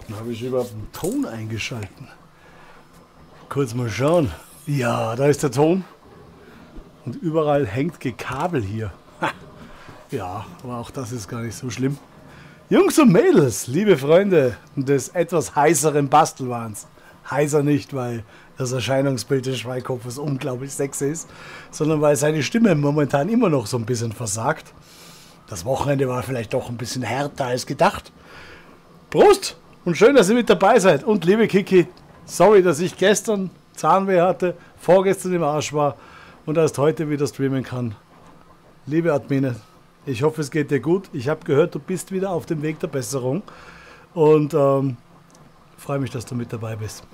Dann habe ich überhaupt einen Ton eingeschalten. Kurz mal schauen. Ja, da ist der Ton. Und überall hängt Gekabel hier. Ha. Ja, aber auch das ist gar nicht so schlimm. Jungs und Mädels, liebe Freunde des etwas heißeren Bastelwahns. Heißer nicht, weil das Erscheinungsbild des Schweigkopfes unglaublich sexy ist, sondern weil seine Stimme momentan immer noch so ein bisschen versagt. Das Wochenende war vielleicht doch ein bisschen härter als gedacht. Prost und schön, dass ihr mit dabei seid. Und liebe Kiki, sorry, dass ich gestern Zahnweh hatte, vorgestern im Arsch war und erst heute wieder streamen kann. Liebe Admine, ich hoffe, es geht dir gut. Ich habe gehört, du bist wieder auf dem Weg der Besserung und freue mich, dass du mit dabei bist.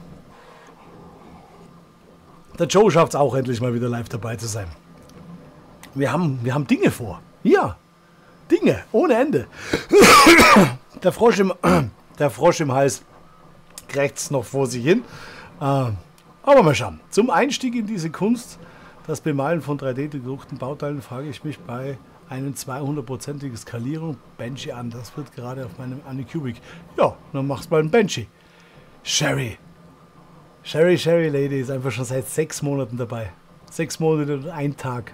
Der Joe schafft es auch endlich mal wieder live dabei zu sein. Wir haben Dinge vor. Ja, Dinge ohne Ende. Der Frosch im Hals krächzt noch vor sich hin. Aber mal schauen. Zum Einstieg in diese Kunst, das Bemalen von 3D-gedruckten Bauteilen, frage ich mich bei einem 200%ige Skalierung Banshee an. Das wird gerade auf meinem Anycubic. Ja, dann machst du mal einen Banshee. Sherry Lady ist einfach schon seit 6 Monaten dabei. 6 Monate und 1 Tag.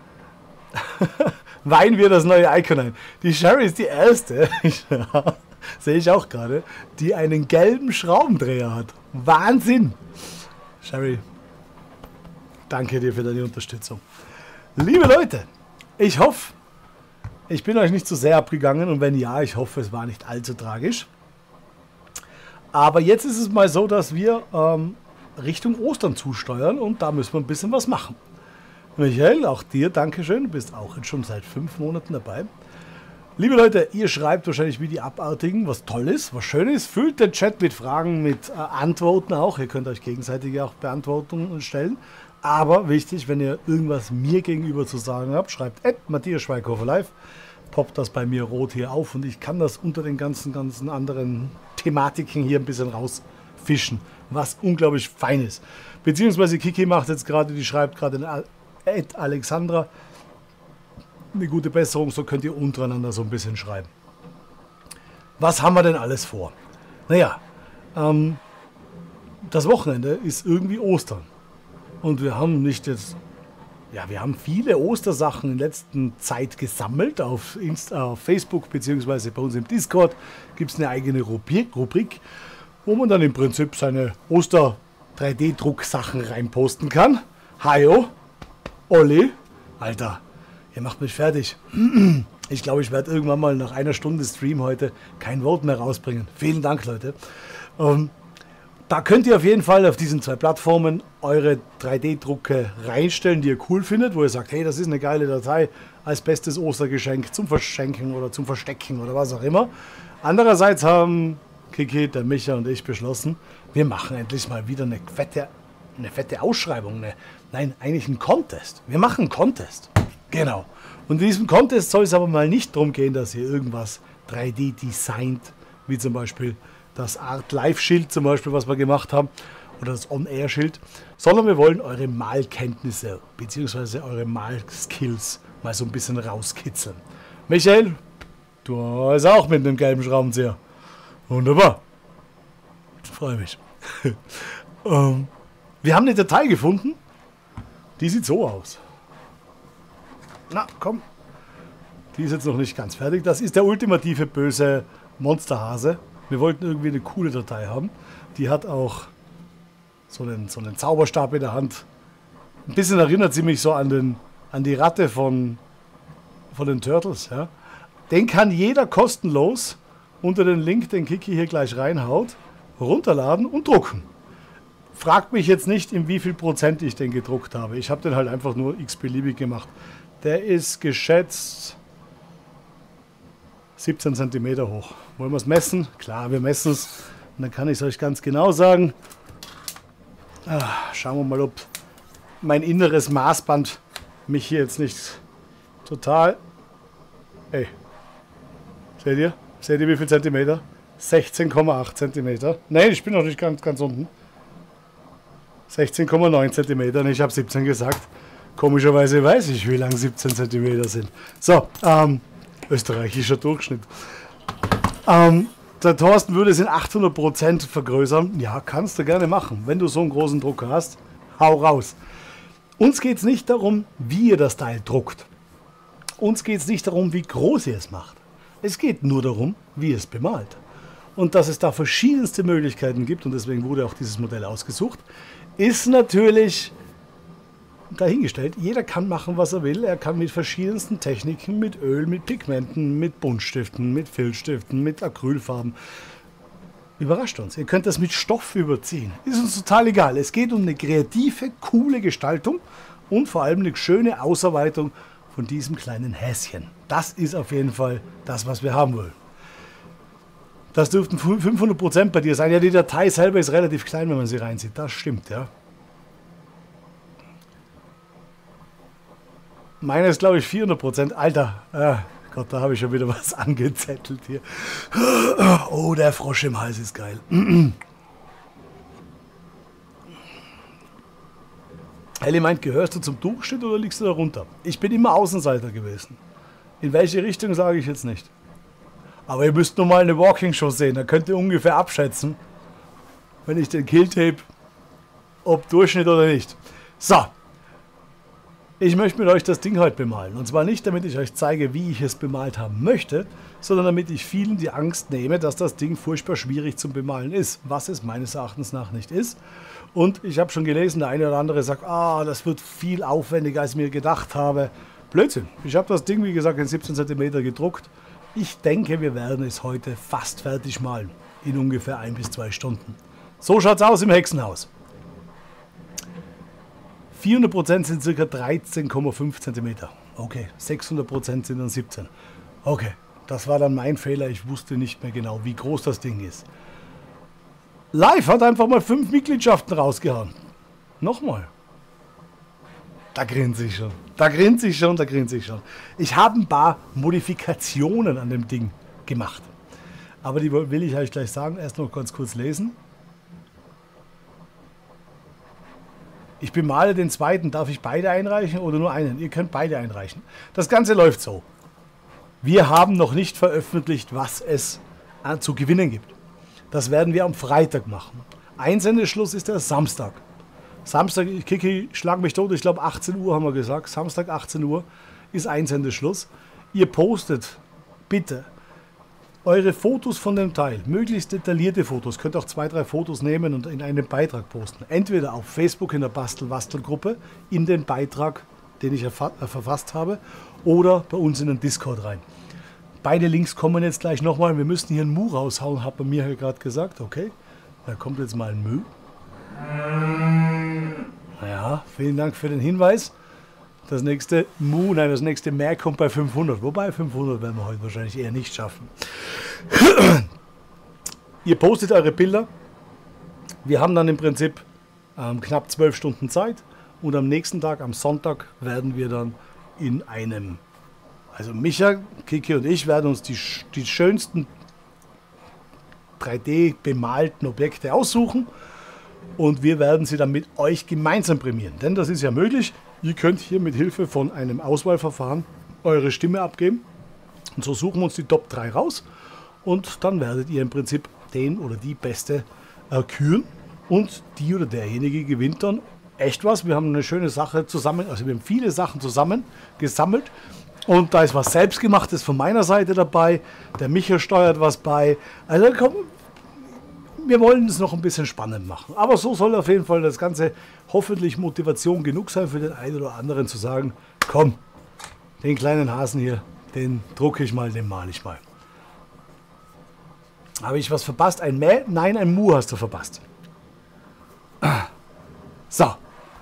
Weihen wir das neue Icon ein. Die Sherry ist die erste, ja, sehe ich auch gerade, die einen gelben Schraubendreher hat. Wahnsinn! Sherry, danke dir für deine Unterstützung. Liebe Leute, ich hoffe, ich bin euch nicht zu sehr abgegangen und wenn ja, ich hoffe, es war nicht allzu tragisch. Aber jetzt ist es mal so, dass wir Richtung Ostern zusteuern und da müssen wir ein bisschen was machen. Michael, auch dir Dankeschön, du bist auch jetzt schon seit 5 Monaten dabei. Liebe Leute, ihr schreibt wahrscheinlich wie die Abartigen, was toll ist, was schön ist. Füllt den Chat mit Fragen, mit Antworten auch. Ihr könnt euch gegenseitig auch Beantwortungen stellen. Aber wichtig, wenn ihr irgendwas mir gegenüber zu sagen habt, schreibt Matthias Schweighofer live. Poppt das bei mir rot hier auf und ich kann das unter den ganzen anderen Thematiken hier ein bisschen rausfischen, was unglaublich fein ist. Beziehungsweise Kiki macht jetzt gerade, die schreibt gerade Alexandra, eine gute Besserung, so könnt ihr untereinander so ein bisschen schreiben. Was haben wir denn alles vor? Naja, das Wochenende ist irgendwie Ostern und wir haben nicht jetzt... Ja, wir haben viele Ostersachen in letzter Zeit gesammelt auf Facebook bzw. bei uns im Discord gibt es eine eigene Rubrik, wo man dann im Prinzip seine Oster-3D-Druck-Sachen reinposten kann. Hajo, Olli, Alter, ihr macht mich fertig. Ich glaube, ich werde irgendwann mal nach einer Stunde Stream heute kein Wort mehr rausbringen. Vielen Dank, Leute. Da könnt ihr auf jeden Fall auf diesen 2 Plattformen eure 3D-Drucke reinstellen, die ihr cool findet, wo ihr sagt, hey, das ist eine geile Datei als bestes Ostergeschenk zum Verschenken oder zum Verstecken oder was auch immer. Andererseits haben Kiki, der Micha und ich beschlossen, wir machen endlich mal wieder eine fette Ausschreibung. Nein, eigentlich ein Contest. Wir machen einen Contest. Genau. Und in diesem Contest soll es aber mal nicht darum gehen, dass ihr irgendwas 3D designt, wie zum Beispiel das Art Live-Schild zum Beispiel, was wir gemacht haben, oder das On-Air-Schild, sondern wir wollen eure Malkenntnisse bzw. eure Malskills mal so ein bisschen rauskitzeln. Michael, du bist auch mit einem gelben Schraubenzieher. Wunderbar. Freue mich. Wir haben eine Datei gefunden, die sieht so aus. Na, komm. Die ist jetzt noch nicht ganz fertig. Das ist der ultimative böse Monsterhase. Wir wollten irgendwie eine coole Datei haben. Die hat auch so einen Zauberstab in der Hand. Ein bisschen erinnert sie mich so an die Ratte von den Turtles. Ja. Den kann jeder kostenlos unter den Link, den Kiki hier gleich reinhaut, runterladen und drucken. Fragt mich jetzt nicht, in wie viel Prozent ich den gedruckt habe. Ich habe den halt einfach nur x-beliebig gemacht. Der ist geschätzt 17 cm hoch. Wollen wir es messen? Klar, wir messen es. Und dann kann ich es euch ganz genau sagen. Schauen wir mal, ob mein inneres Maßband mich hier jetzt nicht total... Ey, seht ihr? Seht ihr wie viel Zentimeter? 16,8 cm. Nein, ich bin noch nicht ganz unten. 16,9 cm. Ich habe 17 gesagt. Komischerweise weiß ich, wie lang 17 cm sind. So, österreichischer Durchschnitt. der Thorsten würde es in 800% vergrößern. Ja, kannst du gerne machen. Wenn du so einen großen Drucker hast, hau raus. Uns geht es nicht darum, wie ihr das Teil druckt. Uns geht es nicht darum, wie groß ihr es macht. Es geht nur darum, wie ihr es bemalt. Und dass es da verschiedenste Möglichkeiten gibt, und deswegen wurde auch dieses Modell ausgesucht, ist natürlich dahingestellt. Jeder kann machen, was er will. Er kann mit verschiedensten Techniken, mit Öl, mit Pigmenten, mit Buntstiften, mit Filzstiften, mit Acrylfarben. Überrascht uns. Ihr könnt das mit Stoff überziehen. Ist uns total egal. Es geht um eine kreative, coole Gestaltung und vor allem eine schöne Ausarbeitung von diesem kleinen Häschen. Das ist auf jeden Fall das, was wir haben wollen. Das dürften 500% bei dir sein. Ja, die Datei selber ist relativ klein, wenn man sie reinzieht. Das stimmt, ja. Meine ist, glaube ich, 400%. Alter, Gott, da habe ich schon wieder was angezettelt hier. Oh, der Frosch im Hals ist geil. Ellie meint, gehörst du zum Durchschnitt oder liegst du da runter? Ich bin immer Außenseiter gewesen. In welche Richtung, sage ich jetzt nicht. Aber ihr müsst nur mal eine Walking-Show sehen. Da könnt ihr ungefähr abschätzen, wenn ich den Killtape, ob Durchschnitt oder nicht. So. Ich möchte mit euch das Ding heute bemalen. Und zwar nicht, damit ich euch zeige, wie ich es bemalt haben möchte, sondern damit ich vielen die Angst nehme, dass das Ding furchtbar schwierig zum Bemalen ist. Was es meines Erachtens nach nicht ist. Und ich habe schon gelesen, der eine oder andere sagt, das wird viel aufwendiger, als ich mir gedacht habe. Blödsinn. Ich habe das Ding, wie gesagt, in 17 cm gedruckt. Ich denke, wir werden es heute fast fertig malen. In ungefähr 1 bis 2 Stunden. So schaut es aus im Hexenhaus. 400% sind ca. 13,5 cm. Okay, 600% sind dann 17. Okay, das war dann mein Fehler. Ich wusste nicht mehr genau, wie groß das Ding ist. Live hat einfach mal 5 Mitgliedschaften rausgehauen. Nochmal. Da grinse ich schon. Da grinse ich schon, da grinse ich schon. Ich habe ein paar Modifikationen an dem Ding gemacht. Aber die will ich euch gleich sagen. Erst noch ganz kurz lesen. Ich bemale den zweiten. Darf ich beide einreichen oder nur einen? Ihr könnt beide einreichen. Das Ganze läuft so. Wir haben noch nicht veröffentlicht, was es zu gewinnen gibt. Das werden wir am Freitag machen. Einsendeschluss ist der Samstag. Samstag, Kiki, schlag mich tot, ich glaube 18 Uhr haben wir gesagt. Samstag 18 Uhr ist Einsendeschluss. Ihr postet bitte eure Fotos von dem Teil, möglichst detaillierte Fotos. Könnt auch 2, 3 Fotos nehmen und in einen Beitrag posten. Entweder auf Facebook in der Bastel-Wastel-Gruppe, in den Beitrag, den ich verfasst habe, oder bei uns in den Discord rein. Beide Links kommen jetzt gleich nochmal. Wir müssen hier einen Mu raushauen, hat bei mir hier gerade gesagt. Okay, da kommt jetzt mal ein Mu. Ja, vielen Dank für den Hinweis. Das nächste Mu, nein, das nächste mehr kommt bei 500. Wobei 500 werden wir heute wahrscheinlich eher nicht schaffen. Ihr postet eure Bilder. Wir haben dann im Prinzip knapp 12 Stunden Zeit. Und am nächsten Tag, am Sonntag, werden wir dann in einem, also Micha, Kiki und ich werden uns die schönsten 3D bemalten Objekte aussuchen. Und wir werden sie dann mit euch gemeinsam prämieren. Denn das ist ja möglich. Ihr könnt hier mit Hilfe von einem Auswahlverfahren eure Stimme abgeben. Und so suchen wir uns die Top 3 raus. Und dann werdet ihr im Prinzip den oder die Beste küren. Und die oder derjenige gewinnt dann echt was. Wir haben eine schöne Sache zusammen, also wir haben viele Sachen zusammen gesammelt. Und da ist was Selbstgemachtes von meiner Seite dabei. Der Micha steuert was bei. Also komm, wir wollen es noch ein bisschen spannend machen. Aber so soll auf jeden Fall das Ganze hoffentlich Motivation genug sein für den einen oder anderen zu sagen, komm, den kleinen Hasen hier, den drucke ich mal, den male ich mal. Habe ich was verpasst? Ein Mäh? Nein, ein Mu hast du verpasst. So.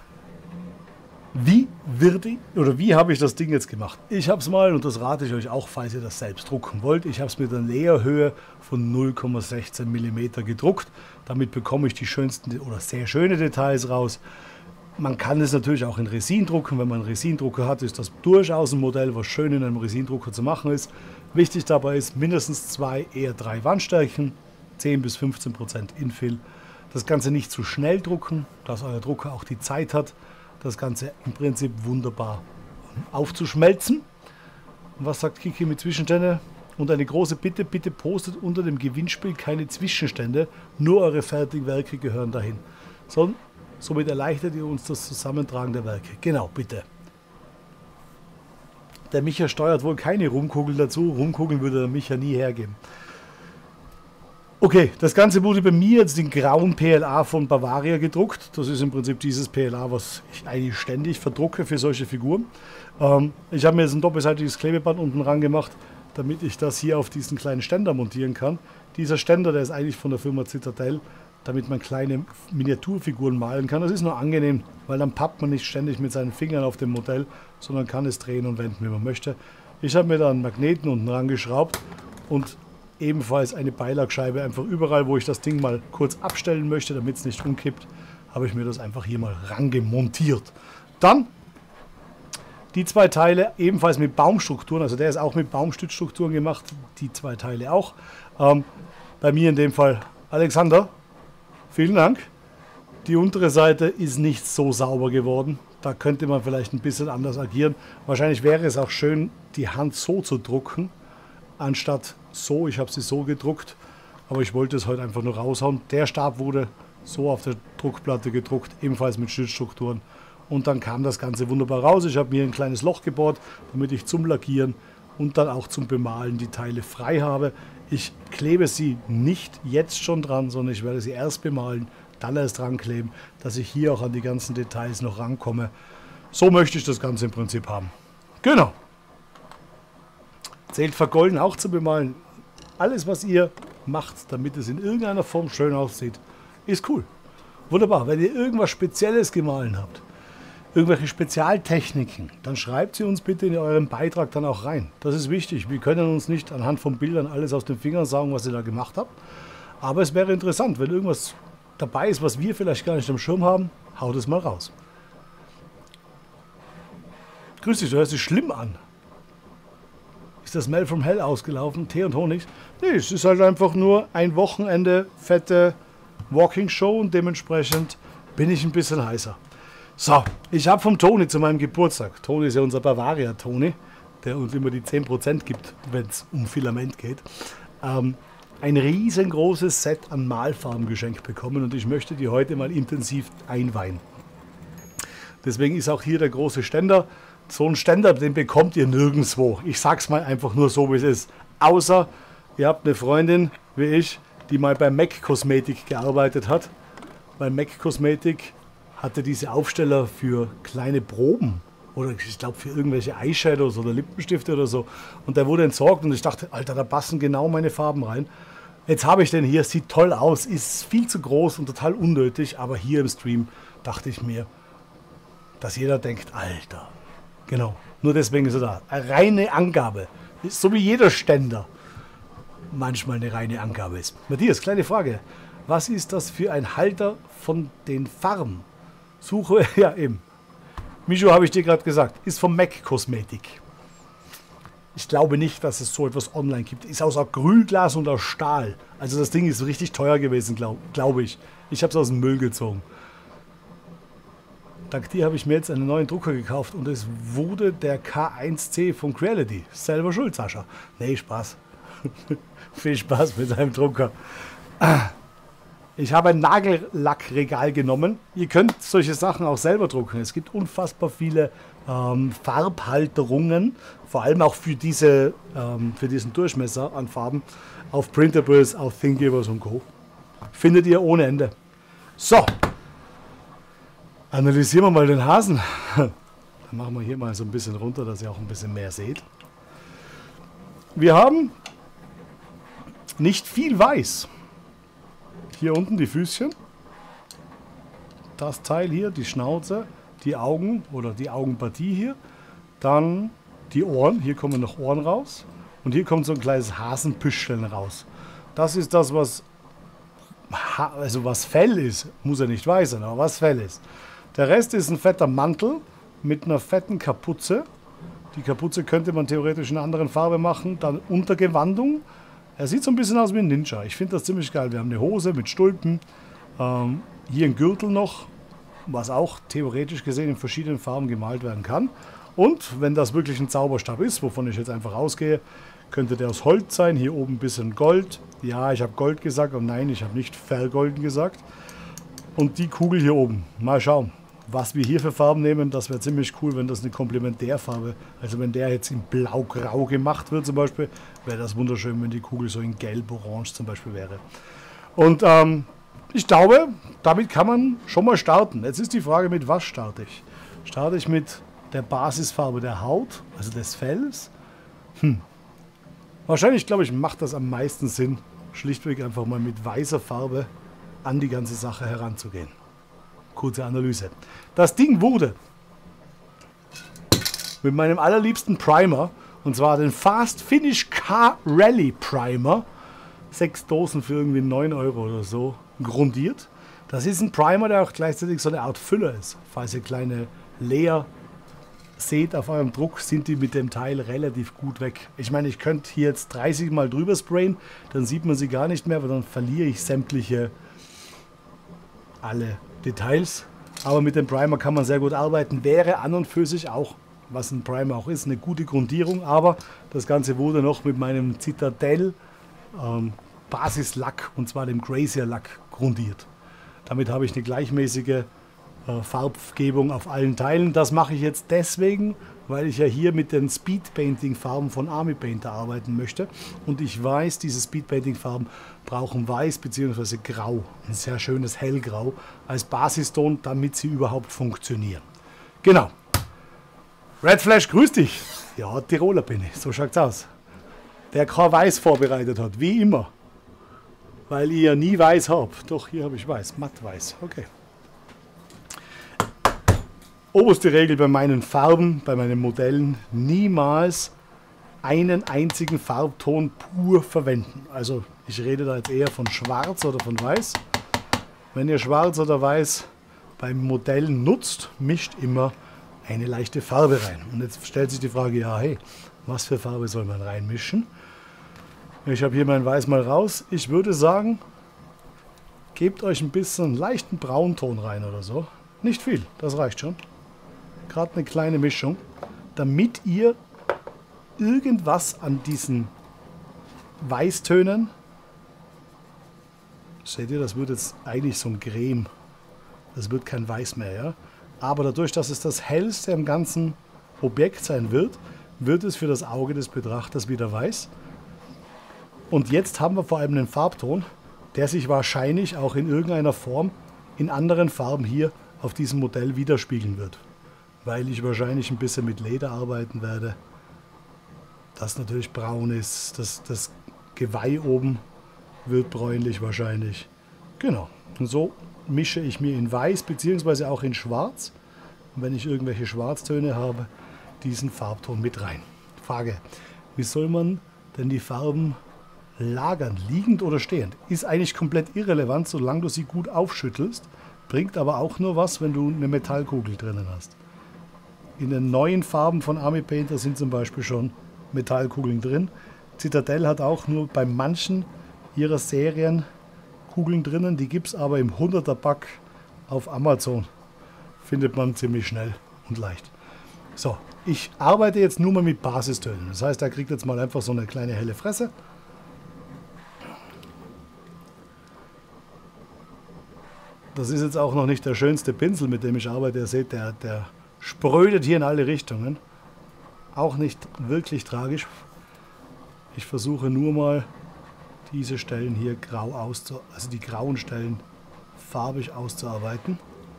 Wie habe ich das Ding jetzt gemacht? Ich habe es mal, und das rate ich euch auch, falls ihr das selbst drucken wollt, ich habe es mit einer Näherhöhe von 0,16 mm gedruckt. Damit bekomme ich die schönsten oder sehr schöne Details raus. Man kann es natürlich auch in Resin drucken. Wenn man einen Resindrucker hat, ist das durchaus ein Modell, was schön in einem Resindrucker zu machen ist. Wichtig dabei ist mindestens 2, eher 3 Wandstärken, 10 bis 15% Infill. Das Ganze nicht zu schnell drucken, dass euer Drucker auch die Zeit hat, das Ganze im Prinzip wunderbar aufzuschmelzen. Und was sagt Kiki mit Zwischenstände? Und eine große Bitte, bitte postet unter dem Gewinnspiel keine Zwischenstände, nur eure fertigen Werke gehören dahin. Somit erleichtert ihr uns das Zusammentragen der Werke. Genau, bitte. Der Micha steuert wohl keine Rumkugel dazu. Rumkugeln würde der Micha nie hergeben. Okay, das Ganze wurde bei mir jetzt in grauen PLA von Bavaria gedruckt. Das ist im Prinzip dieses PLA, was ich eigentlich ständig verdrucke für solche Figuren. Ich habe mir jetzt ein doppelseitiges Klebeband unten ran gemacht, damit ich das hier auf diesen kleinen Ständer montieren kann. Dieser Ständer, der ist eigentlich von der Firma Citadel, damit man kleine Miniaturfiguren malen kann. Das ist nur angenehm, weil dann pappt man nicht ständig mit seinen Fingern auf dem Modell, sondern kann es drehen und wenden, wie man möchte. Ich habe mir da einen Magneten unten rangeschraubt und ebenfalls eine Beilagscheibe. Einfach überall, wo ich das Ding mal kurz abstellen möchte, damit es nicht umkippt, habe ich mir das einfach hier mal rangemontiert. Dann die zwei Teile ebenfalls mit Baumstrukturen, also der ist auch mit Baumstützstrukturen gemacht, die zwei Teile auch. Bei mir in dem Fall Alexander, vielen Dank. Die untere Seite ist nicht so sauber geworden. Da könnte man vielleicht ein bisschen anders agieren. Wahrscheinlich wäre es auch schön, die Hand so zu drucken, anstatt so. Ich habe sie so gedruckt, aber ich wollte es heute einfach nur raushauen. Der Stab wurde so auf der Druckplatte gedruckt, ebenfalls mit Stützstrukturen. Und dann kam das Ganze wunderbar raus. Ich habe mir ein kleines Loch gebohrt, damit ich zum Lackieren und dann auch zum Bemalen die Teile frei habe. Ich klebe sie nicht jetzt schon dran, sondern ich werde sie erst bemalen, dann erst dran kleben, dass ich hier auch an die ganzen Details noch rankomme. So möchte ich das Ganze im Prinzip haben. Genau. Zählt vergolden auch zu bemalen. Alles, was ihr macht, damit es in irgendeiner Form schön aussieht, ist cool. Wunderbar. Wenn ihr irgendwas Spezielles gemahlen habt, irgendwelche Spezialtechniken, dann schreibt sie uns bitte in euren Beitrag dann auch rein. Das ist wichtig. Wir können uns nicht anhand von Bildern alles aus den Fingern sagen, was ihr da gemacht habt. Aber es wäre interessant, wenn irgendwas dabei ist, was wir vielleicht gar nicht am Schirm haben, haut es mal raus. Grüß dich, du hörst dich schlimm an. Ist das Mel from Hell ausgelaufen? Tee und Honig? Nee, es ist halt einfach nur ein Wochenende fette Walking-Show und dementsprechend bin ich ein bisschen heißer. So, ich habe vom Toni zu meinem Geburtstag, Toni ist ja unser Bavaria-Toni, der uns immer die 10% gibt, wenn es um Filament geht, ein riesengroßes Set an Malfarben geschenkt bekommen und ich möchte die heute mal intensiv einweihen. Deswegen ist auch hier der große Ständer. So einen Ständer, den bekommt ihr nirgendwo. Ich sag's mal einfach nur so, wie es ist. Außer ihr habt eine Freundin wie ich, die mal bei MAC Kosmetik gearbeitet hat. Bei MAC Kosmetik hatte diese Aufsteller für kleine Proben oder ich glaube für irgendwelche Eyeshadows oder Lippenstifte oder so. Und der wurde entsorgt und ich dachte, Alter, da passen genau meine Farben rein. Jetzt habe ich den hier, sieht toll aus, ist viel zu groß und total unnötig, aber hier im Stream dachte ich mir, dass jeder denkt, Alter, genau, nur deswegen ist er da. Eine reine Angabe, ist so wie jeder Ständer manchmal eine reine Angabe ist. Matthias, kleine Frage, was ist das für ein Halter von den Farben? Suche, ja eben, Micho habe ich dir gerade gesagt, ist von MAC Kosmetik. Ich glaube nicht, dass es so etwas online gibt. Ist aus Acrylglas und aus Stahl. Also das Ding ist richtig teuer gewesen, glaube ich. Ich habe es aus dem Müll gezogen. Dank dir habe ich mir jetzt einen neuen Drucker gekauft und es wurde der K1C von Creality. Selber schuld, Sascha. Nee, Spaß. Viel Spaß mit deinem Drucker. Ich habe ein Nagellackregal genommen. Ihr könnt solche Sachen auch selber drucken. Es gibt unfassbar viele Farbhalterungen, vor allem auch für diesen Durchmesser an Farben, auf Printables, auf Thingiverse und Co. Findet ihr ohne Ende. So, analysieren wir mal den Hasen. Dann machen wir hier mal so ein bisschen runter, dass ihr auch ein bisschen mehr seht. Wir haben nicht viel weiß. Hier unten die Füßchen, das Teil hier, die Schnauze, die Augen oder die Augenpartie hier, dann die Ohren, hier kommen noch Ohren raus und hier kommt so ein kleines Hasenpüschchen raus. Das ist das, was Fell ist, muss ja nicht weiß sein, aber was Fell ist. Der Rest ist ein fetter Mantel mit einer fetten Kapuze. Die Kapuze könnte man theoretisch in einer anderen Farbe machen, dann Untergewandung. Er sieht so ein bisschen aus wie ein Ninja. Ich finde das ziemlich geil. Wir haben eine Hose mit Stulpen, hier ein Gürtel noch, was auch theoretisch gesehen in verschiedenen Farben gemalt werden kann. Und wenn das wirklich ein Zauberstab ist, wovon ich jetzt einfach ausgehe, könnte der aus Holz sein. Hier oben ein bisschen Gold. Ja, ich habe Gold gesagt und nein, ich habe nicht vergolden gesagt. Und die Kugel hier oben. Mal schauen, was wir hier für Farben nehmen. Das wäre ziemlich cool, wenn das eine Komplementärfarbe, also wenn der jetzt in blau-grau gemacht wird zum Beispiel, wäre das wunderschön, wenn die Kugel so in gelb-orange zum Beispiel wäre. Und ich glaube, damit kann man schon mal starten. Jetzt ist die Frage, mit was starte ich? Starte ich mit der Basisfarbe der Haut, also des Fells? Wahrscheinlich, glaube ich, macht das am meisten Sinn, schlichtweg einfach mal mit weißer Farbe an die ganze Sache heranzugehen. Kurze Analyse. Das Ding wurde mit meinem allerliebsten Primer, und zwar den Fast Finish Car Rally Primer, 6 Dosen für irgendwie 9 Euro oder so, grundiert. Das ist ein Primer, der auch gleichzeitig so eine Art Füller ist. Falls ihr kleine Leer seht auf eurem Druck, sind die mit dem Teil relativ gut weg. Ich meine, ich könnte hier jetzt 30 Mal drüber sprayen, dann sieht man sie gar nicht mehr, weil dann verliere ich alle Details. Aber mit dem Primer kann man sehr gut arbeiten. Wäre an und für sich auch, was ein Primer auch ist, eine gute Grundierung. Aber das Ganze wurde noch mit meinem Citadel Basislack, und zwar dem Grazier Lack, grundiert. Damit habe ich eine gleichmäßige Farbgebung auf allen Teilen. Das mache ich jetzt deswegen, weil ich ja hier mit den Speedpainting Farben von Army Painter arbeiten möchte. Und ich weiß, diese Speedpainting Farben brauchen weiß bzw. grau, ein sehr schönes hellgrau als Basiston, damit sie überhaupt funktionieren. Genau. Red Flash, grüß dich. Ja, Tiroler bin ich, so schaut's aus. Der kein Weiß vorbereitet hat, wie immer. Weil ich ja nie Weiß habe. Doch, hier habe ich Weiß, matt Weiß. Okay. Oberste Regel bei meinen Farben, bei meinen Modellen, niemals einen einzigen Farbton pur verwenden. Also ich rede da jetzt eher von Schwarz oder von Weiß. Wenn ihr Schwarz oder Weiß beim Modell nutzt, mischt immer eine leichte Farbe rein. Und jetzt stellt sich die Frage, ja hey, was für Farbe soll man reinmischen? Ich habe hier mein Weiß mal raus. Ich würde sagen, gebt euch ein bisschen einen leichten Braunton rein oder so. Nicht viel, das reicht schon. Gerade eine kleine Mischung, damit ihr irgendwas an diesen Weißtönen, seht ihr, das wird jetzt eigentlich so ein Creme, das wird kein Weiß mehr, ja? Aber dadurch, dass es das hellste im ganzen Objekt sein wird, wird es für das Auge des Betrachters wieder weiß. Und jetzt haben wir vor allem einen Farbton, der sich wahrscheinlich auch in irgendeiner Form in anderen Farben hier auf diesem Modell widerspiegeln wird. Weil ich wahrscheinlich ein bisschen mit Leder arbeiten werde. Das natürlich braun ist, das Geweih oben wird bräunlich wahrscheinlich. Genau, und so mische ich mir in Weiß bzw. auch in Schwarz, und wenn ich irgendwelche Schwarztöne habe, diesen Farbton mit rein. Frage, wie soll man denn die Farben lagern, liegend oder stehend? Ist eigentlich komplett irrelevant, solange du sie gut aufschüttelst, bringt aber auch nur was, wenn du eine Metallkugel drinnen hast. In den neuen Farben von Army Painter sind zum Beispiel schon Metallkugeln drin. Citadel hat auch nur bei manchen ihrer Serien Kugeln drinnen, die gibt es aber im 100er Pack auf Amazon. Findet man ziemlich schnell und leicht. So, ich arbeite jetzt nur mal mit Basistönen. Das heißt, er kriegt jetzt mal einfach so eine kleine helle Fresse. Das ist jetzt auch noch nicht der schönste Pinsel, mit dem ich arbeite. Ihr seht, der sprödet hier in alle Richtungen. Auch nicht wirklich tragisch. Ich versuche nur mal diese Stellen hier grau also die grauen Stellen farbig auszuarbeiten.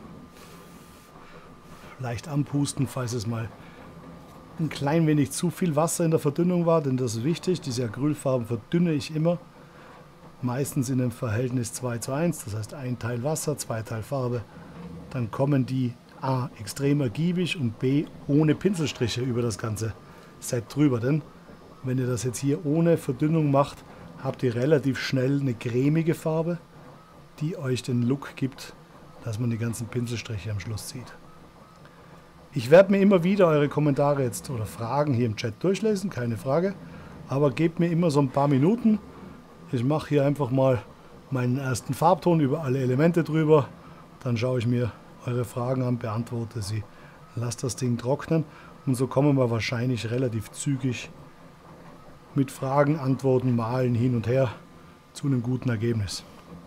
Leicht anpusten, falls es mal ein klein wenig zu viel Wasser in der Verdünnung war, denn das ist wichtig. Diese Acrylfarben verdünne ich immer. Meistens in dem Verhältnis 2:1, das heißt ein Teil Wasser, 2 Teil Farbe. Dann kommen die A extrem ergiebig und B ohne Pinselstriche über das ganze Set drüber. Denn wenn ihr das jetzt hier ohne Verdünnung macht, habt ihr relativ schnell eine cremige Farbe, die euch den Look gibt, dass man die ganzen Pinselstriche am Schluss sieht. Ich werde mir immer wieder eure Kommentare jetzt oder Fragen hier im Chat durchlesen, keine Frage. Aber gebt mir immer so ein paar Minuten. Ich mache hier einfach mal meinen ersten Farbton über alle Elemente drüber. Dann schaue ich mir eure Fragen an, beantworte sie, lasst das Ding trocknen. Und so kommen wir wahrscheinlich relativ zügig mit Fragen, Antworten, Malen hin und her zu einem guten Ergebnis.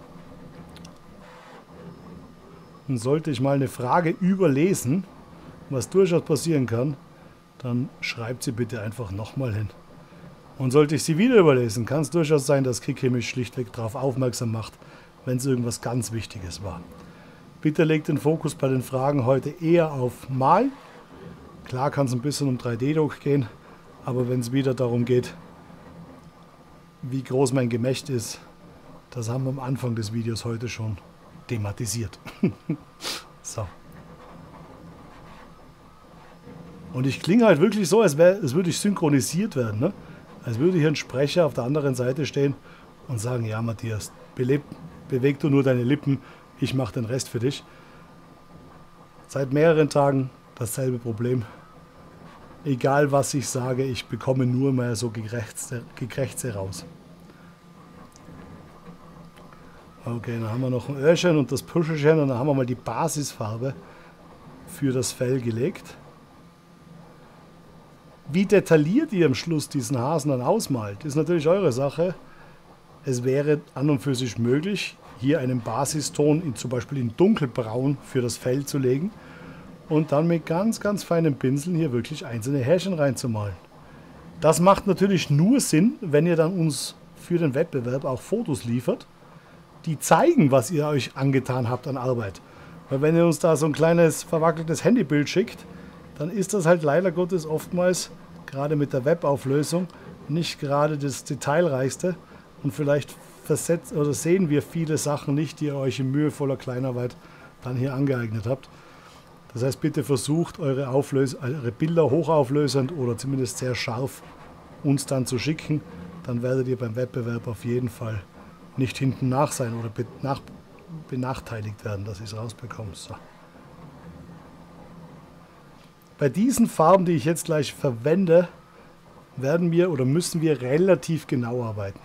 Und sollte ich mal eine Frage überlesen, was durchaus passieren kann, dann schreibt sie bitte einfach nochmal hin. Und sollte ich sie wieder überlesen, kann es durchaus sein, dass Kiki mich schlichtweg darauf aufmerksam macht, wenn es irgendwas ganz Wichtiges war. Bitte legt den Fokus bei den Fragen heute eher auf Malen. Klar kann es ein bisschen um 3D-Druck gehen, aber wenn es wieder darum geht, wie groß mein Gemächt ist, das haben wir am Anfang des Videos heute schon thematisiert. So. Und ich klinge halt wirklich so, als würde ich synchronisiert werden, ne? Als würde hier ein Sprecher auf der anderen Seite stehen und sagen, ja Matthias, beweg du nur deine Lippen, ich mache den Rest für dich. Seit mehreren Tagen dasselbe Problem. Egal was ich sage, ich bekomme nur mehr so Gekrächze raus. Okay, dann haben wir noch ein Öhrchen und das Puschelchen und dann haben wir mal die Basisfarbe für das Fell gelegt. Wie detailliert ihr am Schluss diesen Hasen dann ausmalt, ist natürlich eure Sache. Es wäre an und für sich möglich, hier einen Basiston zum Beispiel in dunkelbraun für das Fell zu legen und dann mit ganz, ganz feinen Pinseln hier wirklich einzelne Härchen reinzumalen. Das macht natürlich nur Sinn, wenn ihr dann uns für den Wettbewerb auch Fotos liefert, die zeigen, was ihr euch angetan habt an Arbeit. Weil wenn ihr uns da so ein kleines verwackeltes Handybild schickt, dann ist das halt leider Gottes oftmals, gerade mit der Webauflösung, nicht gerade das Detailreichste. Und vielleicht sehen wir viele Sachen nicht, die ihr euch in mühevoller Kleinarbeit dann hier angeeignet habt. Das heißt, bitte versucht, eure Bilder hochauflösend oder zumindest sehr scharf uns dann zu schicken. Dann werdet ihr beim Wettbewerb auf jeden Fall nicht hinten nach sein oder benachteiligt werden, dass ich es rausbekomme. So. Bei diesen Farben, die ich jetzt gleich verwende, müssen wir relativ genau arbeiten.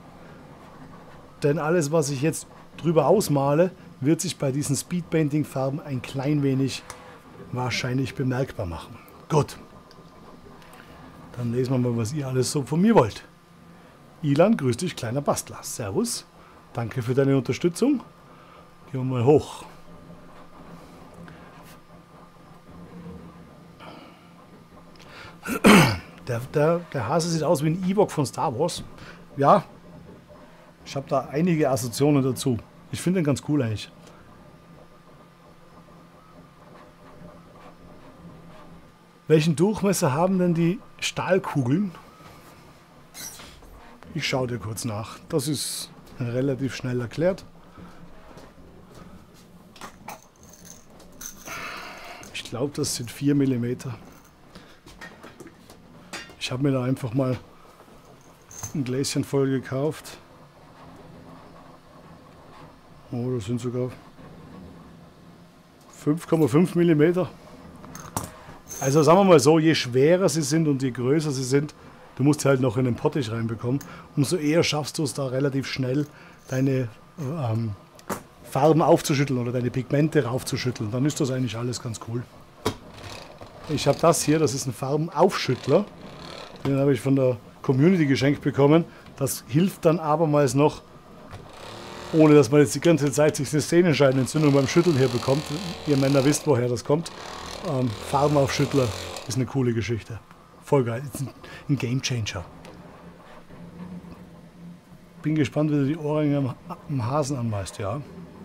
Denn alles, was ich jetzt drüber ausmale, wird sich bei diesen Speedpainting-Farben ein klein wenig wahrscheinlich bemerkbar machen. Gut. Dann lesen wir mal, was ihr alles so von mir wollt. Ilan, grüß dich, kleiner Bastler. Servus. Danke für deine Unterstützung. Gehen wir mal hoch. Der Hase sieht aus wie ein Ewok von Star Wars. Ja, ich habe da einige Assoziationen dazu. Ich finde den ganz cool eigentlich. Welchen Durchmesser haben denn die Stahlkugeln? Ich schaue dir kurz nach. Das ist relativ schnell erklärt. Ich glaube, das sind 4 mm. Ich habe mir da einfach mal ein Gläschen voll gekauft. Oh, das sind sogar 5,5 mm. Also sagen wir mal so, je schwerer sie sind und je größer sie sind, du musst sie halt noch in den Pottich reinbekommen, umso eher schaffst du es da relativ schnell, deine Farben aufzuschütteln oder deine Pigmente raufzuschütteln. Dann ist das eigentlich alles ganz cool. Ich habe das hier, das ist ein Farbenaufschüttler. Den habe ich von der Community geschenkt bekommen. Das hilft dann abermals noch, ohne dass man jetzt die ganze Zeit sich eine Sehnenscheidenentzündung beim Schütteln hier bekommt. Ihr Männer wisst, woher das kommt. Farbenaufschüttler ist eine coole Geschichte. Voll geil, ist ein Gamechanger. Bin gespannt, wie du die Ohrringe am Hasen anmalst, ja.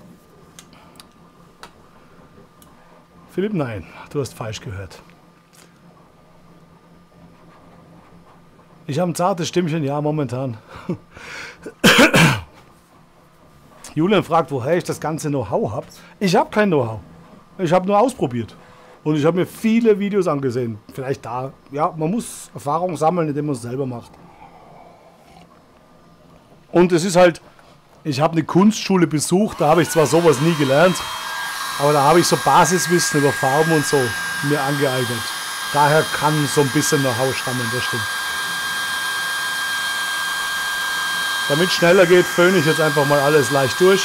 Philipp, nein, du hast falsch gehört. Ich habe ein zartes Stimmchen, ja, momentan. Julian fragt, woher ich das ganze Know-how habe. Ich habe kein Know-how. Ich habe nur ausprobiert. Und ich habe mir viele Videos angesehen. Vielleicht da. Ja, man muss Erfahrung sammeln, indem man es selber macht. Und es ist halt, ich habe eine Kunstschule besucht, da habe ich zwar sowas nie gelernt, aber da habe ich so Basiswissen über Farben und so mir angeeignet. Daher kann so ein bisschen Know-how stammen, das stimmt. Damit es schneller geht, föhne ich jetzt einfach mal alles leicht durch.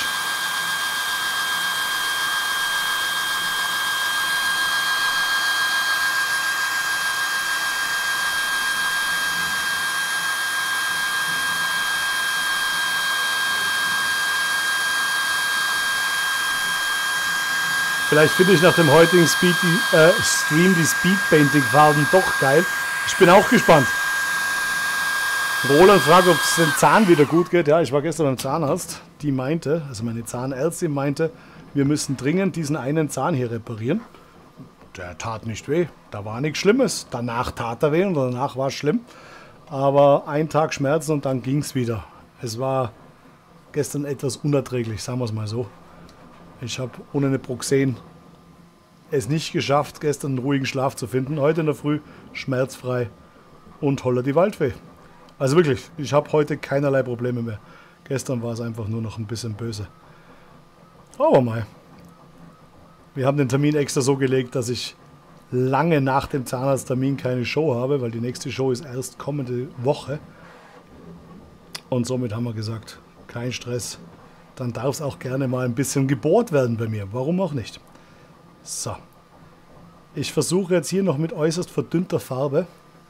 Vielleicht finde ich nach dem heutigen Stream die Speedpainting-Farben doch geil. Ich bin auch gespannt. Roland fragt, ob es dem Zahn wieder gut geht. Ja, ich war gestern beim Zahnarzt. Die meinte, also meine Zahnärztin meinte, wir müssen dringend diesen einen Zahn hier reparieren. Der tat nicht weh. Da war nichts Schlimmes. Danach tat er weh und danach war es schlimm. Aber ein Tag Schmerzen und dann ging es wieder. Es war gestern etwas unerträglich, sagen wir es mal so. Ich habe ohne eine Proxen es nicht geschafft, gestern einen ruhigen Schlaf zu finden. Heute in der Früh schmerzfrei und holla die Waldfee. Also wirklich, ich habe heute keinerlei Probleme mehr. Gestern war es einfach nur noch ein bisschen böse. Aber mal. Wir haben den Termin extra so gelegt, dass ich lange nach dem Zahnarzttermin keine Show habe, weil die nächste Show ist erst kommende Woche. Und somit haben wir gesagt, kein Stress. Dann darf es auch gerne mal ein bisschen gebohrt werden bei mir. Warum auch nicht? So. Ich versuche jetzt hier noch mit äußerst verdünnter Farbe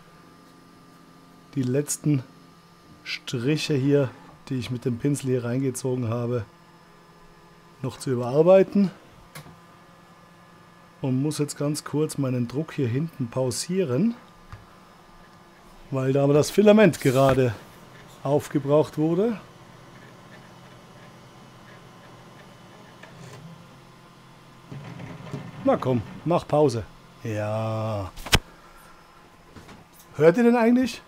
die letzten Striche hier, die ich mit dem Pinsel hier reingezogen habe, noch zu überarbeiten. Und muss jetzt ganz kurz meinen Druck hier hinten pausieren, weil da das Filament gerade aufgebraucht wurde. Na komm, mach Pause. Ja. Hört ihr denn eigentlich?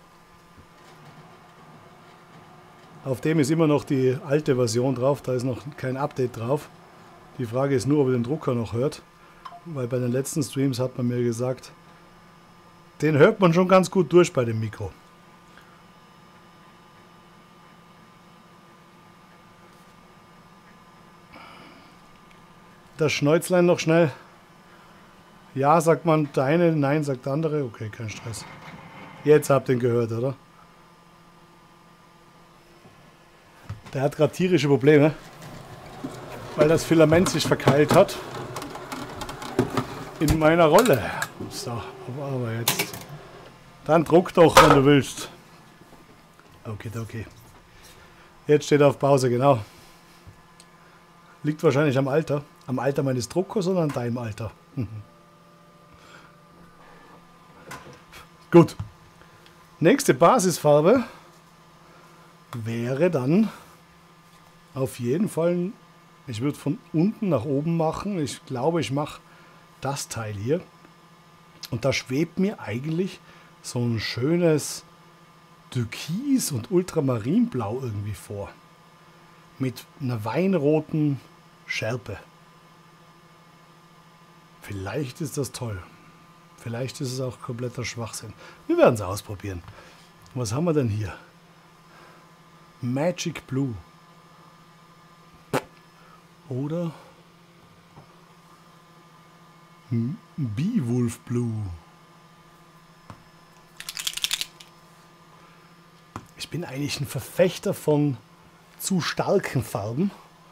Auf dem ist immer noch die alte Version drauf, da ist noch kein Update drauf. Die Frage ist nur, ob ihr den Drucker noch hört. Weil bei den letzten Streams hat man mir gesagt, den hört man schon ganz gut durch bei dem Mikro. Das Schnäuzlein noch schnell. Ja, sagt man der eine, nein, sagt der andere. Okay, kein Stress. Jetzt habt ihr ihn gehört, oder? Der hat gerade tierische Probleme, weil das Filament sich verkeilt hat. In meiner Rolle. So, aber jetzt. Dann druck doch, wenn du willst. Okay, okay. Jetzt steht er auf Pause, genau. Liegt wahrscheinlich am Alter. Am Alter meines Druckers oder an deinem Alter? Gut. Nächste Basisfarbe wäre dann auf jeden Fall, ich würde von unten nach oben machen. Ich glaube, ich mache das Teil hier. Und da schwebt mir eigentlich so ein schönes Türkis und Ultramarinblau irgendwie vor. Mit einer weinroten Schärpe. Vielleicht ist das toll. Vielleicht ist es auch kompletter Schwachsinn. Wir werden es ausprobieren. Was haben wir denn hier? Magic Blue. Oder Beowulf Blue. Ich bin eigentlich ein Verfechter von zu starken Farben.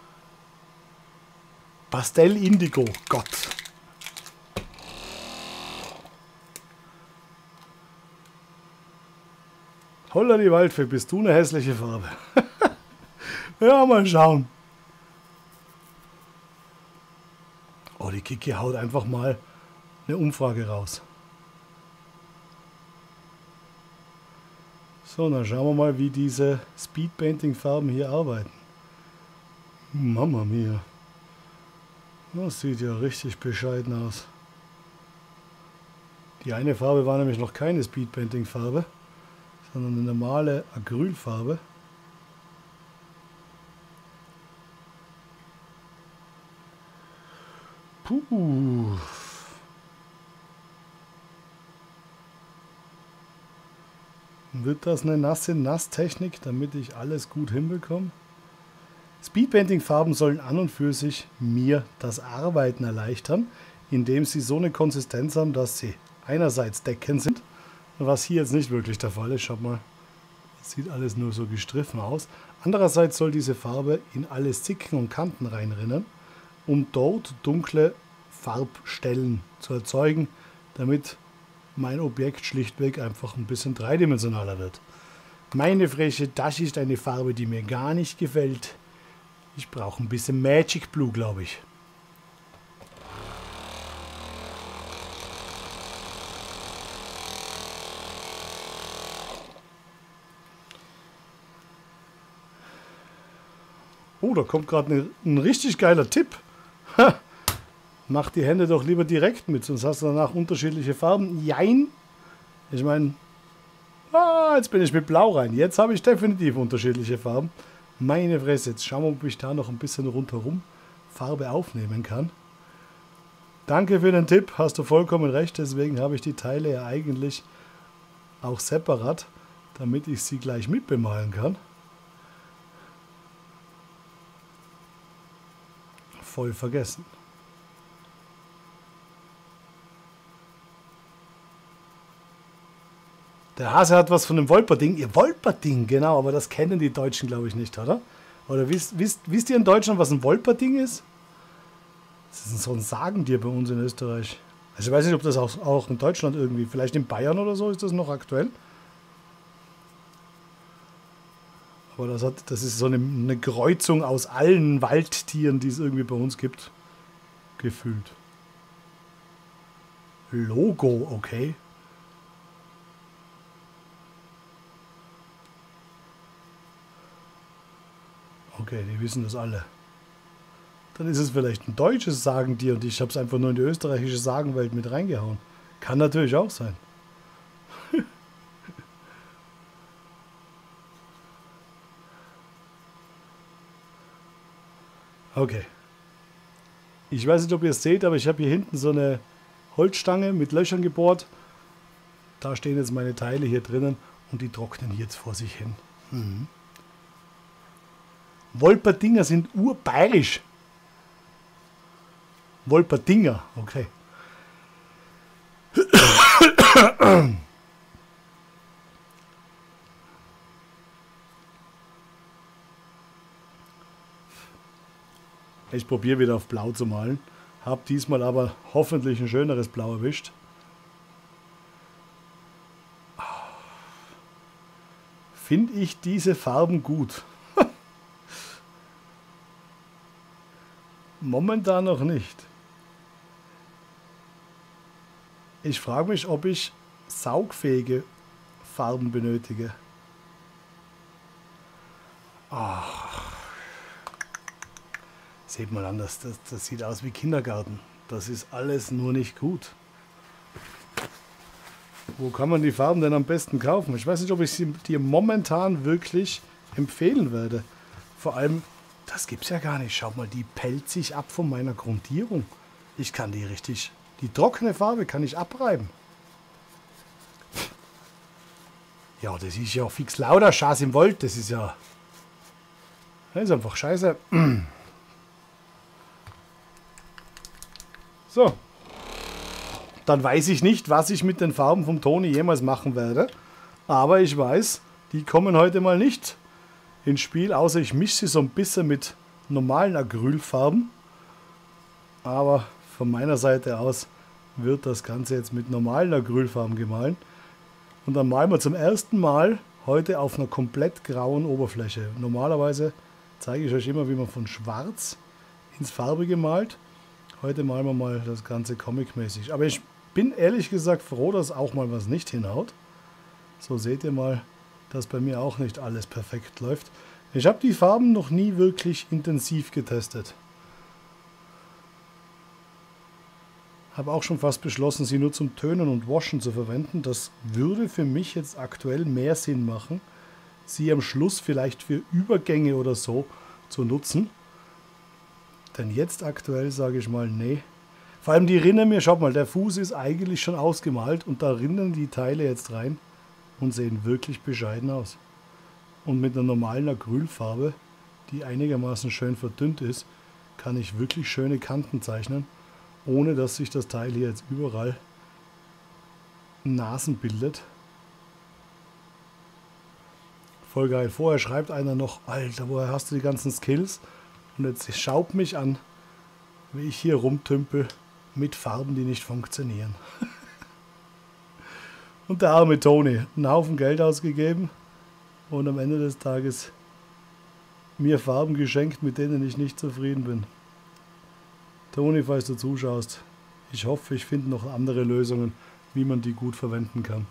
Pastell Indigo, Gott. Holla die Waldfee, bist du eine hässliche Farbe. Ja, mal schauen. Oh, die Kiki haut einfach mal eine Umfrage raus. So, dann schauen wir mal, wie diese Speedpainting-Farben hier arbeiten. Mama mia. Das sieht ja richtig bescheiden aus. Die eine Farbe war nämlich noch keine Speedpainting-Farbe, sondern eine normale Acrylfarbe. Puh. Wird das eine Nass-in-Nass-Technik, damit ich alles gut hinbekomme? Speedpainting-Farben sollen an und für sich mir das Arbeiten erleichtern, indem sie so eine Konsistenz haben, dass sie einerseits deckend sind, was hier jetzt nicht wirklich der Fall ist. Schaut mal, das sieht alles nur so gestriffen aus. Andererseits soll diese Farbe in alle Zicken und Kanten reinrinnen, um dort dunkle Farbstellen zu erzeugen, damit mein Objekt schlichtweg einfach ein bisschen dreidimensionaler wird. Meine Fresse, das ist eine Farbe, die mir gar nicht gefällt. Ich brauche ein bisschen Magic Blue, glaube ich. Oh, da kommt gerade ein richtig geiler Tipp. Ha, mach die Hände doch lieber direkt mit, sonst hast du danach unterschiedliche Farben. Jein. Ich meine, jetzt bin ich mit Blau rein. Jetzt habe ich definitiv unterschiedliche Farben. Meine Fresse, jetzt schauen wir, ob ich da noch ein bisschen rundherum Farbe aufnehmen kann. Danke für den Tipp, hast du vollkommen recht. Deswegen habe ich die Teile ja eigentlich auch separat, damit ich sie gleich mitbemalen kann. Voll vergessen. Der Hase hat was von einem Wolperding. Ihr Wolperding, genau, aber das kennen die Deutschen, glaube ich, nicht, oder? Oder wisst ihr in Deutschland, was ein Wolperding ist? Das ist so ein Sagentier bei uns in Österreich. Also ich weiß nicht, ob das auch in Deutschland irgendwie, vielleicht in Bayern oder so, ist das noch aktuell. Aber das ist so eine Kreuzung aus allen Waldtieren, die es irgendwie bei uns gibt. Gefühlt. Logo, okay. Okay, die wissen das alle. Dann ist es vielleicht ein deutsches Sagentier und ich habe es einfach nur in die österreichische Sagenwelt mit reingehauen. Kann natürlich auch sein. Okay. Ich weiß nicht, ob ihr es seht, aber ich habe hier hinten so eine Holzstange mit Löchern gebohrt. Da stehen jetzt meine Teile hier drinnen und die trocknen jetzt vor sich hin. Mhm. Wolperdinger sind urbayerisch. Wolperdinger, okay. Ich probiere wieder auf Blau zu malen. Habe diesmal aber hoffentlich ein schöneres Blau erwischt. Finde ich diese Farben gut? Momentan noch nicht. Ich frage mich, ob ich saugfähige Farben benötige. Seht mal an, das sieht aus wie Kindergarten. Das ist alles nur nicht gut. Wo kann man die Farben denn am besten kaufen? Ich weiß nicht, ob ich sie dir momentan wirklich empfehlen werde. Vor allem, das gibt's ja gar nicht. Schau mal, die pellt sich ab von meiner Grundierung. Ich kann die richtig, die trockene Farbe kann ich abreiben. Ja, das ist ja fix lauter, Schaß im Wald. Das ist einfach scheiße. So. Dann weiß ich nicht, was ich mit den Farben vom Toni jemals machen werde. Aber ich weiß, die kommen heute mal nicht ins Spiel, außer ich mische sie so ein bisschen mit normalen Acrylfarben. Aber von meiner Seite aus wird das Ganze jetzt mit normalen Acrylfarben gemahlen. Und dann malen wir zum ersten Mal heute auf einer komplett grauen Oberfläche. Normalerweise zeige ich euch immer, wie man von schwarz ins Farbige malt. Heute malen wir mal das Ganze comic-mäßig. Aber ich bin ehrlich gesagt froh, dass auch mal was nicht hinhaut. So seht ihr mal, dass bei mir auch nicht alles perfekt läuft. Ich habe die Farben noch nie wirklich intensiv getestet. Habe auch schon fast beschlossen, sie nur zum Tönen und Waschen zu verwenden. Das würde für mich jetzt aktuell mehr Sinn machen, sie am Schluss vielleicht für Übergänge oder so zu nutzen. Denn jetzt aktuell sage ich mal, nee. Vor allem die rinnen mir, schaut mal, der Fuß ist eigentlich schon ausgemalt und da rinnen die Teile jetzt rein und sehen wirklich bescheiden aus. Und mit einer normalen Acrylfarbe, die einigermaßen schön verdünnt ist, kann ich wirklich schöne Kanten zeichnen, ohne dass sich das Teil hier jetzt überall Nasen bildet. Voll geil. Vorher schreibt einer noch, Alter, woher hast du die ganzen Skills? Und jetzt schaut mich an, wie ich hier rumtümpel mit Farben, die nicht funktionieren. Und der arme Toni, einen Haufen Geld ausgegeben und am Ende des Tages mir Farben geschenkt, mit denen ich nicht zufrieden bin. Toni, falls du zuschaust, ich hoffe, ich finde noch andere Lösungen, wie man die gut verwenden kann.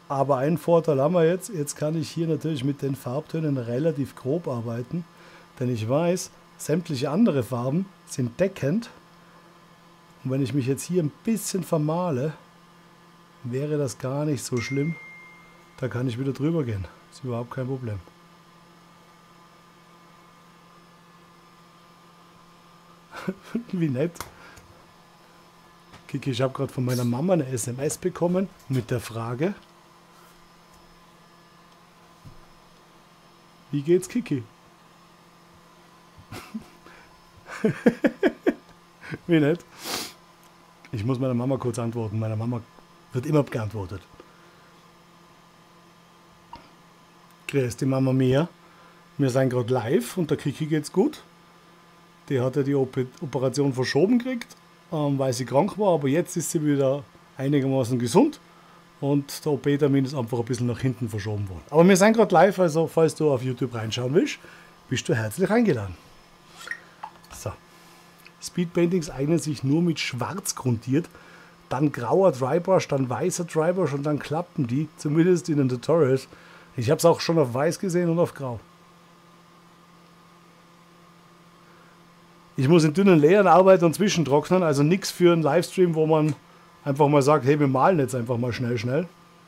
Aber einen Vorteil haben wir jetzt. Jetzt kann ich hier natürlich mit den Farbtönen relativ grob arbeiten. Denn ich weiß, sämtliche andere Farben sind deckend. Und wenn ich mich jetzt hier ein bisschen vermale, wäre das gar nicht so schlimm. Da kann ich wieder drüber gehen. Ist überhaupt kein Problem. Wie nett. Kiki, ich habe gerade von meiner Mama eine SMS bekommen mit der Frage: Wie geht's, Kiki? Wie nett. Ich muss meiner Mama kurz antworten. Meiner Mama wird immer geantwortet. Grüß die Mama Mia. Wir sind gerade live und der Kiki geht's gut. Die hat ja die Operation verschoben gekriegt, weil sie krank war, aber jetzt ist sie wieder einigermaßen gesund und der OP-Termin ist einfach ein bisschen nach hinten verschoben worden. Aber wir sind gerade live, also falls du auf YouTube reinschauen willst, bist du herzlich eingeladen. So. Speedpaintings eignen sich nur mit schwarz grundiert, dann grauer Drybrush, dann weißer Drybrush und dann klappen die, zumindest in den Tutorials. Ich habe es auch schon auf weiß gesehen und auf grau. Ich muss in dünnen Layern arbeiten und zwischentrocknen, also nichts für einen Livestream, wo man einfach mal sagt, hey, wir malen jetzt einfach mal schnell.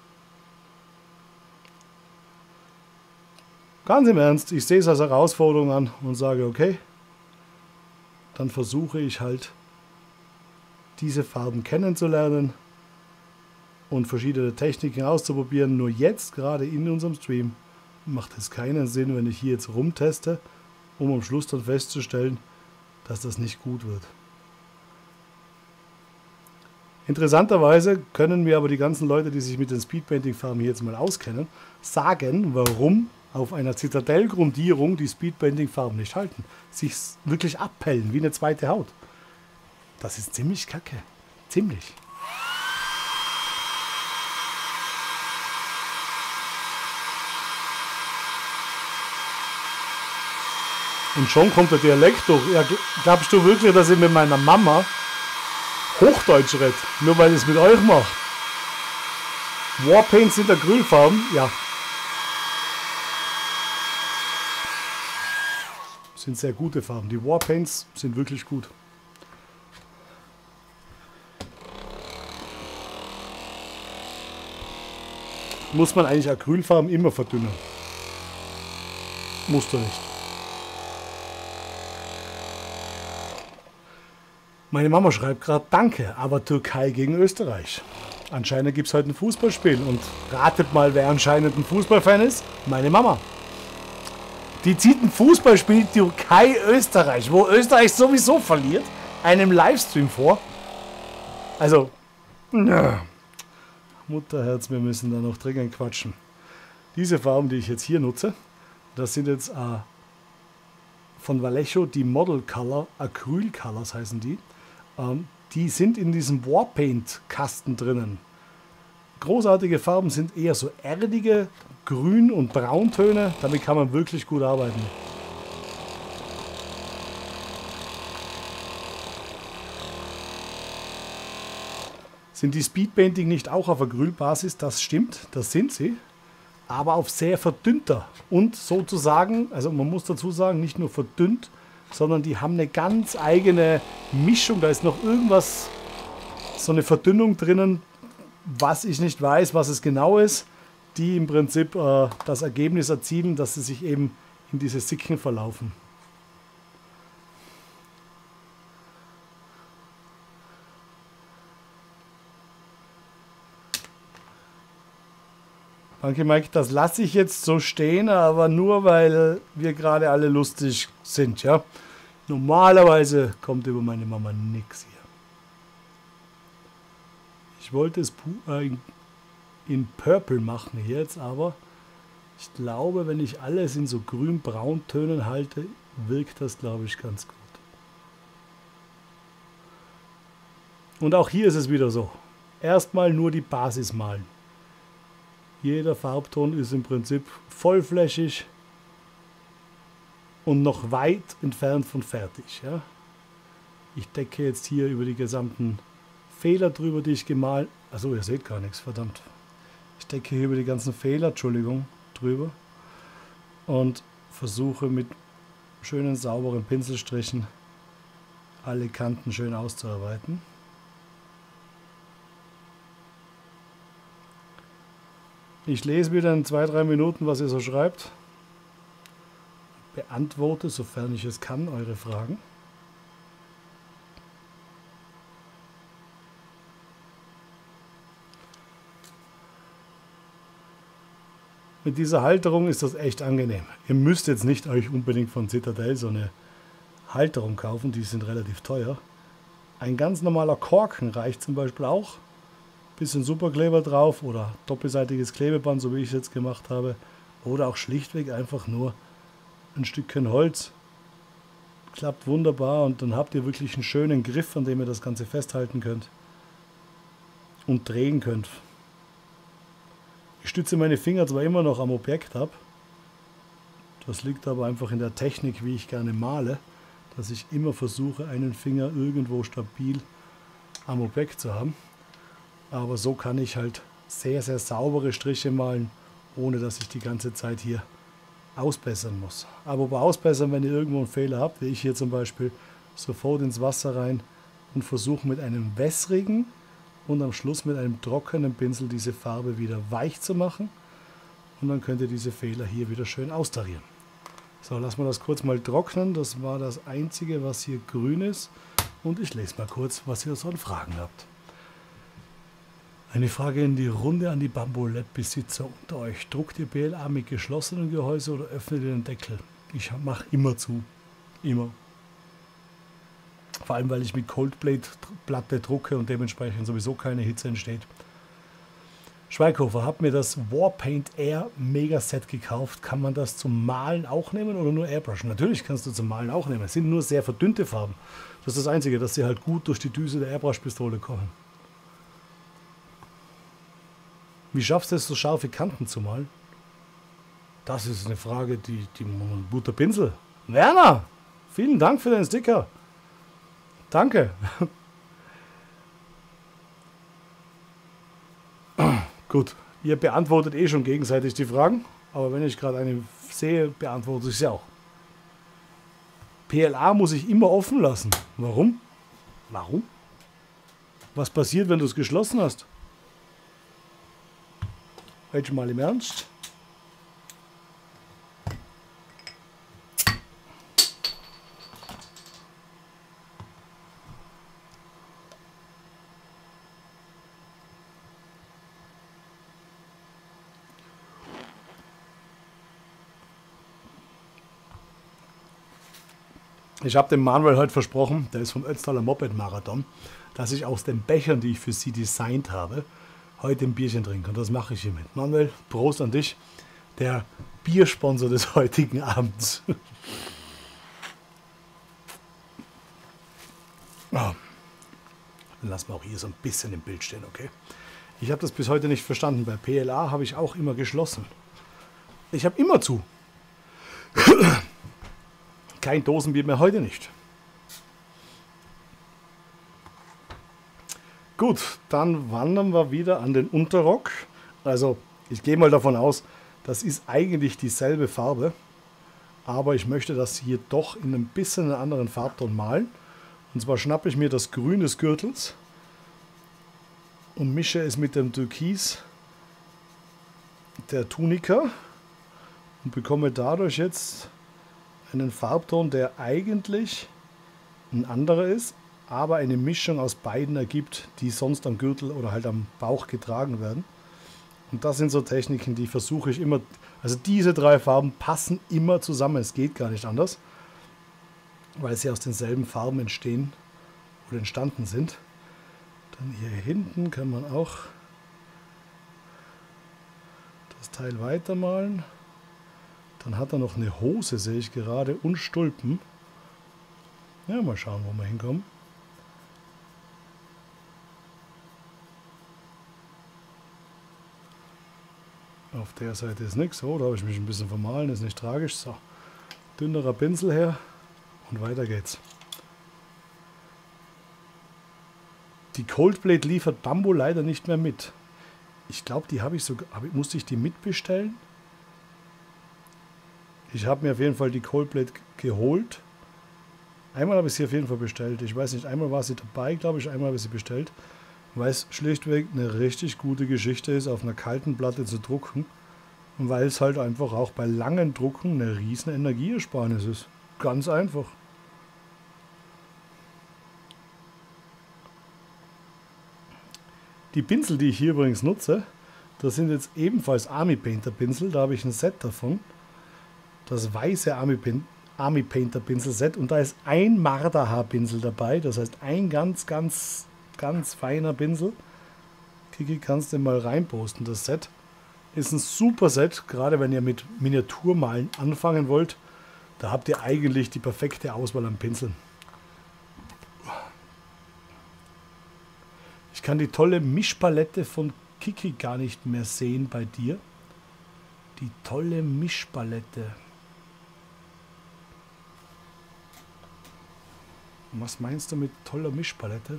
Ganz im Ernst, ich sehe es als Herausforderung an und sage, okay, dann versuche ich halt, diese Farben kennenzulernen und verschiedene Techniken auszuprobieren. Nur jetzt, gerade in unserem Stream, macht es keinen Sinn, wenn ich hier jetzt rumteste, um am Schluss dann festzustellen, dass das nicht gut wird. Interessanterweise können mir aber die ganzen Leute, die sich mit den Speedpainting-Farben hier jetzt mal auskennen, sagen, warum auf einer Zitadell-Grundierung die Speedpainting-Farben nicht halten. Sich wirklich abpellen, wie eine zweite Haut. Das ist ziemlich kacke. Ziemlich. Und schon kommt der Dialekt durch. Ja, glaubst du wirklich, dass ich mit meiner Mama Hochdeutsch rede? Nur weil ich es mit euch mache? Warpaints sind Acrylfarben? Ja. Sind sehr gute Farben. Die Warpaints sind wirklich gut. Muss man eigentlich Acrylfarben immer verdünnen? Musst du nicht. Meine Mama schreibt gerade, danke, aber Türkei gegen Österreich. Anscheinend gibt es heute ein Fußballspiel und ratet mal, wer anscheinend ein Fußballfan ist? Meine Mama. Die zieht ein Fußballspiel Türkei-Österreich, wo Österreich sowieso verliert, einem Livestream vor. Also, Mutterherz, wir müssen da noch dringend quatschen. Diese Farben, die ich jetzt hier nutze, das sind jetzt von Vallejo die Model Color, Acryl Colors heißen die. Die sind in diesem Warpaint-Kasten drinnen. Großartige Farben sind eher so erdige Grün- und Brauntöne. Damit kann man wirklich gut arbeiten. Sind die Speedpainting nicht auch auf Acrylbasis? Das stimmt, das sind sie. Aber auf sehr verdünnter und sozusagen, also man muss dazu sagen, nicht nur verdünnt, sondern die haben eine ganz eigene Mischung. Da ist noch irgendwas, so eine Verdünnung drinnen, was ich nicht weiß, was es genau ist, die im Prinzip das Ergebnis erzielen, dass sie sich eben in diese Sicken verlaufen. Danke Mike, das lasse ich jetzt so stehen, aber nur weil wir gerade alle lustig sind, ja. Normalerweise kommt über meine Mama nichts hier. Ich wollte es in Purple machen jetzt, aber ich glaube, wenn ich alles in so grün-braun-Tönen halte, wirkt das, glaube ich, ganz gut. Und auch hier ist es wieder so. Erstmal nur die Basis malen. Jeder Farbton ist im Prinzip vollflächig und noch weit entfernt von fertig. Ja? Ich decke jetzt hier über die gesamten Fehler drüber, die ich gemalt habe. Achso, ihr seht gar nichts, verdammt. Ich decke hier über die ganzen Fehler, Entschuldigung, drüber und versuche mit schönen sauberen Pinselstrichen alle Kanten schön auszuarbeiten. Ich lese wieder in 2-3 Minuten, was ihr so schreibt. Beantworte, sofern ich es kann, eure Fragen. Mit dieser Halterung ist das echt angenehm. Ihr müsst jetzt nicht euch unbedingt von Citadel so eine Halterung kaufen, die sind relativ teuer. Ein ganz normaler Korken reicht zum Beispiel auch. Bisschen Superkleber drauf oder doppelseitiges Klebeband, so wie ich es jetzt gemacht habe. Oder auch schlichtweg einfach nur ein Stückchen Holz. Klappt wunderbar und dann habt ihr wirklich einen schönen Griff, an dem ihr das Ganze festhalten könnt und drehen könnt. Ich stütze meine Finger zwar immer noch am Objekt ab, das liegt aber einfach in der Technik, wie ich gerne male, dass ich immer versuche, einen Finger irgendwo stabil am Objekt zu haben. Aber so kann ich halt sehr, sehr saubere Striche malen, ohne dass ich die ganze Zeit hier ausbessern muss. Aber bei Ausbessern, wenn ihr irgendwo einen Fehler habt, wie ich hier zum Beispiel, sofort ins Wasser rein und versuche mit einem wässrigen und am Schluss mit einem trockenen Pinsel diese Farbe wieder weich zu machen. Und dann könnt ihr diese Fehler hier wieder schön austarieren. So, lassen wir das kurz mal trocknen. Das war das Einzige, was hier grün ist. Und ich lese mal kurz, was ihr so an Fragen habt. Eine Frage in die Runde an die Bambolett-Besitzer unter euch. Druckt ihr PLA mit geschlossenen Gehäuse oder öffnet ihr den Deckel? Ich mache immer zu. Immer. Vor allem, weil ich mit Coldplate-Platte drucke und dementsprechend sowieso keine Hitze entsteht. Schweighofer, hab mir das Warpaint Air Mega Set gekauft. Kann man das zum Malen auch nehmen oder nur Airbrushen? Natürlich kannst du zum Malen auch nehmen. Es sind nur sehr verdünnte Farben. Das ist das Einzige, dass sie halt gut durch die Düse der Airbrush-Pistole kommen. Wie schaffst du es, so scharfe Kanten zu malen? Das ist eine Frage, die guter Pinsel. Werner, vielen Dank für deinen Sticker. Danke. Gut, ihr beantwortet eh schon gegenseitig die Fragen, aber wenn ich gerade eine sehe, beantworte ich sie auch. PLA muss ich immer offen lassen. Warum? Warum? Was passiert, wenn du es geschlossen hast? Heute mal im Ernst. Ich habe dem Manuel heute versprochen, der ist vom Ötztaler Moped Marathon, dass ich aus den Bechern, die ich für sie designt habe, heute ein Bierchen trinke. Und das mache ich hiermit. Manuel, Prost an dich, der Biersponsor des heutigen Abends. Oh. Lassen wir auch hier so ein bisschen im Bild stehen, okay? Ich habe das bis heute nicht verstanden. Bei PLA habe ich auch immer geschlossen. Ich habe immer zu. Kein Dosenbier mehr, heute nicht. Gut, dann wandern wir wieder an den Unterrock. Also ich gehe mal davon aus, das ist eigentlich dieselbe Farbe. Aber ich möchte das hier doch in ein bisschen einen anderen Farbton malen. Und zwar schnappe ich mir das Grün des Gürtels und mische es mit dem Türkis der Tunika und bekomme dadurch jetzt einen Farbton, der eigentlich ein anderer ist, aber eine Mischung aus beiden ergibt, die sonst am Gürtel oder halt am Bauch getragen werden. Und das sind so Techniken, die versuche ich immer, also diese drei Farben passen immer zusammen, es geht gar nicht anders, weil sie aus denselben Farben entstehen oder entstanden sind. Dann hier hinten kann man auch das Teil weitermalen. Dann hat er noch eine Hose, sehe ich gerade, und Stulpen. Ja, mal schauen, wo wir hinkommen. Auf der Seite ist nichts. Oh, da habe ich mich ein bisschen vermahlen, ist nicht tragisch. So, dünnerer Pinsel her und weiter geht's. Die Coldplate liefert Bambu leider nicht mehr mit. Ich glaube, die habe ich sogar, musste ich die mitbestellen? Ich habe mir auf jeden Fall die Coldplate geholt. Einmal habe ich sie auf jeden Fall bestellt. Ich weiß nicht, einmal war sie dabei, glaube ich, einmal habe ich sie bestellt. Weil es schlichtweg eine richtig gute Geschichte ist, auf einer kalten Platte zu drucken. Und weil es halt einfach auch bei langen Drucken eine riesen Energieersparnis ist. Ganz einfach. Die Pinsel, die ich hier übrigens nutze, das sind jetzt ebenfalls Army Painter Pinsel. Da habe ich ein Set davon. Das weiße Army Painter Pinsel Set. Und da ist ein Marderhaar Pinsel dabei. Das heißt ein ganz feiner Pinsel. Kiki, kannst du mal reinposten, das Set. Ist ein super Set, gerade wenn ihr mit Miniaturmalen anfangen wollt. Da habt ihr eigentlich die perfekte Auswahl an Pinseln. Ich kann die tolle Mischpalette von Kiki gar nicht mehr sehen bei dir. Die tolle Mischpalette. Was meinst du mit toller Mischpalette?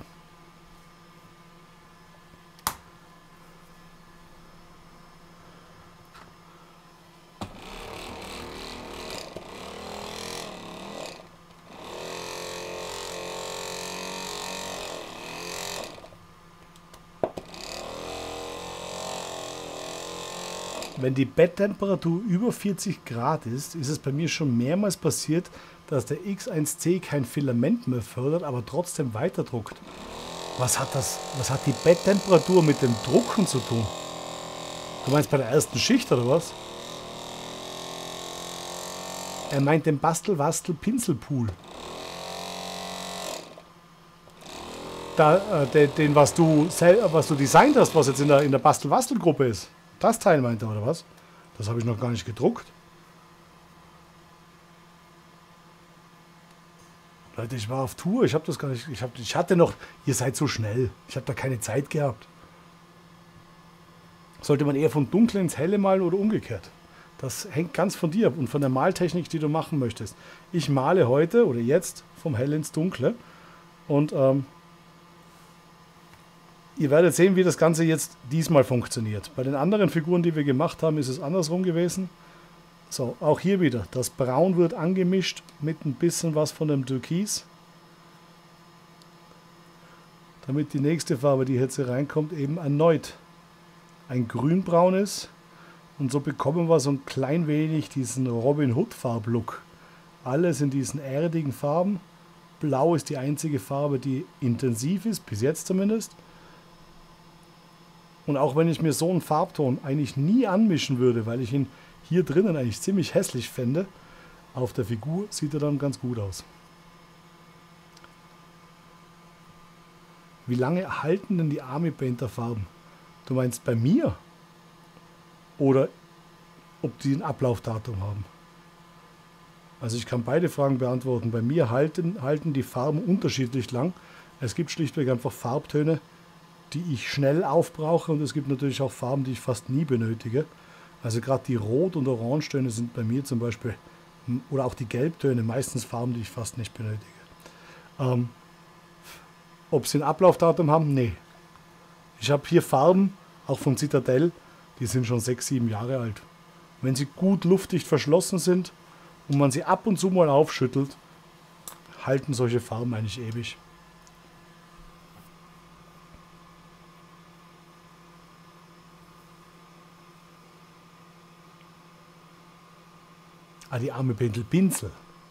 Wenn die Betttemperatur über 40 Grad ist, ist es bei mir schon mehrmals passiert, dass der X1C kein Filament mehr fördert, aber trotzdem weiterdruckt. Was hat die Betttemperatur mit dem Drucken zu tun? Du meinst bei der ersten Schicht oder was? Er meint den Bastel-Wastel-Pinselpool. Den, was du designt hast, was jetzt in der Bastel-Wastel-Gruppe ist. Das Teil meint er, oder was? Das habe ich noch gar nicht gedruckt. Leute, ich war auf Tour, ich habe das gar nicht. Ich hatte noch. Ihr seid so schnell. Ich habe da keine Zeit gehabt. Sollte man eher von Dunkel ins Helle malen oder umgekehrt? Das hängt ganz von dir ab und von der Maltechnik, die du machen möchtest. Ich male heute oder jetzt vom Hell ins Dunkle. Und ihr werdet sehen, wie das Ganze jetzt diesmal funktioniert. Bei den anderen Figuren, die wir gemacht haben, ist es andersrum gewesen. So, auch hier wieder. Das Braun wird angemischt mit ein bisschen was von dem Türkis. Damit die nächste Farbe, die jetzt hier reinkommt, eben erneut ein grünbraun ist. Und so bekommen wir so ein klein wenig diesen Robin Hood Farblook. Alles in diesen erdigen Farben. Blau ist die einzige Farbe, die intensiv ist, bis jetzt zumindest. Und auch wenn ich mir so einen Farbton eigentlich nie anmischen würde, weil ich ihn hier drinnen eigentlich ziemlich hässlich fände, auf der Figur sieht er dann ganz gut aus. Wie lange halten denn die Army Painter Farben? Du meinst bei mir? Oder ob die ein Ablaufdatum haben? Also ich kann beide Fragen beantworten. Bei mir halten die Farben unterschiedlich lang. Es gibt schlichtweg einfach Farbtöne, die ich schnell aufbrauche, und es gibt natürlich auch Farben, die ich fast nie benötige. Also gerade die Rot- und Orangetöne sind bei mir zum Beispiel, oder auch die Gelbtöne, meistens Farben, die ich fast nicht benötige. Ob sie ein Ablaufdatum haben? Nee. Ich habe hier Farben, auch von Citadel, die sind schon 6, 7 Jahre alt. Wenn sie gut luftdicht verschlossen sind und man sie ab und zu mal aufschüttelt, halten solche Farben eigentlich ewig. Die Army Painter Pinsel.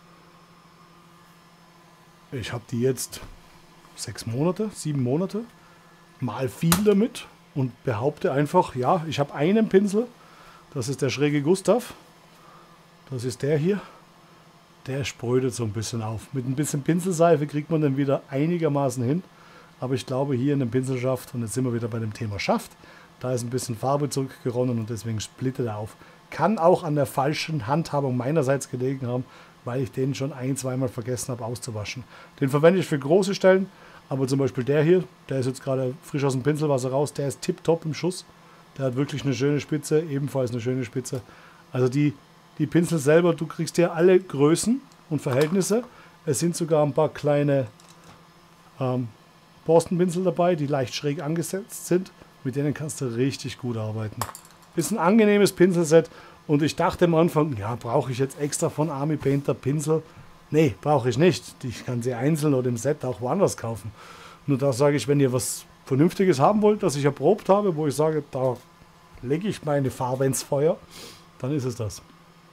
Ich habe die jetzt 6 Monate, 7 Monate, mal viel damit und behaupte einfach, ja, ich habe einen Pinsel, das ist der schräge Gustav, das ist der hier, der sprödet so ein bisschen auf. Mit ein bisschen Pinselseife kriegt man den wieder einigermaßen hin, aber ich glaube hier in dem Pinselschaft, und jetzt sind wir wieder bei dem Thema Schaft, da ist ein bisschen Farbe zurückgeronnen und deswegen splittet er auf. Kann auch an der falschen Handhabung meinerseits gelegen haben, weil ich den schon 1-, 2-mal vergessen habe auszuwaschen. Den verwende ich für große Stellen, aber zum Beispiel der hier, der ist jetzt gerade frisch aus dem Pinselwasser raus, der ist tipptopp im Schuss. Der hat wirklich eine schöne Spitze, ebenfalls eine schöne Spitze. Also die Pinsel selber, du kriegst hier alle Größen und Verhältnisse. Es sind sogar ein paar kleine Borstenpinsel dabei, die leicht schräg angesetzt sind. Mit denen kannst du richtig gut arbeiten. Ist ein angenehmes Pinselset und ich dachte am Anfang, ja, brauche ich jetzt extra von Army Painter Pinsel? Nee, brauche ich nicht. Ich kann sie einzeln oder im Set auch woanders kaufen. Nur da sage ich, wenn ihr was Vernünftiges haben wollt, das ich erprobt habe, wo ich sage, da lege ich meine Farbe ins Feuer, dann ist es das.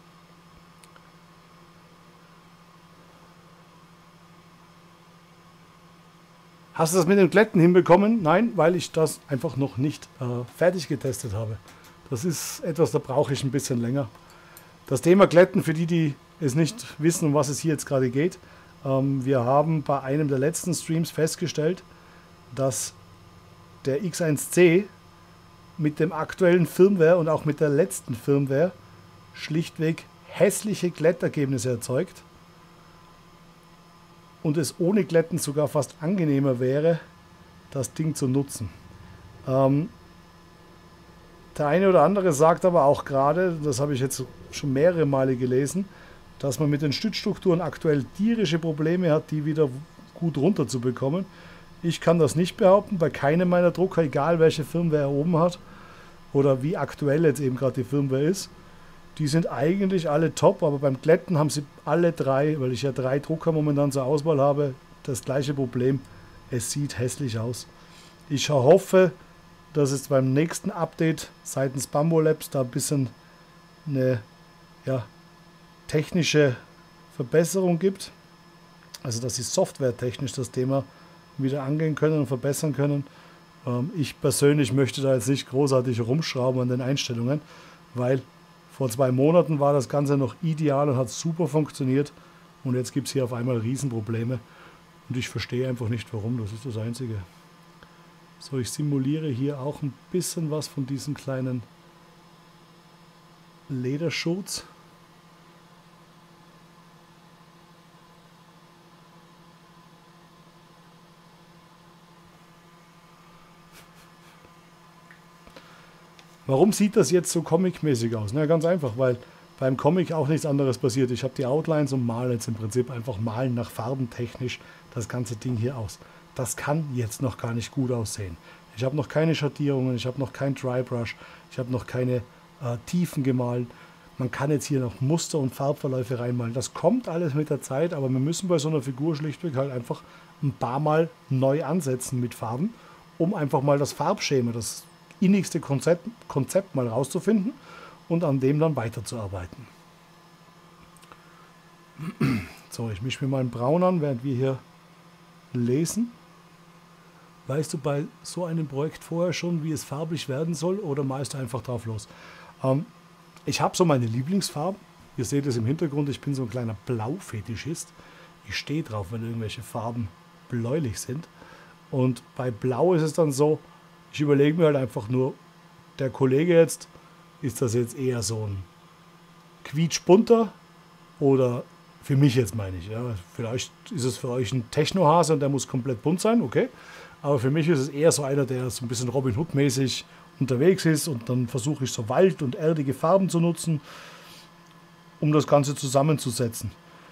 Hast du das mit dem Glätten hinbekommen? Nein, weil ich das einfach noch nicht fertig getestet habe. Das ist etwas, da brauche ich ein bisschen länger. Das Thema Glätten, für die, die es nicht wissen, um was es hier jetzt gerade geht. Wir haben bei einem der letzten Streams festgestellt, dass der X1C mit dem aktuellen Firmware und auch mit der letzten Firmware schlichtweg hässliche Glättergebnisse erzeugt. Und es ohne Glätten sogar fast angenehmer wäre, das Ding zu nutzen. Der eine oder andere sagt aber auch gerade, das habe ich jetzt schon mehrere Male gelesen, dass man mit den Stützstrukturen aktuell tierische Probleme hat, die wieder gut runterzubekommen. Ich kann das nicht behaupten, bei keinem meiner Drucker, egal welche Firmware er oben hat oder wie aktuell jetzt eben gerade die Firmware ist. Die sind eigentlich alle top, aber beim Glätten haben sie alle drei, weil ich ja 3 Drucker momentan zur Auswahl habe, das gleiche Problem. Es sieht hässlich aus. Ich hoffe, dass es beim nächsten Update seitens Bambu Labs da ein bisschen eine technische Verbesserung gibt. Also dass sie softwaretechnisch das Thema wieder angehen können und verbessern können. Ich persönlich möchte da jetzt nicht großartig rumschrauben an den Einstellungen, weil vor 2 Monaten war das Ganze noch ideal und hat super funktioniert und jetzt gibt es hier auf einmal Riesenprobleme und ich verstehe einfach nicht warum, das ist das Einzige. So, ich simuliere hier auch ein bisschen was von diesen kleinen Lederschutz. Warum sieht das jetzt so comic-mäßig aus? Na, ganz einfach, weil beim Comic auch nichts anderes passiert. Ich habe die Outlines und male jetzt im Prinzip einfach malen nach Farben technisch das ganze Ding hier aus. Das kann jetzt noch gar nicht gut aussehen. Ich habe noch keine Schattierungen, ich habe noch kein Dry Brush, ich habe noch keine Tiefen gemalt. Man kann jetzt hier noch Muster und Farbverläufe reinmalen. Das kommt alles mit der Zeit, aber wir müssen bei so einer Figur schlichtweg halt einfach ein paar Mal neu ansetzen mit Farben, um einfach mal das Farbschema, das innigste Konzept mal rauszufinden und an dem dann weiterzuarbeiten. So, ich mische mir mal einen Braun an, während wir hier lesen. Weißt du bei so einem Projekt vorher schon, wie es farblich werden soll, oder malst du einfach drauf los? Ich habe so meine Lieblingsfarben. Ihr seht es im Hintergrund, ich bin so ein kleiner Blau-Fetischist. Ich stehe drauf, wenn irgendwelche Farben bläulich sind. Und bei Blau ist es dann so, ich überlege mir halt einfach nur, der Kollege jetzt, ist das jetzt eher so ein quietschbunter oder für mich jetzt meine ich, ja, vielleicht ist es für euch ein Techno-Hase und der muss komplett bunt sein, okay, aber für mich ist es eher so einer, der so ein bisschen Robin Hood-mäßig unterwegs ist und dann versuche ich so Wald- und erdige Farben zu nutzen, um das Ganze zusammenzusetzen.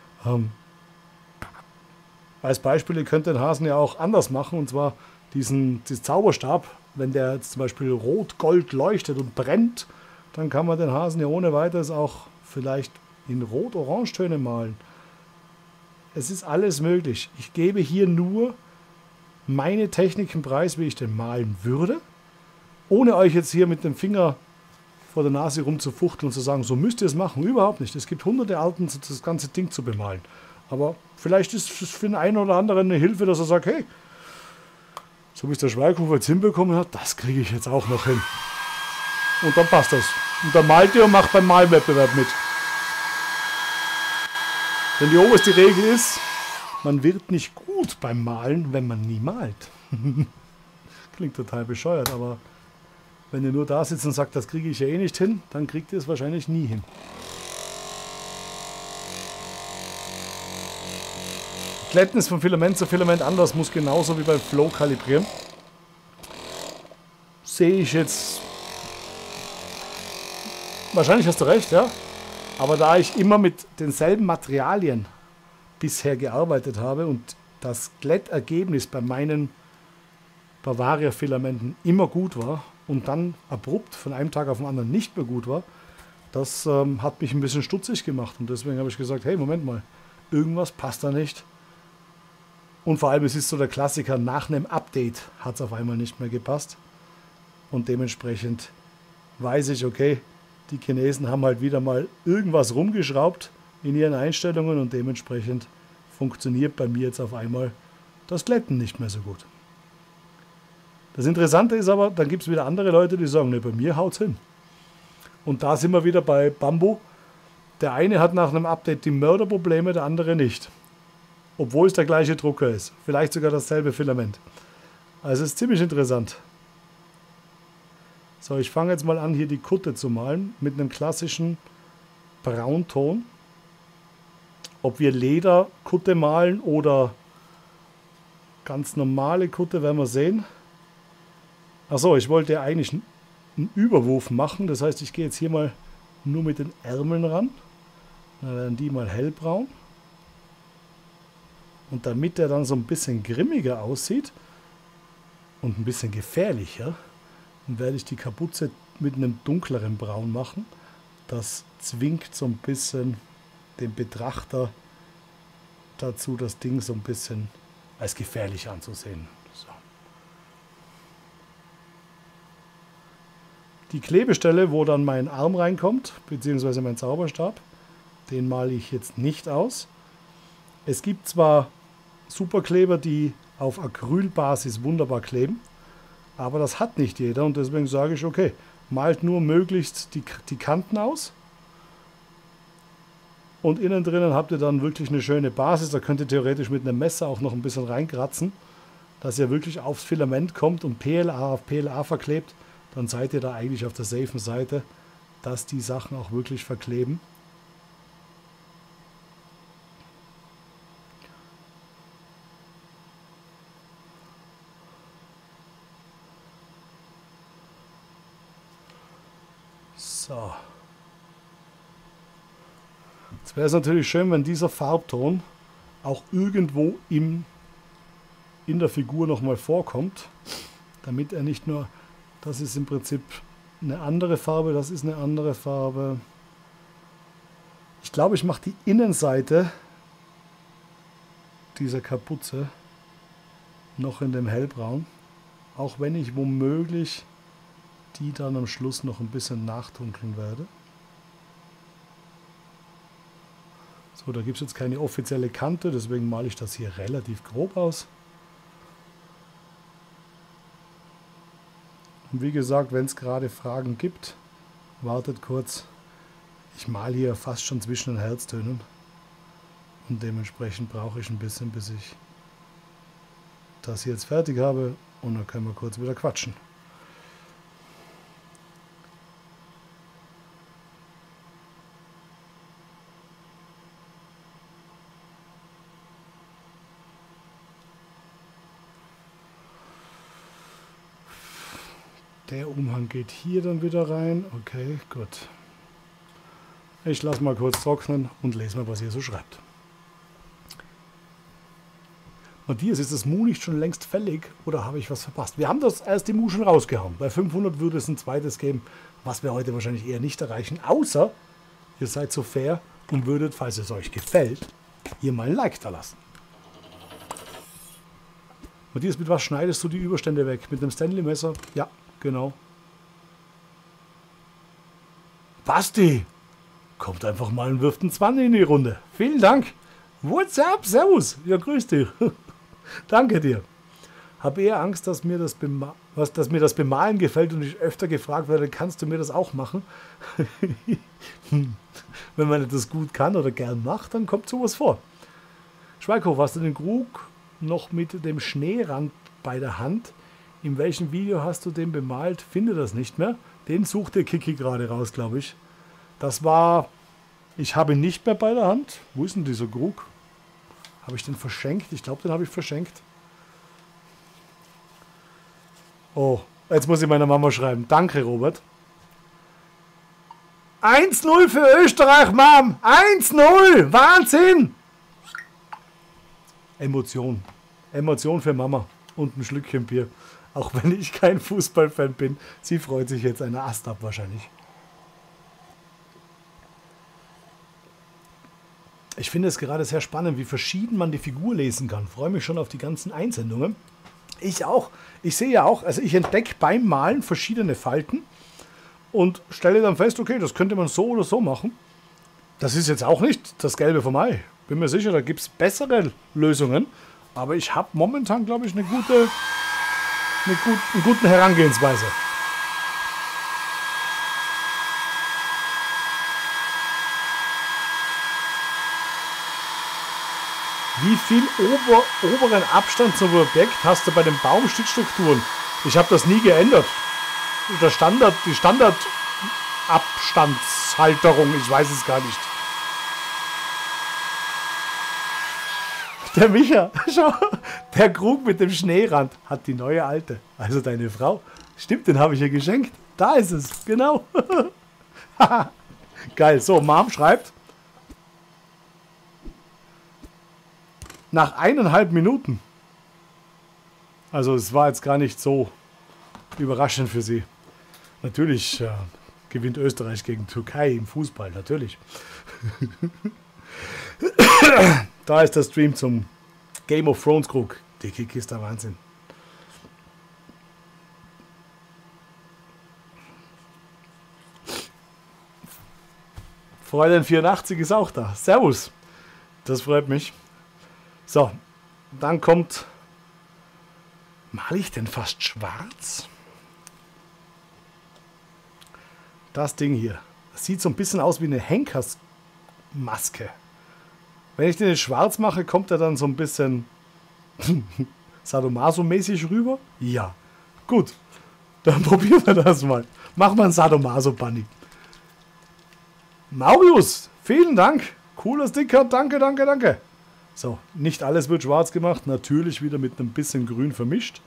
Als Beispiel, ihr könnt den Hasen ja auch anders machen, und zwar diesen Zauberstab, wenn der jetzt zum Beispiel rot-gold leuchtet und brennt, dann kann man den Hasen ja ohne weiteres auch vielleicht in Rot-Orange-Töne malen. Es ist alles möglich. Ich gebe hier nur meine Techniken preis, wie ich den malen würde, ohne euch jetzt hier mit dem Finger vor der Nase rumzufuchteln und zu sagen, so müsst ihr es machen. Überhaupt nicht. Es gibt hunderte Arten, das ganze Ding zu bemalen. Aber vielleicht ist es für den einen oder anderen eine Hilfe, dass er sagt, hey, so wie es der Schweighofer jetzt hinbekommen hat, das kriege ich jetzt auch noch hin. Und dann passt das. Und dann malt ihr und macht beim Malwettbewerb mit. Denn die oberste Regel ist, man wird nicht gut beim Malen, wenn man nie malt. Klingt total bescheuert, aber wenn ihr nur da sitzt und sagt, das kriege ich ja eh nicht hin, dann kriegt ihr es wahrscheinlich nie hin. Glätten ist von Filament zu Filament anders, muss genauso wie beim Flow kalibrieren. Sehe ich jetzt... Wahrscheinlich hast du recht, ja. Aber da ich immer mit denselben Materialien bisher gearbeitet habe und das Glättergebnis bei Bavaria-Filamenten immer gut war und dann abrupt von einem Tag auf den anderen nicht mehr gut war, das hat mich ein bisschen stutzig gemacht. Und deswegen habe ich gesagt, hey, Moment mal, irgendwas passt da nicht. Und vor allem, es ist so der Klassiker, nach einem Update hat es auf einmal nicht mehr gepasst. Und dementsprechend weiß ich, okay, die Chinesen haben halt wieder mal irgendwas rumgeschraubt in ihren Einstellungen und dementsprechend funktioniert bei mir jetzt auf einmal das Glätten nicht mehr so gut. Das Interessante ist aber, dann gibt es wieder andere Leute, die sagen, ne, bei mir haut's hin. Und da sind wir wieder bei Bambu. Der eine hat nach einem Update die Mörderprobleme, der andere nicht. Obwohl es der gleiche Drucker ist. Vielleicht sogar dasselbe Filament. Also es ist ziemlich interessant. So, ich fange jetzt mal an, hier die Kutte zu malen mit einem klassischen Braunton. Ob wir Lederkutte malen oder ganz normale Kutte, werden wir sehen. Achso, ich wollte ja eigentlich einen Überwurf machen. Das heißt, ich gehe jetzt hier mal nur mit den Ärmeln ran. Dann werden die mal hellbraun. Und damit der dann so ein bisschen grimmiger aussieht und ein bisschen gefährlicher, dann werde ich die Kapuze mit einem dunkleren Braun machen. Das zwingt so ein bisschen den Betrachter dazu, das Ding so ein bisschen als gefährlich anzusehen. So. Die Klebestelle, wo dann mein Arm reinkommt, beziehungsweise mein Zauberstab, den male ich jetzt nicht aus. Es gibt zwar Superkleber, die auf Acrylbasis wunderbar kleben, aber das hat nicht jeder und deswegen sage ich, okay, malt nur möglichst die Kanten aus und innen drinnen habt ihr dann wirklich eine schöne Basis. Da könnt ihr theoretisch mit einem Messer auch noch ein bisschen reinkratzen, dass ihr wirklich aufs Filament kommt und PLA auf PLA verklebt. Dann seid ihr da eigentlich auf der safen Seite, dass die Sachen auch wirklich verkleben. So. Jetzt wäre es natürlich schön, wenn dieser Farbton auch irgendwo in der Figur nochmal vorkommt, damit er nicht nur, das ist im Prinzip eine andere Farbe, das ist eine andere Farbe. Ich glaube, ich mache die Innenseite dieser Kapuze noch in dem hellbraun, auch wenn ich womöglich die dann am Schluss noch ein bisschen nachdunkeln werde. So, da gibt es jetzt keine offizielle Kante, deswegen male ich das hier relativ grob aus. Und wie gesagt, wenn es gerade Fragen gibt, wartet kurz. Ich male hier fast schon zwischen den Herztönen und dementsprechend brauche ich ein bisschen, bis ich das hier jetzt fertig habe und dann können wir kurz wieder quatschen. Der Umhang geht hier dann wieder rein. Okay, gut. Ich lasse mal kurz trocknen und lese mal, was ihr so schreibt. Matthias, ist das Mu nicht schon längst fällig oder habe ich was verpasst? Wir haben das erste Mu schon rausgehauen. Bei 500 würde es ein zweites geben, was wir heute wahrscheinlich eher nicht erreichen. Außer ihr seid so fair und würdet, falls es euch gefällt, hier mal ein Like da lassen. Matthias, mit was schneidest du die Überstände weg? Mit einem Stanley-Messer? Ja. Genau. Basti, kommt einfach mal und wirft einen 20 in die Runde. Vielen Dank. What's up? Servus. Ja, grüß dich. Danke dir. Habe eher Angst, dass mir das Bemalen gefällt und ich öfter gefragt werde, kannst du mir das auch machen? Wenn man das gut kann oder gern macht, dann kommt sowas vor. Schweighof, hast du den Krug noch mit dem Schneerand bei der Hand? In welchem Video hast du den bemalt? Finde das nicht mehr. Den sucht der Kiki gerade raus, glaube ich. Das war... Ich habe ihn nicht mehr bei der Hand. Wo ist denn dieser Krug? Habe ich den verschenkt? Ich glaube, den habe ich verschenkt. Oh, jetzt muss ich meiner Mama schreiben. Danke, Robert. 1-0 für Österreich, Mom. 1-0. Wahnsinn. Emotion. Emotion für Mama. Und ein Schlückchen Bier. Auch wenn ich kein Fußballfan bin. Sie freut sich jetzt eine Ast ab wahrscheinlich. Ich finde es gerade sehr spannend, wie verschieden man die Figur lesen kann. Freue mich schon auf die ganzen Einsendungen. Ich auch. Ich sehe ja auch, also ich entdecke beim Malen verschiedene Falten und stelle dann fest, okay, das könnte man so oder so machen. Das ist jetzt auch nicht das Gelbe vom Ei. Bin mir sicher, da gibt es bessere Lösungen. Aber ich habe momentan, glaube ich, eine gute Herangehensweise. Wie viel oberen Abstand zum Objekt hast du bei den Baumstützstrukturen? Ich habe das nie geändert. Die Standardabstandshalterung, ich weiß es gar nicht. Der Micha, schau, der Krug mit dem Schneerand hat die neue alte, also deine Frau. Stimmt, den habe ich ihr geschenkt. Da ist es, genau. Geil, so, Mom schreibt. Nach 1,5 Minuten. Also es war jetzt gar nicht so überraschend für sie. Natürlich gewinnt Österreich gegen Türkei im Fußball, natürlich. Da ist der Stream zum Game of Thrones Krug. Die Kick ist der Wahnsinn. Fräulein 84 ist auch da. Servus. Das freut mich. So, dann kommt... Male ich denn fast schwarz? Das Ding hier. Das sieht so ein bisschen aus wie eine Henkersmaske. Wenn ich den jetzt schwarz mache, kommt er dann so ein bisschen Sadomaso-mäßig rüber? Ja. Gut. Dann probieren wir das mal. Machen wir einen Sadomaso-Bunny. Marius, vielen Dank. Cooler Sticker. Danke, danke, danke. So, nicht alles wird schwarz gemacht. Natürlich wieder mit einem bisschen Grün vermischt.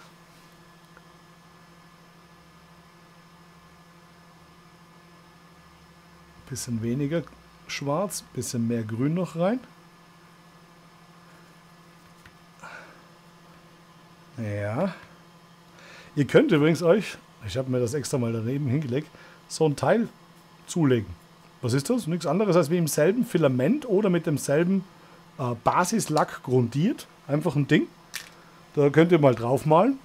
Bisschen weniger schwarz, bisschen mehr Grün noch rein. Ja. Ihr könnt übrigens euch, ich habe mir das extra mal daneben hingelegt, so ein Teil zulegen. Was ist das? Nichts anderes als wie im selben Filament oder mit demselben Basislack grundiert. Einfach ein Ding. Da könnt ihr mal draufmalen.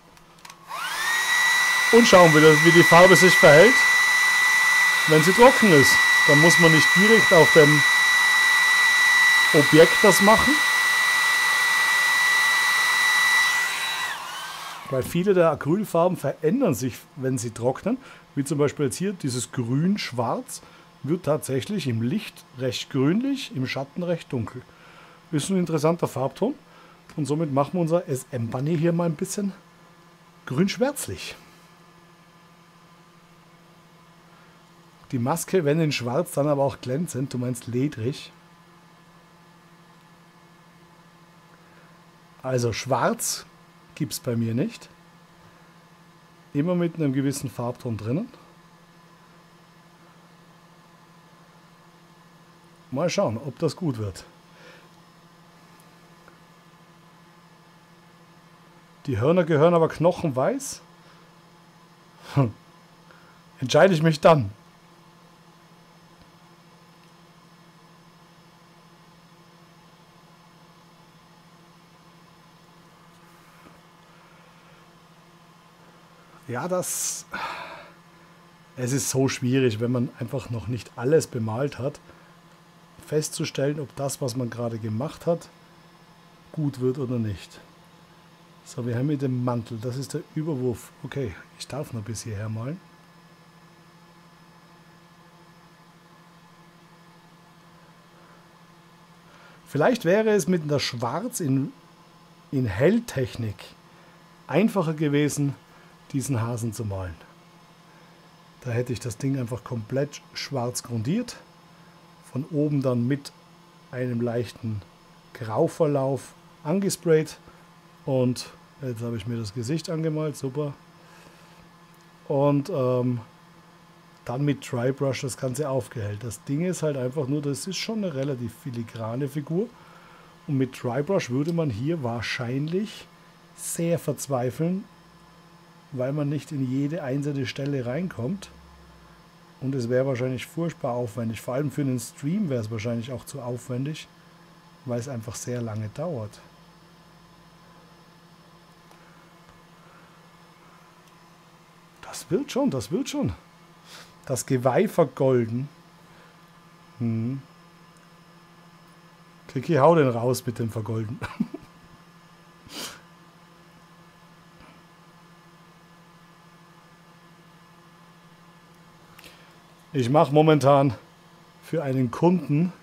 Und schauen, wie die Farbe sich verhält, wenn sie trocken ist. Dann muss man nicht direkt auf dem Objekt das machen. Weil viele der Acrylfarben verändern sich, wenn sie trocknen. Wie zum Beispiel jetzt hier dieses Grün-Schwarz wird tatsächlich im Licht recht grünlich, im Schatten recht dunkel. Ist ein interessanter Farbton. Und somit machen wir unser SM-Bunny hier mal ein bisschen grün-schwärzlich. Die Maske, wenn in schwarz, dann aber auch glänzend. Du meinst ledrig. Also schwarz gibt es bei mir nicht. Immer mit einem gewissen Farbton drinnen. Mal schauen, ob das gut wird. Die Hörner gehören aber knochenweiß. Entscheide ich mich dann. Ja, es ist so schwierig, wenn man einfach noch nicht alles bemalt hat, festzustellen, ob das, was man gerade gemacht hat, gut wird oder nicht. So, wir haben hier den Mantel, das ist der Überwurf. Okay, ich darf noch bis hierher malen. Vielleicht wäre es mit einer Schwarz in Helltechnik einfacher gewesen, diesen Hasen zu malen. Da hätte ich das Ding einfach komplett schwarz grundiert, von oben dann mit einem leichten Grauverlauf angesprayt und jetzt habe ich mir das Gesicht angemalt, super. Und dann mit Dry Brush das Ganze aufgehellt. Das Ding ist halt einfach nur, das ist schon eine relativ filigrane Figur und mit Dry Brush würde man hier wahrscheinlich sehr verzweifeln, weil man nicht in jede einzelne Stelle reinkommt. Und es wäre wahrscheinlich furchtbar aufwendig. Vor allem für einen Stream wäre es wahrscheinlich auch zu aufwendig, weil es einfach sehr lange dauert. Das wird schon, das wird schon. Das Geweih vergolden. Kiki, hau den raus mit dem Vergolden. Ich mache momentan für einen Kunden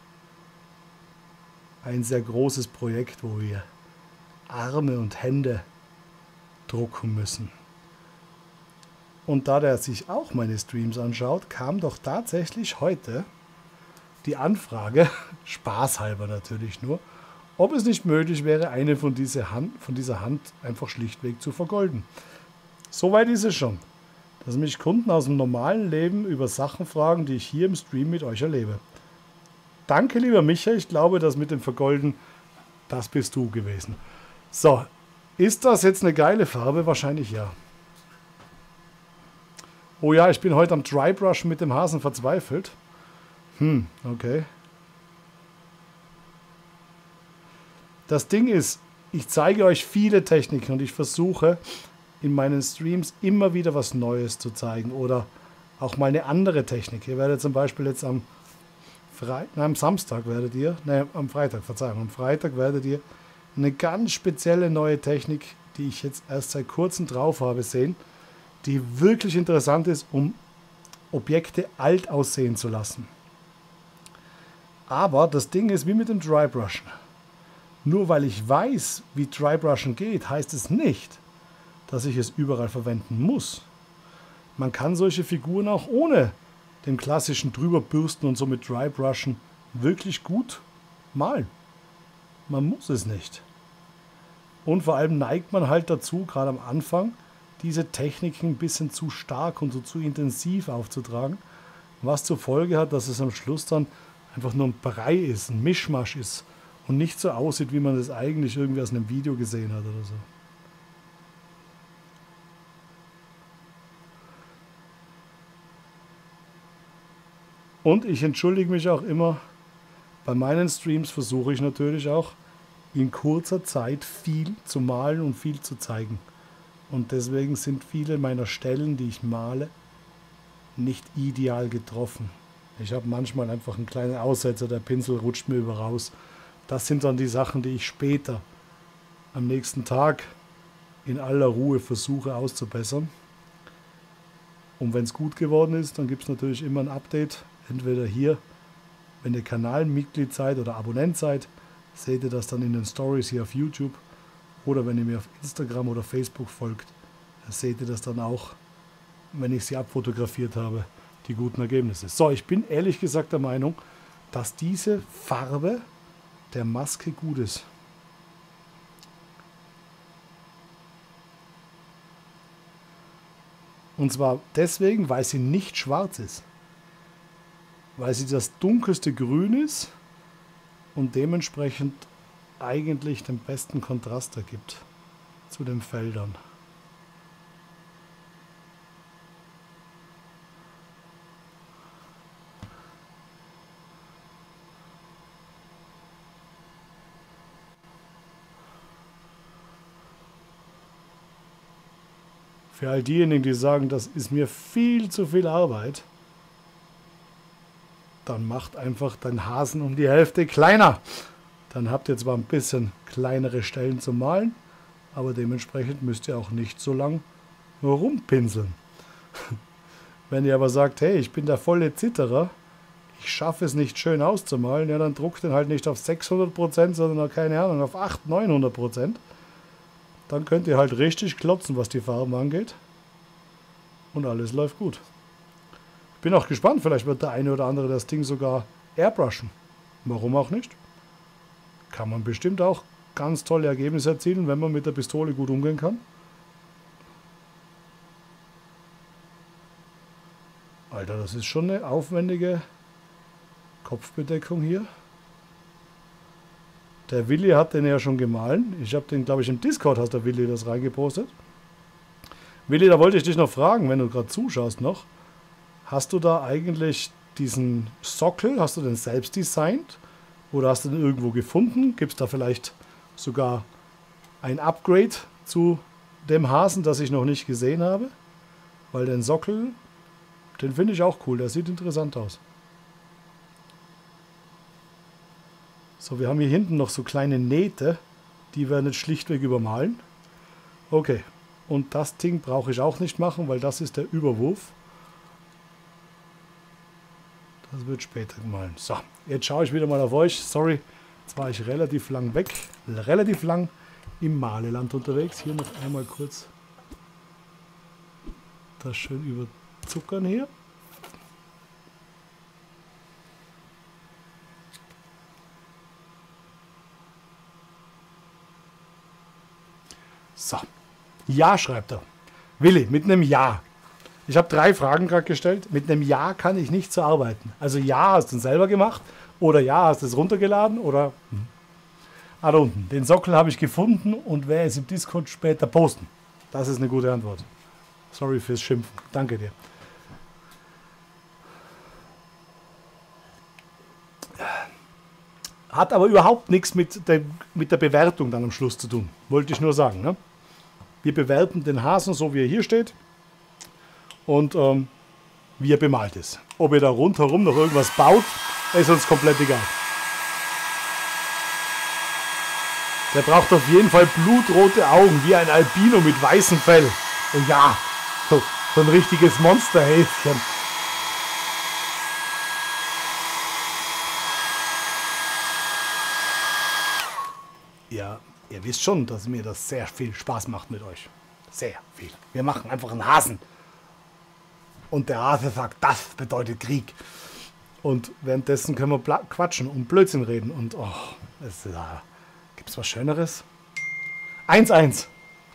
ein sehr großes Projekt, wo wir Arme und Hände drucken müssen. Und da der sich auch meine Streams anschaut, kam doch tatsächlich heute die Anfrage, spaßhalber natürlich nur, ob es nicht möglich wäre, eine von dieser Hand einfach schlichtweg zu vergolden. Soweit ist es schon, dass mich Kunden aus dem normalen Leben über Sachen fragen, die ich hier im Stream mit euch erlebe. Danke, lieber Michael, ich glaube, das mit dem Vergolden, das bist du gewesen. So, ist das jetzt eine geile Farbe? Wahrscheinlich ja. Oh ja, ich bin heute am Drybrushen mit dem Hasen verzweifelt. Okay. Das Ding ist, ich zeige euch viele Techniken und ich versuche in meinen Streams immer wieder was Neues zu zeigen oder auch mal eine andere Technik. Ihr werdet zum Beispiel jetzt am Samstag werdet ihr, am Freitag, Verzeihung, am Freitag werdet ihr eine ganz spezielle neue Technik, die ich jetzt erst seit kurzem drauf habe, sehen, die wirklich interessant ist, um Objekte alt aussehen zu lassen. Aber das Ding ist wie mit dem Drybrushen. Nur weil ich weiß, wie Drybrushen geht, heißt es nicht, dass ich es überall verwenden muss. Man kann solche Figuren auch ohne dem klassischen Drüberbürsten und so mit Drybrushen wirklich gut malen. Man muss es nicht. Und vor allem neigt man halt dazu, gerade am Anfang, diese Techniken ein bisschen zu stark und so zu intensiv aufzutragen, was zur Folge hat, dass es am Schluss dann einfach nur ein Brei ist, ein Mischmasch ist und nicht so aussieht, wie man es eigentlich irgendwie aus einem Video gesehen hat oder so. Und ich entschuldige mich auch immer, bei meinen Streams versuche ich natürlich auch in kurzer Zeit viel zu malen und viel zu zeigen. Und deswegen sind viele meiner Stellen, die ich male, nicht ideal getroffen. Ich habe manchmal einfach einen kleinen Aussetzer, der Pinsel rutscht mir über raus. Das sind dann die Sachen, die ich später am nächsten Tag in aller Ruhe versuche auszubessern. Und wenn es gut geworden ist, dann gibt es natürlich immer ein Update. Entweder hier, wenn ihr Kanalmitglied seid oder Abonnent seid, seht ihr das dann in den Stories hier auf YouTube. Oder wenn ihr mir auf Instagram oder Facebook folgt, seht ihr das dann auch, wenn ich sie abfotografiert habe, die guten Ergebnisse. So, ich bin ehrlich gesagt der Meinung, dass diese Farbe der Maske gut ist. Und zwar deswegen, weil sie nicht schwarz ist. Weil sie das dunkelste Grün ist und dementsprechend eigentlich den besten Kontrast ergibt zu den Feldern. Für all diejenigen, die sagen, das ist mir viel zu viel Arbeit, dann macht einfach den Hasen um die Hälfte kleiner. Dann habt ihr zwar ein bisschen kleinere Stellen zu malen, aber dementsprechend müsst ihr auch nicht so lang rumpinseln. Wenn ihr aber sagt, hey, ich bin der volle Zitterer, ich schaffe es nicht schön auszumalen, ja, dann druckt den halt nicht auf 600%, sondern keine Ahnung, auf 800-900%. Dann könnt ihr halt richtig klotzen, was die Farben angeht. Und alles läuft gut. Ich bin auch gespannt, vielleicht wird der eine oder andere das Ding sogar airbrushen. Warum auch nicht? Kann man bestimmt auch ganz tolle Ergebnisse erzielen, wenn man mit der Pistole gut umgehen kann. Alter, das ist schon eine aufwendige Kopfbedeckung hier. Der Willi hat den ja schon gemahlen. Ich habe den, glaube ich, im Discord hast der Willi das reingepostet. Willi, da wollte ich dich noch fragen, wenn du gerade zuschaust noch. Hast du da eigentlich diesen Sockel, hast du den selbst designt? Oder hast du den irgendwo gefunden? Gibt es da vielleicht sogar ein Upgrade zu dem Hasen, das ich noch nicht gesehen habe? Weil den Sockel, den finde ich auch cool. Der sieht interessant aus. So, wir haben hier hinten noch so kleine Nähte. Die werden jetzt schlichtweg übermalen. Okay. Und das Ding brauche ich auch nicht machen, weil das ist der Überwurf. Das wird später gemahlen. So, jetzt schaue ich wieder mal auf euch. Sorry, jetzt war ich relativ lang weg. Relativ lang im Maleland unterwegs. Hier noch einmal kurz das schön überzuckern hier. So. Ja, schreibt er. Willi, mit einem Ja. Ich habe 3 Fragen gerade gestellt. Mit einem Ja kann ich nicht so arbeiten. Also Ja, hast du es selber gemacht? Oder Ja, hast du es runtergeladen? Oder da unten. Den Sockel habe ich gefunden und werde es im Discord später posten. Das ist eine gute Antwort. Sorry fürs Schimpfen. Danke dir. Hat aber überhaupt nichts mit der Bewertung dann am Schluss zu tun. Wollte ich nur sagen. Ne? Wir bewerten den Hasen so, wie er hier steht. Und wie er bemalt ist. Ob ihr da rundherum noch irgendwas baut, ist uns komplett egal. Der braucht auf jeden Fall blutrote Augen, wie ein Albino mit weißem Fell. Und ja, so ein richtiges Monsterhäschen. Ja, ihr wisst schon, dass mir das sehr viel Spaß macht mit euch. Sehr viel. Wir machen einfach einen Hasen. Und der Hase sagt, das bedeutet Krieg. Und währenddessen können wir quatschen und Blödsinn reden. Und oh, gibt es was Schöneres? 1-1.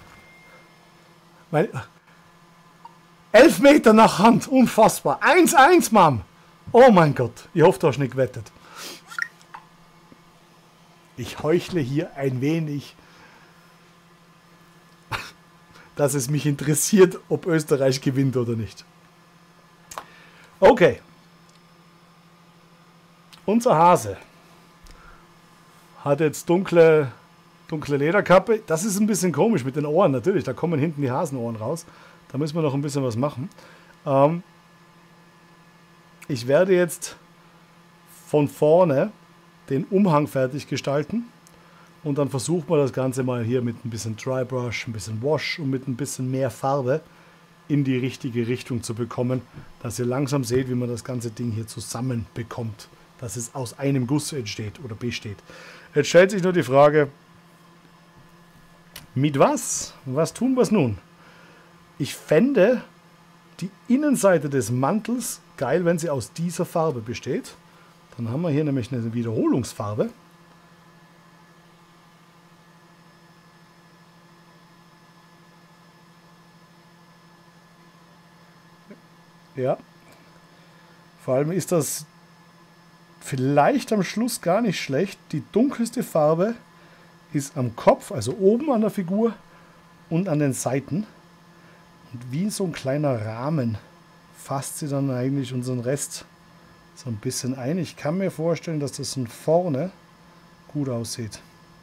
11 Meter nach Hand. Unfassbar. 1-1, Mom. Oh mein Gott. Ich hoffe, du hast nicht gewettet. Ich heuchle hier ein wenig, dass es mich interessiert, ob Österreich gewinnt oder nicht. Okay. Unser Hase hat jetzt dunkle Lederkappe. Das ist ein bisschen komisch mit den Ohren natürlich. Da kommen hinten die Hasenohren raus. Da müssen wir noch ein bisschen was machen. Ich werde jetzt von vorne den Umhang fertig gestalten. Und dann versuchen wir das Ganze mal hier mit ein bisschen Dry Brush, ein bisschen Wash und mit ein bisschen mehr Farbe in die richtige Richtung zu bekommen, dass ihr langsam seht, wie man das ganze Ding hier zusammen bekommt, dass es aus einem Guss entsteht oder besteht. Jetzt stellt sich nur die Frage, mit was? Was tun wir nun? Ich fände die Innenseite des Mantels geil, wenn sie aus dieser Farbe besteht. Dann haben wir hier nämlich eine Wiederholungsfarbe. Ja, vor allem ist das vielleicht am Schluss gar nicht schlecht. Die dunkelste Farbe ist am Kopf, also oben an der Figur und an den Seiten. Und wie so ein kleiner Rahmen fasst sie dann eigentlich unseren Rest so ein bisschen ein. Ich kann mir vorstellen, dass das von vorne gut aussieht.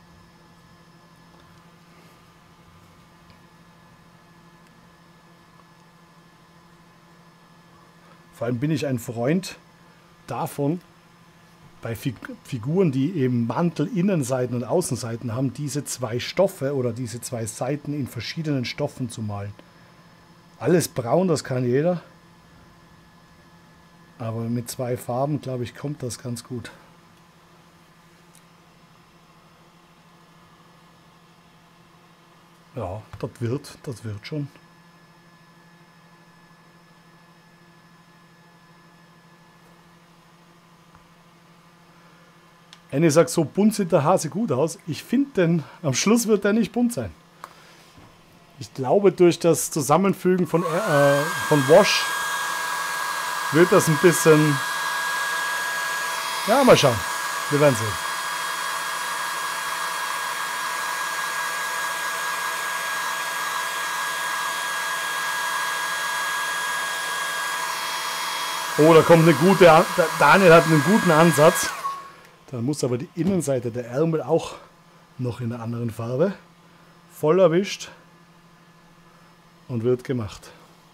Vor allem bin ich ein Freund davon, bei Figuren, die eben Mantel-Innenseiten und Außenseiten haben, diese 2 Stoffe oder diese 2 Seiten in verschiedenen Stoffen zu malen. Alles braun, das kann jeder. Aber mit 2 Farben, glaube ich, kommt das ganz gut. Ja, das wird schon. Annie sagt, so bunt sieht der Hase gut aus. Ich finde den, am Schluss wird der nicht bunt sein. Ich glaube, durch das Zusammenfügen von Wash wird das ein bisschen... Ja, mal schauen. Wir werden sehen. Oh, da kommt eine gute, Daniel hat einen guten Ansatz. Dann muss aber die Innenseite der Ärmel auch noch in einer anderen Farbe. Voll erwischt und wird gemacht.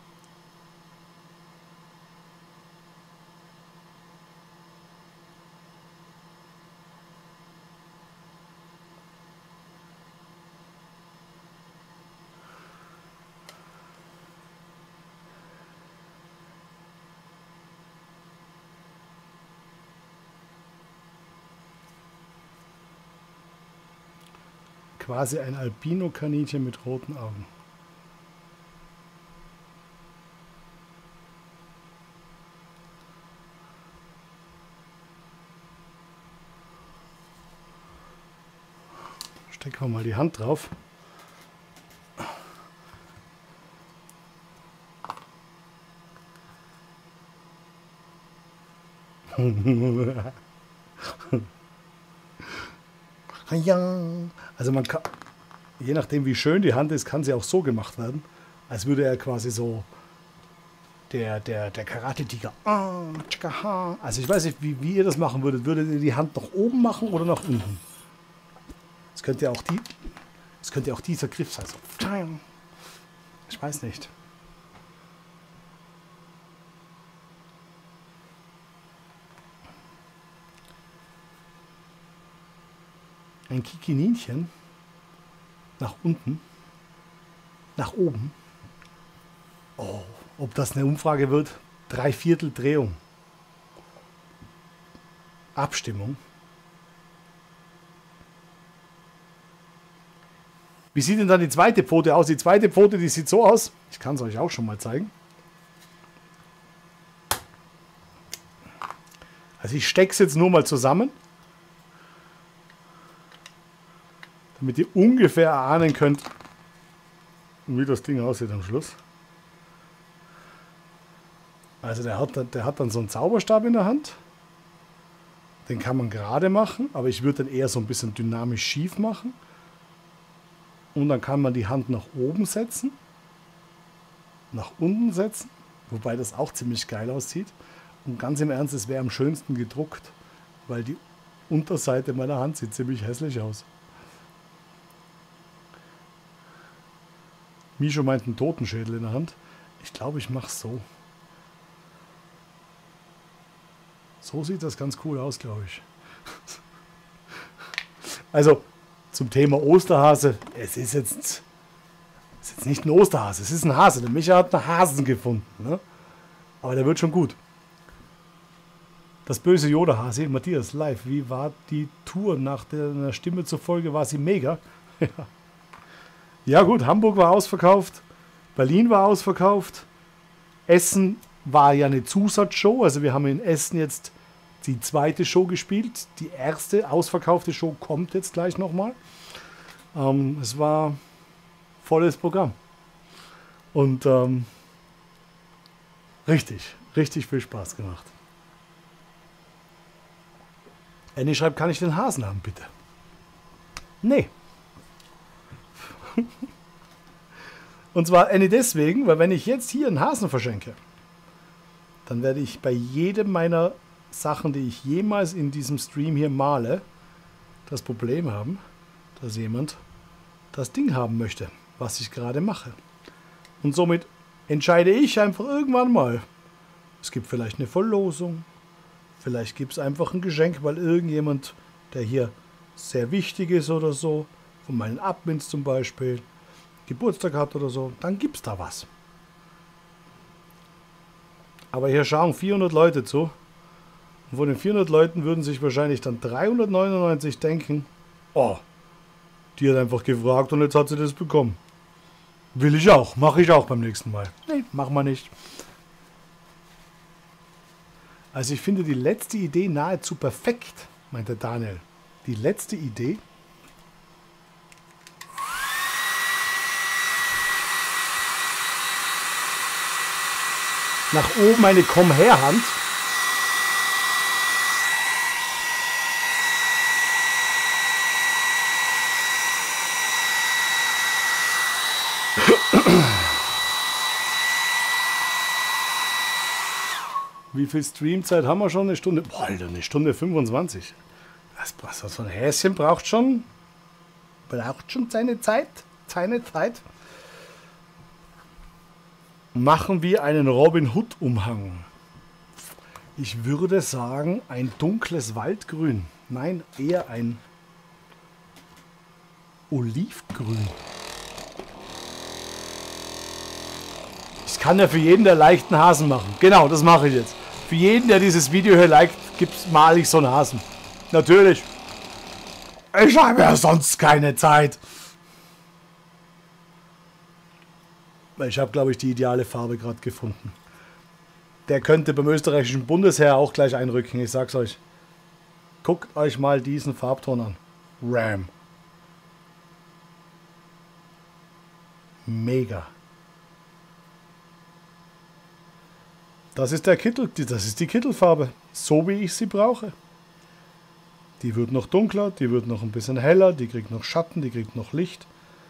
Quasi ein Albino-Kaninchen mit roten Augen. Stecken wir mal die Hand drauf. Also man kann, je nachdem wie schön die Hand ist, kann sie auch so gemacht werden, als würde er quasi so der Karate-Tiger. Also ich weiß nicht, wie ihr das machen würdet. Würdet ihr die Hand nach oben machen oder nach unten? Es könnte ja auch dieser Griff sein. So. Ich weiß nicht. Ein Kikininchen nach unten, nach oben. Oh, ob das eine Umfrage wird? 3/4 Drehung. Abstimmung. Wie sieht denn dann die zweite Pfote aus? Die zweite Pfote, die sieht so aus. Ich kann es euch auch schon mal zeigen. Also ich stecke es jetzt nur mal zusammen, damit ihr ungefähr erahnen könnt, wie das Ding aussieht am Schluss. Also der hat dann so einen Zauberstab in der Hand. Den kann man gerade machen, aber ich würde den eher so ein bisschen dynamisch schief machen. Und dann kann man die Hand nach oben setzen, nach unten setzen, wobei das auch ziemlich geil aussieht. Und ganz im Ernst, es wäre am schönsten gedruckt, weil die Unterseite meiner Hand sieht ziemlich hässlich aus. Mischo meint einen Totenschädel in der Hand. Ich glaube, ich mache es so. So sieht das ganz cool aus, glaube ich. Also, zum Thema Osterhase. Es ist jetzt nicht ein Osterhase, es ist ein Hase. Der Micha hat einen Hasen gefunden. Ne? Aber der wird schon gut. Das böse Yoda-Hase, Matthias, live. Wie war die Tour nach der Stimme zufolge? War sie mega? Ja gut, Hamburg war ausverkauft, Berlin war ausverkauft, Essen war ja eine Zusatzshow, also wir haben in Essen jetzt die zweite Show gespielt, die erste ausverkaufte Show kommt jetzt gleich nochmal. Es war volles Programm und richtig viel Spaß gemacht. Annie schreibt, kann ich den Hasen haben, bitte? Nee. Und zwar Annie deswegen, weil wenn ich jetzt hier einen Hasen verschenke, dann werde ich bei jedem meiner Sachen, die ich jemals in diesem Stream hier male, das Problem haben, dass jemand das Ding haben möchte, was ich gerade mache. Und somit entscheide ich einfach irgendwann mal, es gibt vielleicht eine Verlosung, vielleicht gibt es einfach ein Geschenk, weil irgendjemand, der hier sehr wichtig ist oder so, von meinen Admins zum Beispiel, Geburtstag hat oder so, dann gibt es da was. Aber hier schauen 400 Leute zu. Und von den 400 Leuten würden sich wahrscheinlich dann 399 denken, oh, die hat einfach gefragt und jetzt hat sie das bekommen. Will ich auch, mache ich auch beim nächsten Mal. Nee, machen wir nicht. Also ich finde die letzte Idee nahezu perfekt, meinte Daniel. Die letzte Idee. Nach oben eine Komm-her-Hand. Wie viel Streamzeit haben wir schon? Eine Stunde? Boah, Alter, eine Stunde 25. So ein Häschen braucht schon seine Zeit. Seine Zeit. Machen wir einen Robin Hood Umhang. Ich würde sagen, ein dunkles Waldgrün. Nein, eher ein Olivgrün. Ich kann ja für jeden der leichten Hasen machen. Genau, das mache ich jetzt. Für jeden, der dieses Video hier liked, male ich so einen Hasen. Natürlich. Ich habe ja sonst keine Zeit. Ich habe, glaube ich, die ideale Farbe gerade gefunden. Der könnte beim österreichischen Bundesheer auch gleich einrücken. Ich sag's euch. Guckt euch mal diesen Farbton an. Ram. Mega. Das ist der Kittel, das ist die Kittelfarbe, so wie ich sie brauche. Die wird noch dunkler, die wird noch ein bisschen heller, die kriegt noch Schatten, die kriegt noch Licht.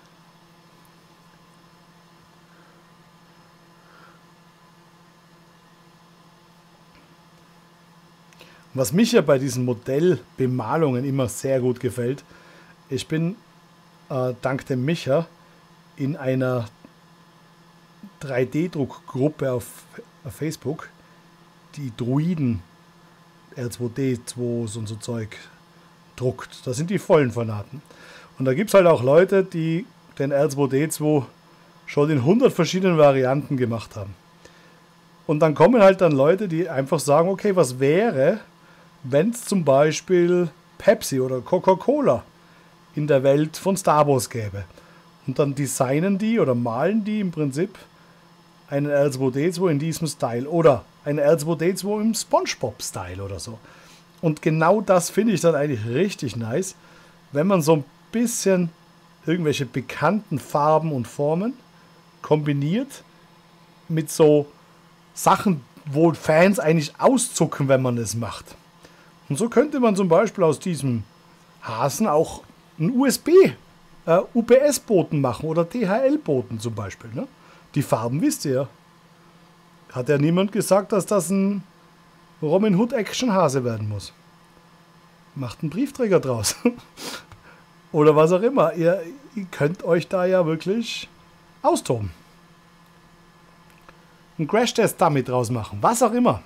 Was mich ja bei diesen Modellbemalungen immer sehr gut gefällt, ich bin dank dem Micha in einer 3D-Druckgruppe auf Facebook, die Druiden R2D2 und so Zeug druckt. Das sind die vollen Fanaten. Und da gibt es halt auch Leute, die den R2D2 schon in 100 verschiedenen Varianten gemacht haben. Und dann kommen halt dann Leute, die einfach sagen, okay, was wäre, wenn es zum Beispiel Pepsi oder Coca-Cola in der Welt von Star Wars gäbe. Und dann designen die oder malen die im Prinzip einen R2D2 in diesem Style oder einen R2D2 im SpongeBob-Style oder so. Und genau das finde ich dann eigentlich richtig nice, wenn man so ein bisschen irgendwelche bekannten Farben und Formen kombiniert mit so Sachen, wo Fans eigentlich auszucken, wenn man es macht. Und so könnte man zum Beispiel aus diesem Hasen auch einen UPS-Boten machen oder DHL-Boten zum Beispiel. Ne? Die Farben wisst ihr ja. Hat ja niemand gesagt, dass das ein Robin Hood Action-Hase werden muss. Macht einen Briefträger draus. Oder was auch immer. Ihr könnt euch da ja wirklich austoben. Einen Crash-Test damit draus machen. Was auch immer.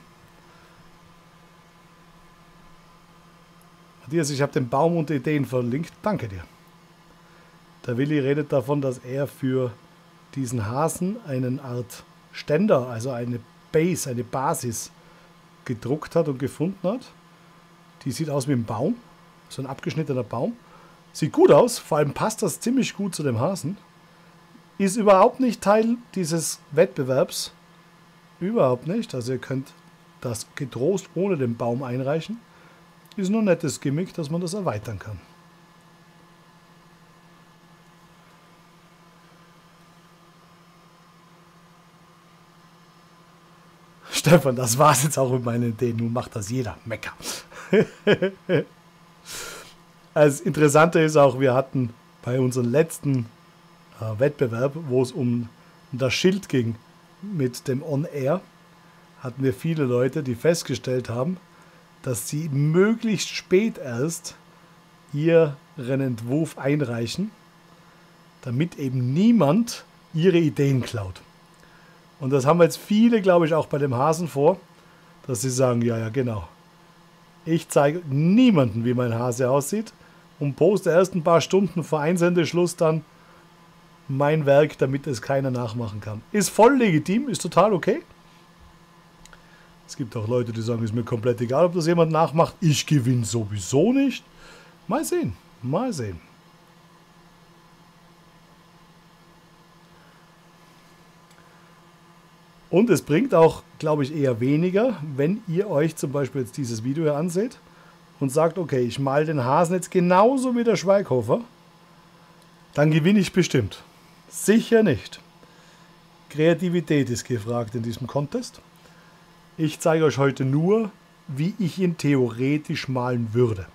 Matthias, ich habe den Baum und Ideen verlinkt. Danke dir. Der Willi redet davon, dass er für diesen Hasen eine Art Ständer, also eine Base, eine Basis gedruckt hat und gefunden hat. Die sieht aus wie ein Baum, so ein abgeschnittener Baum. Sieht gut aus, vor allem passt das ziemlich gut zu dem Hasen. Ist überhaupt nicht Teil dieses Wettbewerbs. Überhaupt nicht. Also ihr könnt das getrost ohne den Baum einreichen. Ist nur ein nettes Gimmick, dass man das erweitern kann. Stefan, das war's jetzt auch mit meinen Ideen. Nun macht das jeder. Mecker. Das Interessante ist auch, wir hatten bei unserem letzten Wettbewerb, wo es um das Schild ging mit dem On-Air, hatten wir viele Leute, die festgestellt haben, dass sie möglichst spät erst ihren Entwurf einreichen, damit eben niemand ihre Ideen klaut. Und das haben jetzt viele, glaube ich, auch bei dem Hasen vor, dass sie sagen, ja, ja, genau. Ich zeige niemandem, wie mein Hase aussieht und poste erst ein paar Stunden vor Einsendeschluss dann mein Werk, damit es keiner nachmachen kann. Ist voll legitim, ist total okay. Es gibt auch Leute, die sagen, ist mir komplett egal, ob das jemand nachmacht. Ich gewinne sowieso nicht. Mal sehen, mal sehen. Und es bringt auch, glaube ich, eher weniger, wenn ihr euch zum Beispiel jetzt dieses Video hier anseht und sagt, okay, ich male den Hasen jetzt genauso wie der Schweighofer, dann gewinne ich bestimmt. Sicher nicht. Kreativität ist gefragt in diesem Contest. Ich zeige euch heute nur, wie ich ihn theoretisch malen würde.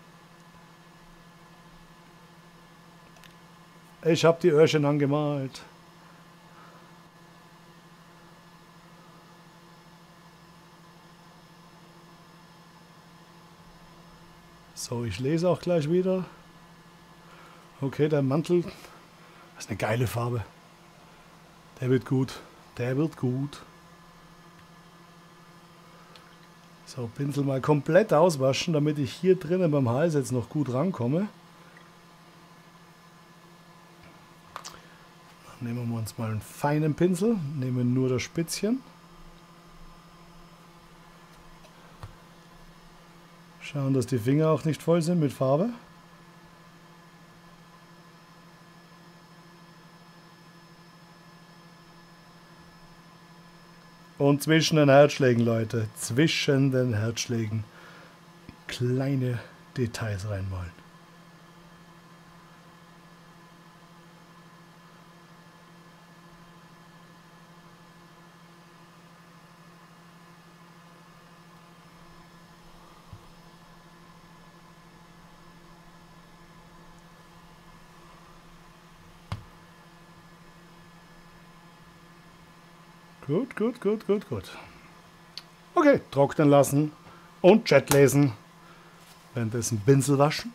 Ich habe die Öhrchen angemalt. So, ich lese auch gleich wieder. Okay, der Mantel, das ist eine geile Farbe. Der wird gut. Der wird gut. So, Pinsel mal komplett auswaschen, damit ich hier drinnen beim Hals jetzt noch gut rankomme. Dann nehmen wir uns mal einen feinen Pinsel, nehmen nur das Spitzchen. Schauen, dass die Finger auch nicht voll sind mit Farbe. Und zwischen den Herzschlägen, Leute, zwischen den Herzschlägen kleine Details reinmalen. Gut, gut, gut, gut, gut. Okay, trocknen lassen und Chat lesen. Währenddessen Pinsel waschen.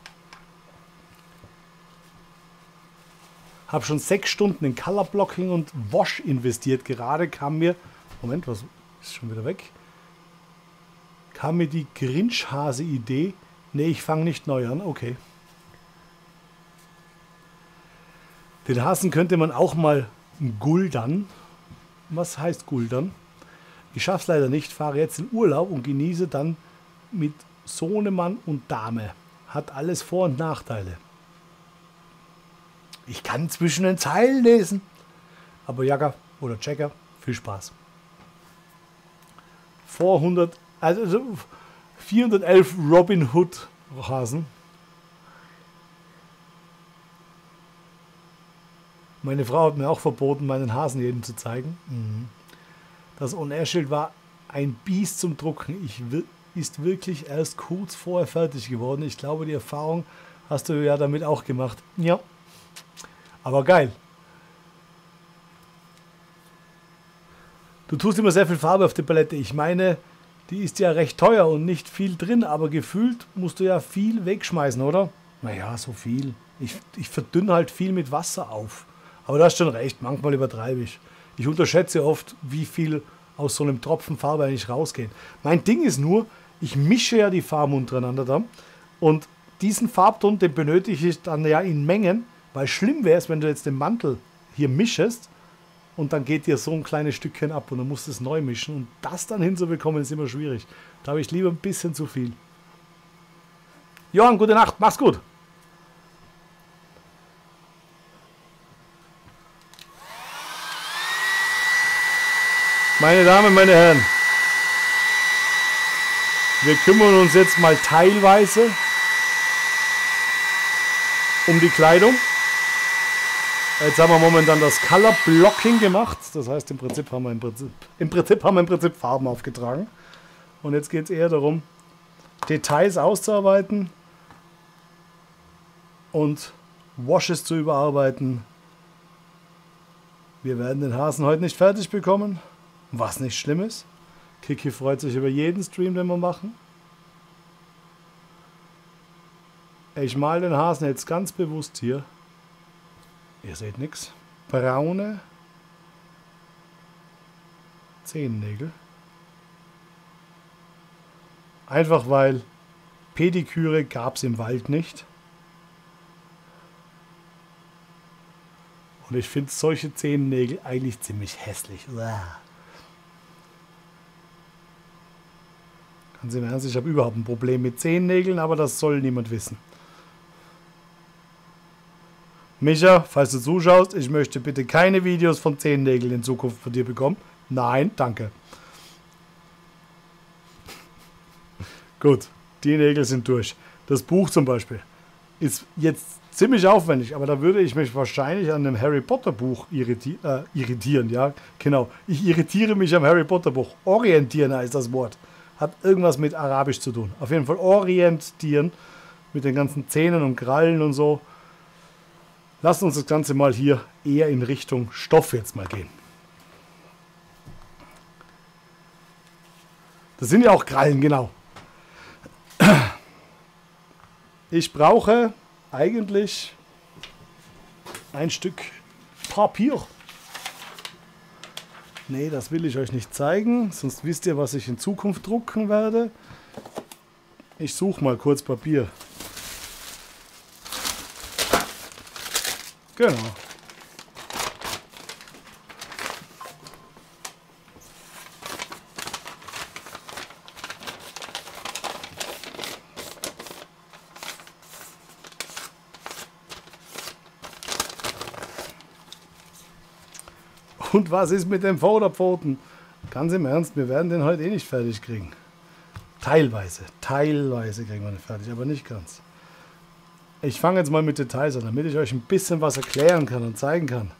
Habe schon 6 Stunden in Color Blocking und Wash investiert. Gerade kam mir, Moment, was ist schon wieder weg? Kam mir die Grinch-Hase-Idee. Nee, ich fange nicht neu an. Okay. Den Hasen könnte man auch mal guldern. Was heißt guldern? Ich schaffe es leider nicht, fahre jetzt in Urlaub und genieße dann mit Sohnemann und Dame. Hat alles Vor- und Nachteile. Ich kann zwischen den Zeilen lesen. Aber Jagger oder Checker, viel Spaß. 411 Robin Hood Hasen. Meine Frau hat mir auch verboten, meinen Hasen jedem zu zeigen. Das On-Air-Schild war ein Biest zum Drucken. Ist wirklich erst kurz vorher fertig geworden. Ich glaube, die Erfahrung hast du ja damit auch gemacht. Ja, aber geil. Du tust immer sehr viel Farbe auf die Palette. Ich meine, die ist ja recht teuer und nicht viel drin, aber gefühlt musst du ja viel wegschmeißen, oder? Naja, so viel. Ich verdünne halt viel mit Wasser auf. Aber du hast schon recht, manchmal übertreibe ich. Ich unterschätze oft, wie viel aus so einem Tropfen Farbe eigentlich rausgeht. Mein Ding ist nur, ich mische ja die Farben untereinander da. Und diesen Farbton, den benötige ich dann ja in Mengen, weil schlimm wäre es, wenn du jetzt den Mantel hier mischest und dann geht dir so ein kleines Stückchen ab und dann musst du es neu mischen. Und das dann hinzubekommen, ist immer schwierig. Da habe ich lieber ein bisschen zu viel. Johann, gute Nacht, mach's gut. Meine Damen, meine Herren, wir kümmern uns jetzt mal teilweise um die Kleidung. Jetzt haben wir momentan das Color Blocking gemacht. Das heißt, im Prinzip haben wir Farben aufgetragen. Und jetzt geht es eher darum, Details auszuarbeiten und Washes zu überarbeiten. Wir werden den Hasen heute nicht fertig bekommen. Was nicht schlimm ist. Kiki freut sich über jeden Stream, den wir machen. Ich male den Hasen jetzt ganz bewusst hier. Ihr seht nichts. Braune Zehennägel. Einfach weil Pediküre gab es im Wald nicht. Und ich finde solche Zehennägel eigentlich ziemlich hässlich. Ganz im Ernst, ich habe überhaupt ein Problem mit Zehennägeln, aber das soll niemand wissen. Micha, falls du zuschaust, ich möchte bitte keine Videos von Zehennägeln in Zukunft von dir bekommen. Nein, danke. Gut, die Nägel sind durch. Das Buch zum Beispiel ist jetzt ziemlich aufwendig, aber da würde ich mich wahrscheinlich an einem Harry Potter Buch irritieren. Ja, genau. Ich irritiere mich am Harry Potter Buch. Orientieren heißt das Wort. Hat irgendwas mit Arabisch zu tun. Auf jeden Fall orientieren mit den ganzen Zähnen und Krallen und so. Lasst uns das Ganze mal hier eher in Richtung Stoff jetzt mal gehen. Das sind ja auch Krallen, genau. Ich brauche eigentlich ein Stück Papier. Nee, das will ich euch nicht zeigen, sonst wisst ihr, was ich in Zukunft drucken werde. Ich suche mal kurz Papier. Genau. Und was ist mit den Vorderpfoten? Ganz im Ernst, wir werden den heute eh nicht fertig kriegen. Teilweise kriegen wir ihn fertig, aber nicht ganz. Ich fange jetzt mal mit Details an, damit ich euch ein bisschen was erklären kann und zeigen kann.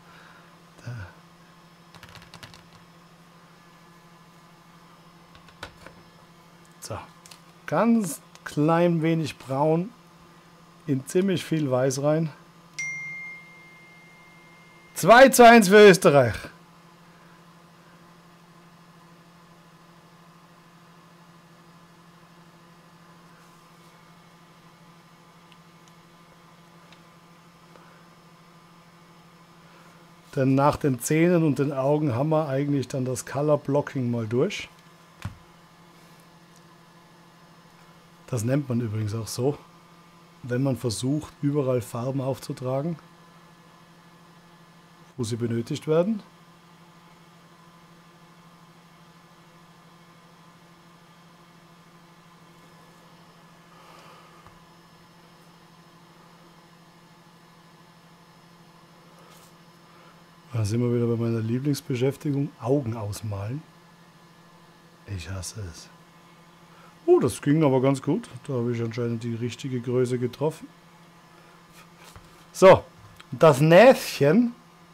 So, ganz klein wenig braun in ziemlich viel Weiß rein. 2:1 für Österreich. Denn nach den Zähnen und den Augen haben wir eigentlich dann das Color Blocking mal durch. Das nennt man übrigens auch so, wenn man versucht, überall Farben aufzutragen, wo sie benötigt werden. Da sind wir wieder bei meiner Lieblingsbeschäftigung, Augen ausmalen. Ich hasse es. Oh, das ging aber ganz gut. Da habe ich anscheinend die richtige Größe getroffen. So, das Näschen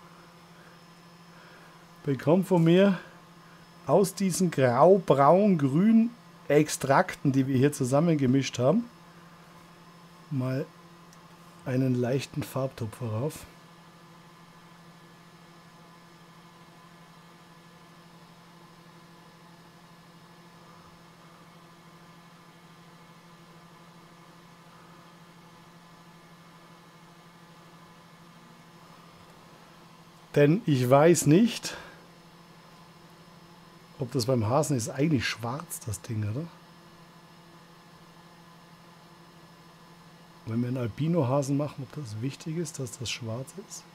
bekommt von mir aus diesen grau, braun, grün Extrakten, die wir hier zusammengemischt haben, mal einen leichten Farbtupfer rauf. Denn ich weiß nicht, ob das beim Hasen ist. Eigentlich schwarz, das Ding, oder? Wenn wir einen Albino-Hasen machen, ob das wichtig ist, dass das schwarz ist?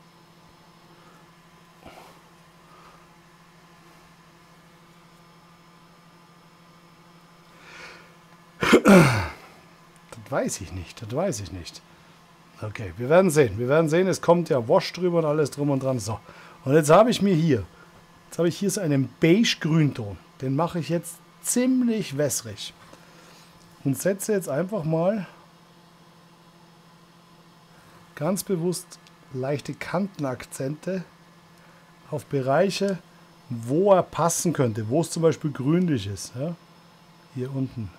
Das weiß ich nicht, das weiß ich nicht. Okay, wir werden sehen. Wir werden sehen, es kommt ja Wash drüber und alles drum und dran. So, und jetzt habe ich hier so einen beige-Grünton. Den mache ich jetzt ziemlich wässrig. Und setze jetzt einfach mal ganz bewusst leichte Kantenakzente auf Bereiche, wo er passen könnte, wo es zum Beispiel grünlich ist. Ja? Hier unten.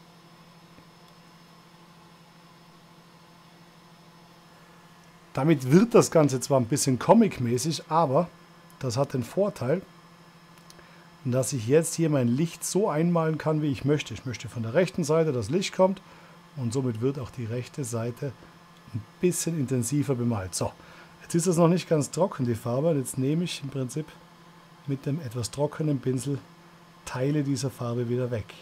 Damit wird das Ganze zwar ein bisschen comic-mäßig, aber das hat den Vorteil, dass ich jetzt hier mein Licht so einmalen kann, wie ich möchte. Ich möchte von der rechten Seite, das Licht kommt, und somit wird auch die rechte Seite ein bisschen intensiver bemalt. So, jetzt ist das noch nicht ganz trocken, die Farbe. Und jetzt nehme ich im Prinzip mit dem etwas trockenen Pinsel Teile dieser Farbe wieder weg.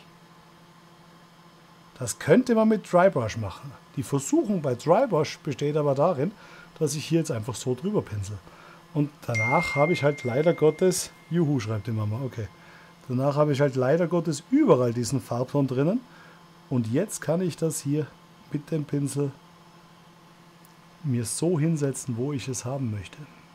Das könnte man mit Drybrush machen. Die Versuchung bei Drybrush besteht aber darin, dass ich hier jetzt einfach so drüber pinsel. Und danach habe ich halt leider Gottes, juhu, schreibt die Mama, okay. Danach habe ich halt leider Gottes überall diesen Farbton drinnen. Und jetzt kann ich das hier mit dem Pinsel mir so hinsetzen, wo ich es haben möchte.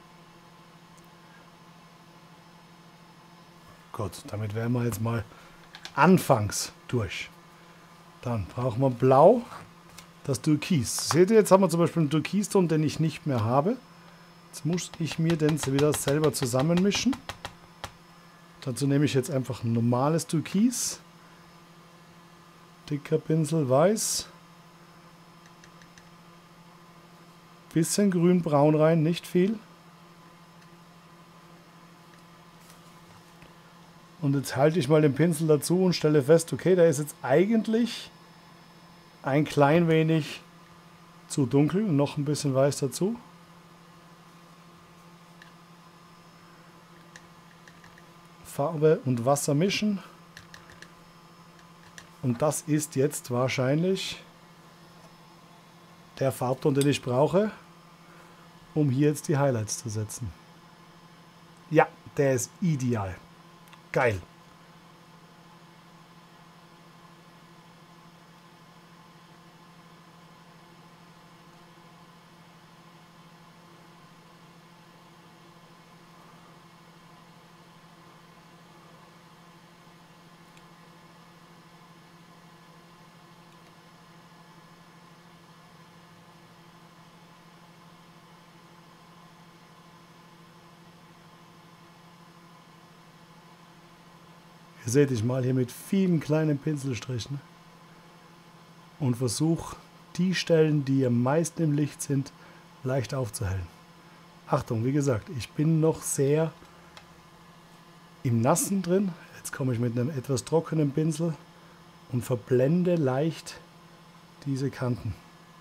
Gut, damit wären wir jetzt mal anfangs durch. Dann brauchen wir Blau, das Türkis. Seht ihr, jetzt haben wir zum Beispiel einen Türkiston, den ich nicht mehr habe. Jetzt muss ich mir den wieder selber zusammenmischen. Dazu nehme ich jetzt einfach ein normales Türkis. Dicker Pinsel, weiß. Bisschen grün-braun rein, nicht viel. Und jetzt halte ich mal den Pinsel dazu und stelle fest, okay, der ist jetzt eigentlich ein klein wenig zu dunkel, noch ein bisschen weiß dazu. Farbe und Wasser mischen. Und das ist jetzt wahrscheinlich der Farbton, den ich brauche, um hier jetzt die Highlights zu setzen. Ja, der ist ideal. Geil. Ihr seht, ich mal hier mit vielen kleinen Pinselstrichen und versuche die Stellen, die am meisten im Licht sind, leicht aufzuhellen. Achtung, wie gesagt, ich bin noch sehr im Nassen drin. Jetzt komme ich mit einem etwas trockenen Pinsel und verblende leicht diese Kanten.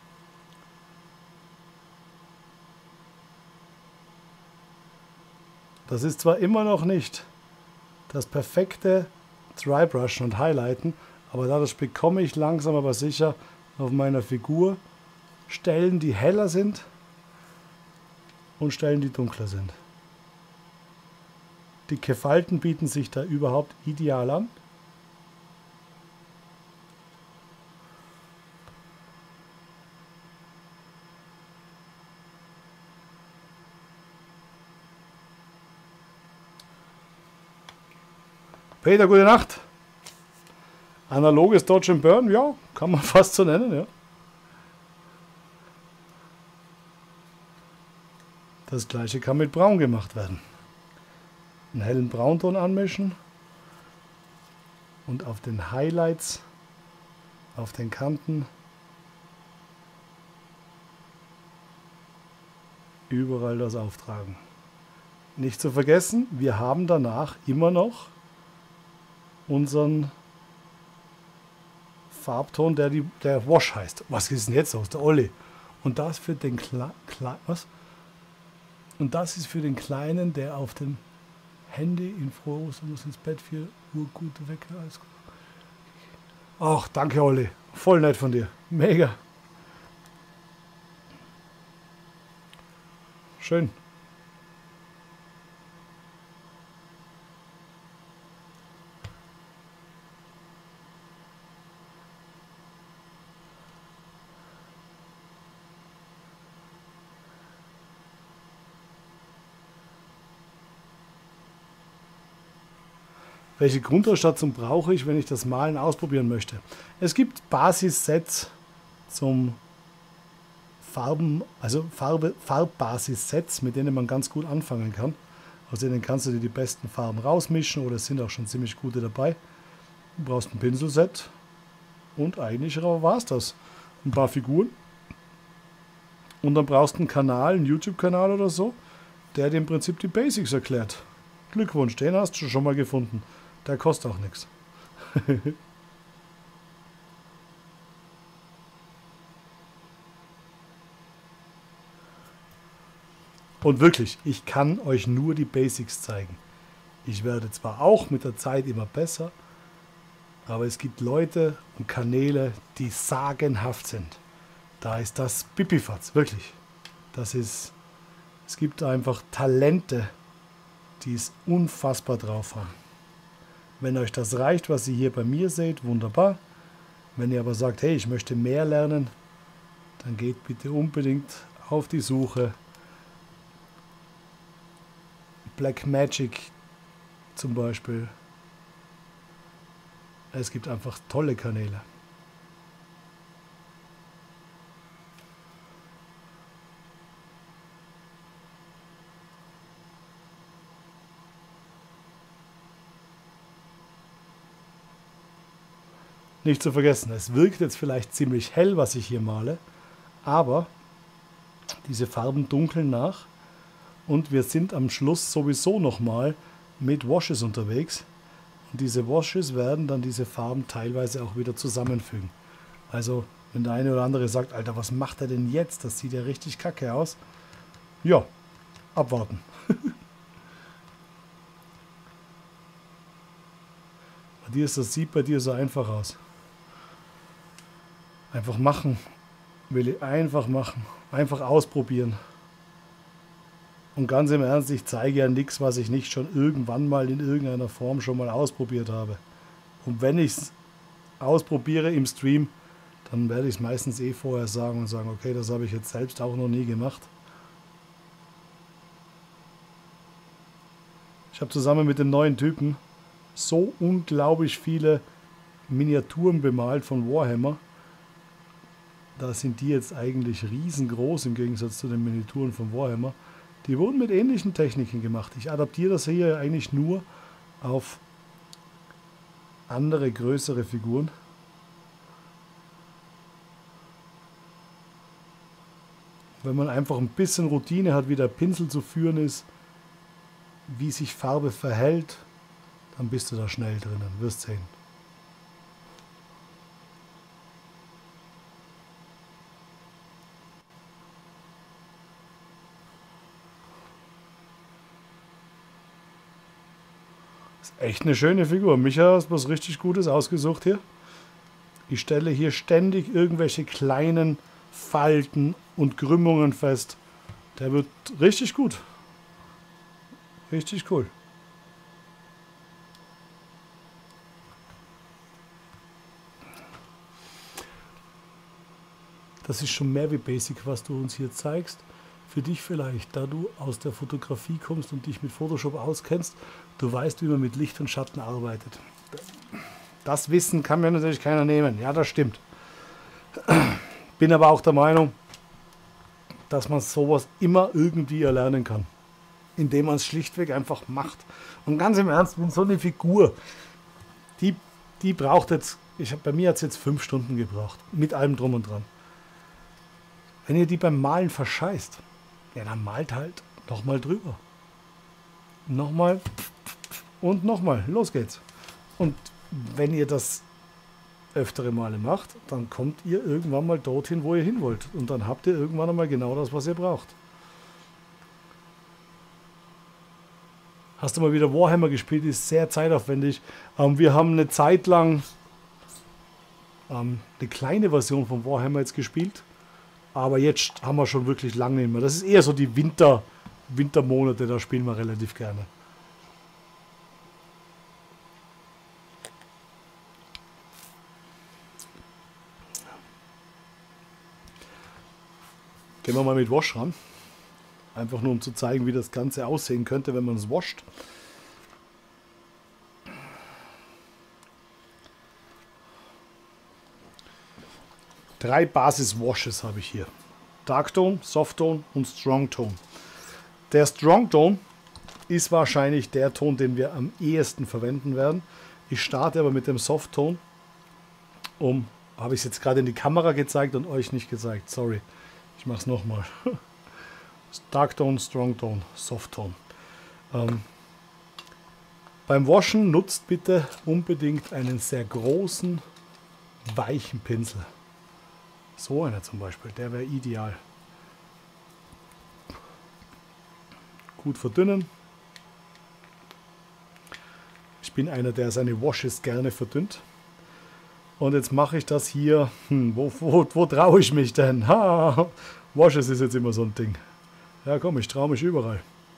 Das ist zwar immer noch nicht das perfekte Drybrushen und Highlighten, aber dadurch bekomme ich langsam aber sicher auf meiner Figur Stellen, die heller sind und Stellen, die dunkler sind. Dicke Falten bieten sich da überhaupt ideal an. Peter, gute Nacht. Analoges Dodge & Burn, ja, kann man fast so nennen, ja. Das gleiche kann mit Braun gemacht werden. Einen hellen Braunton anmischen und auf den Highlights, auf den Kanten, überall das auftragen. Nicht zu vergessen, wir haben danach immer noch unseren Farbton, der Wash heißt. Was ist denn jetzt aus der Olli? Und das für den Und das ist für den Kleinen, der auf dem Handy in frohe Ostern muss ins Bett, 4 Uhr gute Wecker. Alles gut. Ach, danke Olli. Voll nett von dir. Mega. Schön. Welche Grundausstattung brauche ich, wenn ich das Malen ausprobieren möchte? Es gibt Basissets zum Farben, also Farbbasissets, mit denen man ganz gut anfangen kann. Aus denen kannst du dir die besten Farben rausmischen oder es sind auch schon ziemlich gute dabei. Du brauchst ein Pinselset und eigentlich war es das. Ein paar Figuren und dann brauchst du einen Kanal, einen YouTube-Kanal oder so, der dir im Prinzip die Basics erklärt. Glückwunsch, den hast du schon mal gefunden. Der kostet auch nichts. Und wirklich, ich kann euch nur die Basics zeigen. Ich werde zwar auch mit der Zeit immer besser, aber es gibt Leute und Kanäle, die sagenhaft sind. Da ist das Pipifatz, wirklich. Es gibt einfach Talente, die es unfassbar drauf haben. Wenn euch das reicht, was ihr hier bei mir seht, wunderbar. Wenn ihr aber sagt, hey, ich möchte mehr lernen, dann geht bitte unbedingt auf die Suche. Blackmagic zum Beispiel. Es gibt einfach tolle Kanäle. Nicht zu vergessen, es wirkt jetzt vielleicht ziemlich hell, was ich hier male, aber diese Farben dunkeln nach und wir sind am Schluss sowieso nochmal mit Washes unterwegs. Und diese Washes werden dann diese Farben teilweise auch wieder zusammenfügen. Also Wenn der eine oder andere sagt, Alter, was macht er denn jetzt? Das sieht ja richtig kacke aus. Ja, abwarten. Bei dir ist das, sieht bei dir so einfach aus. Einfach machen. Willi, einfach machen. Einfach ausprobieren. Und ganz im Ernst, ich zeige ja nichts, was ich nicht schon irgendwann mal in irgendeiner Form schon mal ausprobiert habe. Und wenn ich es ausprobiere im Stream, dann werde ich es meistens eh vorher sagen und sagen, okay, das habe ich jetzt selbst auch noch nie gemacht. Ich habe zusammen mit dem neuen Typen so unglaublich viele Miniaturen bemalt von Warhammer. Da sind die jetzt eigentlich riesengroß im Gegensatz zu den Miniaturen von Warhammer. Die wurden mit ähnlichen Techniken gemacht. Ich adaptiere das hier eigentlich nur auf andere, größere Figuren. Wenn man einfach ein bisschen Routine hat, wie der Pinsel zu führen ist, wie sich Farbe verhält, dann bist du da schnell drinnen, wirst sehen. Ist echt eine schöne Figur. Micha hat was richtig Gutes ausgesucht hier. Ich stelle hier ständig irgendwelche kleinen Falten und Krümmungen fest. Der wird richtig gut. Richtig cool. Das ist schon mehr wie Basic, was du uns hier zeigst. Für dich vielleicht, da du aus der Fotografie kommst und dich mit Photoshop auskennst, du weißt, wie man mit Licht und Schatten arbeitet. Das Wissen kann mir natürlich keiner nehmen. Ja, das stimmt. Bin aber auch der Meinung, dass man sowas immer irgendwie erlernen kann. Indem man es schlichtweg einfach macht. Und ganz im Ernst, wenn so eine Figur, die braucht jetzt, bei mir hat es jetzt 5 Stunden gebraucht. Mit allem drum und dran. Wenn ihr die beim Malen verscheißt, ja, dann malt halt nochmal drüber. Nochmal und nochmal. Los geht's. Und wenn ihr das öftere Male macht, dann kommt ihr irgendwann mal dorthin, wo ihr hin wollt. Und dann habt ihr irgendwann einmal genau das, was ihr braucht. Hast du mal wieder Warhammer gespielt? Ist sehr zeitaufwendig. Wir haben eine Zeit lang eine kleine Version von Warhammer jetzt gespielt. Aber jetzt haben wir schon wirklich lange nicht mehr. Das ist eher so die Wintermonate, da spielen wir relativ gerne. Gehen wir mal mit Wash ran. Einfach nur um zu zeigen, wie das Ganze aussehen könnte, wenn man es wascht. Drei Basis-Washes habe ich hier. Dark Tone, Soft Tone und Strong Tone. Der Strong Tone ist wahrscheinlich der Ton, den wir am ehesten verwenden werden. Ich starte aber mit dem Soft Tone. Habe ich es jetzt gerade in die Kamera gezeigt und euch nicht gezeigt. Sorry. Ich mache es nochmal. Dark Tone, Strong Tone, Soft Tone. Beim Waschen nutzt bitte unbedingt einen sehr großen, weichen Pinsel. So einer zum Beispiel, der wäre ideal. Gut verdünnen. Ich bin einer, der seine Washes gerne verdünnt. Und jetzt mache ich das hier. Wo traue ich mich denn? Ha, Washes ist jetzt immer so ein Ding. Ja komm, ich traue mich überall.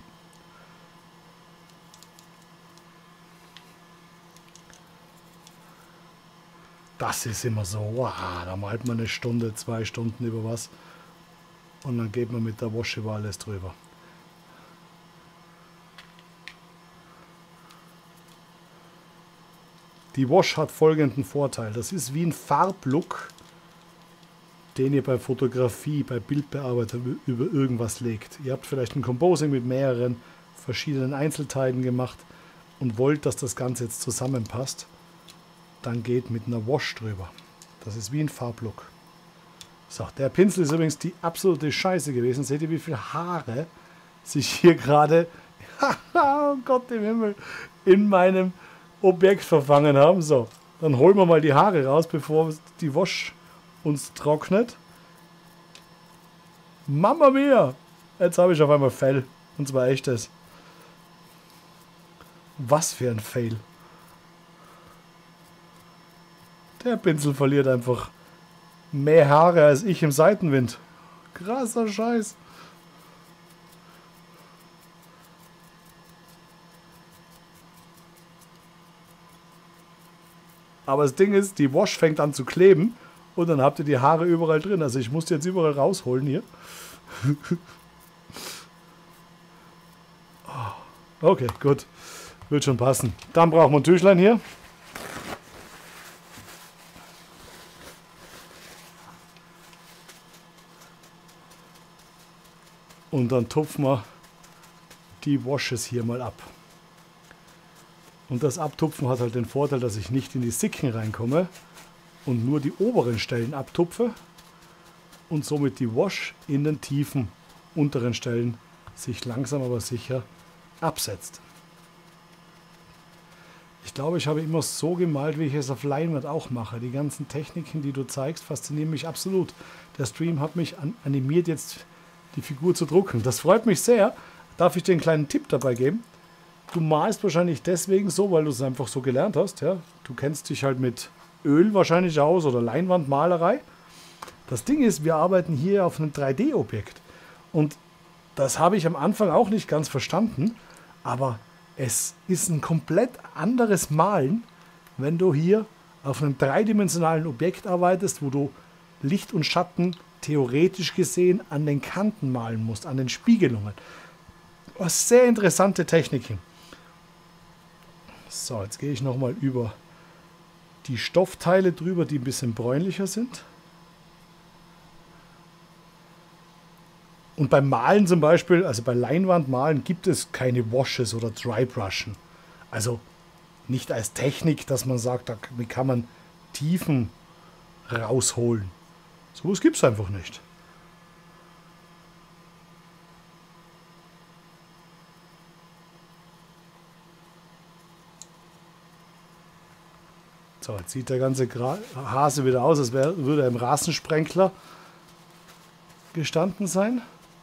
Das ist immer so, wow, da malt man eine Stunde, 2 Stunden über was und dann geht man mit der Wash über alles drüber. Die Wash hat folgenden Vorteil, das ist wie ein Farblook, den ihr bei Fotografie, bei Bildbearbeitung über irgendwas legt. Ihr habt vielleicht ein Composing mit mehreren verschiedenen Einzelteilen gemacht und wollt, dass das Ganze jetzt zusammenpasst. Dann geht mit einer Wash drüber. Das ist wie ein Farblook. So, der Pinsel ist übrigens die absolute Scheiße gewesen. Seht ihr, wie viele Haare sich hier gerade, oh Gott im Himmel, in meinem Objekt verfangen haben. So, dann holen wir mal die Haare raus, bevor die Wash und es trocknet. Mama mia! Jetzt habe ich auf einmal Fell. Und zwar echtes. Was für ein Fail. Der Pinsel verliert einfach mehr Haare als ich im Seitenwind. Krasser Scheiß. Aber das Ding ist, die Wash fängt an zu kleben und dann habt ihr die Haare überall drin. Also ich muss die jetzt überall rausholen hier. Okay, gut. Wird schon passen. Dann brauchen wir ein Tüchlein hier. Und dann tupfen wir die Washes hier mal ab. Und das Abtupfen hat halt den Vorteil, dass ich nicht in die Sicken reinkomme und nur die oberen Stellen abtupfe und somit die Wash in den tiefen unteren Stellen sich langsam aber sicher absetzt. Ich glaube, ich habe immer so gemalt, wie ich es auf Leinwand auch mache. Die ganzen Techniken, die du zeigst, faszinieren mich absolut. Der Stream hat mich animiert, jetzt die Figur zu drucken. Das freut mich sehr. Darf ich dir einen kleinen Tipp dabei geben? Du malst wahrscheinlich deswegen so, weil du es einfach so gelernt hast. Ja? Du kennst dich halt mit Öl wahrscheinlich aus oder Leinwandmalerei. Das Ding ist, wir arbeiten hier auf einem 3D-Objekt. Und das habe ich am Anfang auch nicht ganz verstanden. Aber es ist ein komplett anderes Malen, wenn du hier auf einem dreidimensionalen Objekt arbeitest, wo du Licht und Schatten theoretisch gesehen an den Kanten malen musst, an den Spiegelungen. Sehr interessante Techniken. So, jetzt gehe ich nochmal über die Stoffteile drüber, die ein bisschen bräunlicher sind. Und beim Malen zum Beispiel, also bei Leinwandmalen, gibt es keine Washes oder Drybrushen. Also nicht als Technik, dass man sagt, da kann man Tiefen rausholen. So was gibt es einfach nicht. So, jetzt sieht der ganze Hase wieder aus, als würde er im Rasensprenkler gestanden sein.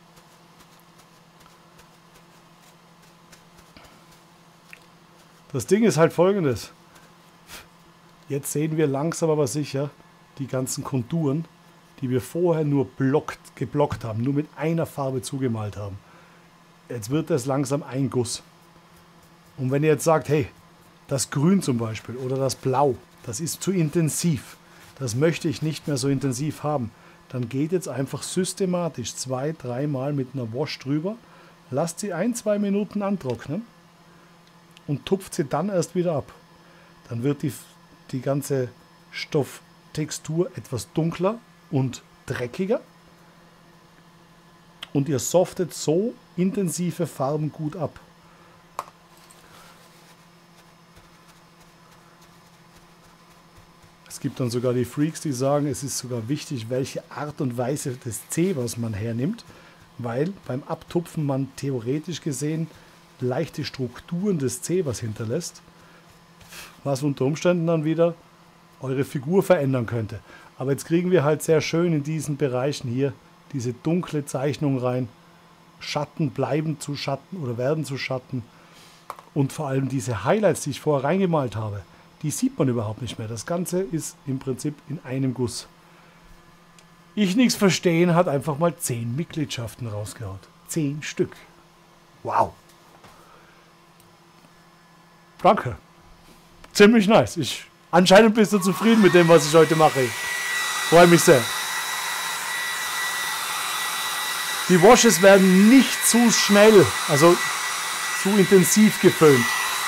Das Ding ist halt folgendes. Jetzt sehen wir langsam aber sicher die ganzen Konturen, die wir vorher nur geblockt haben, nur mit einer Farbe zugemalt haben. Jetzt wird das langsam ein Guss. Und wenn ihr jetzt sagt, hey, das Grün zum Beispiel oder das Blau, das ist zu intensiv, das möchte ich nicht mehr so intensiv haben, dann geht jetzt einfach systematisch 2-3 Mal mit einer Wash drüber, lasst sie 1-2 Minuten antrocknen und tupft sie dann erst wieder ab. Dann wird die ganze Stofftextur etwas dunkler und dreckiger und ihr softet so intensive Farben gut ab. Es gibt dann sogar die Freaks, die sagen, es ist sogar wichtig, welche Art und Weise des Zebras man hernimmt, weil beim Abtupfen man theoretisch gesehen leichte Strukturen des Zebras hinterlässt, was unter Umständen dann wieder eure Figur verändern könnte. Aber jetzt kriegen wir halt sehr schön in diesen Bereichen hier diese dunkle Zeichnung rein. Schatten bleiben zu Schatten oder werden zu Schatten. Und vor allem diese Highlights, die ich vorher reingemalt habe, die sieht man überhaupt nicht mehr. Das Ganze ist im Prinzip in einem Guss. Ich nichts verstehen hat einfach mal 10 Mitgliedschaften rausgehaut. 10 Stück. Wow. Danke. Ziemlich nice. Anscheinend bist du zufrieden mit dem, was ich heute mache. Freue mich sehr. Die Washes werden nicht zu schnell, also zu intensiv geföhnt.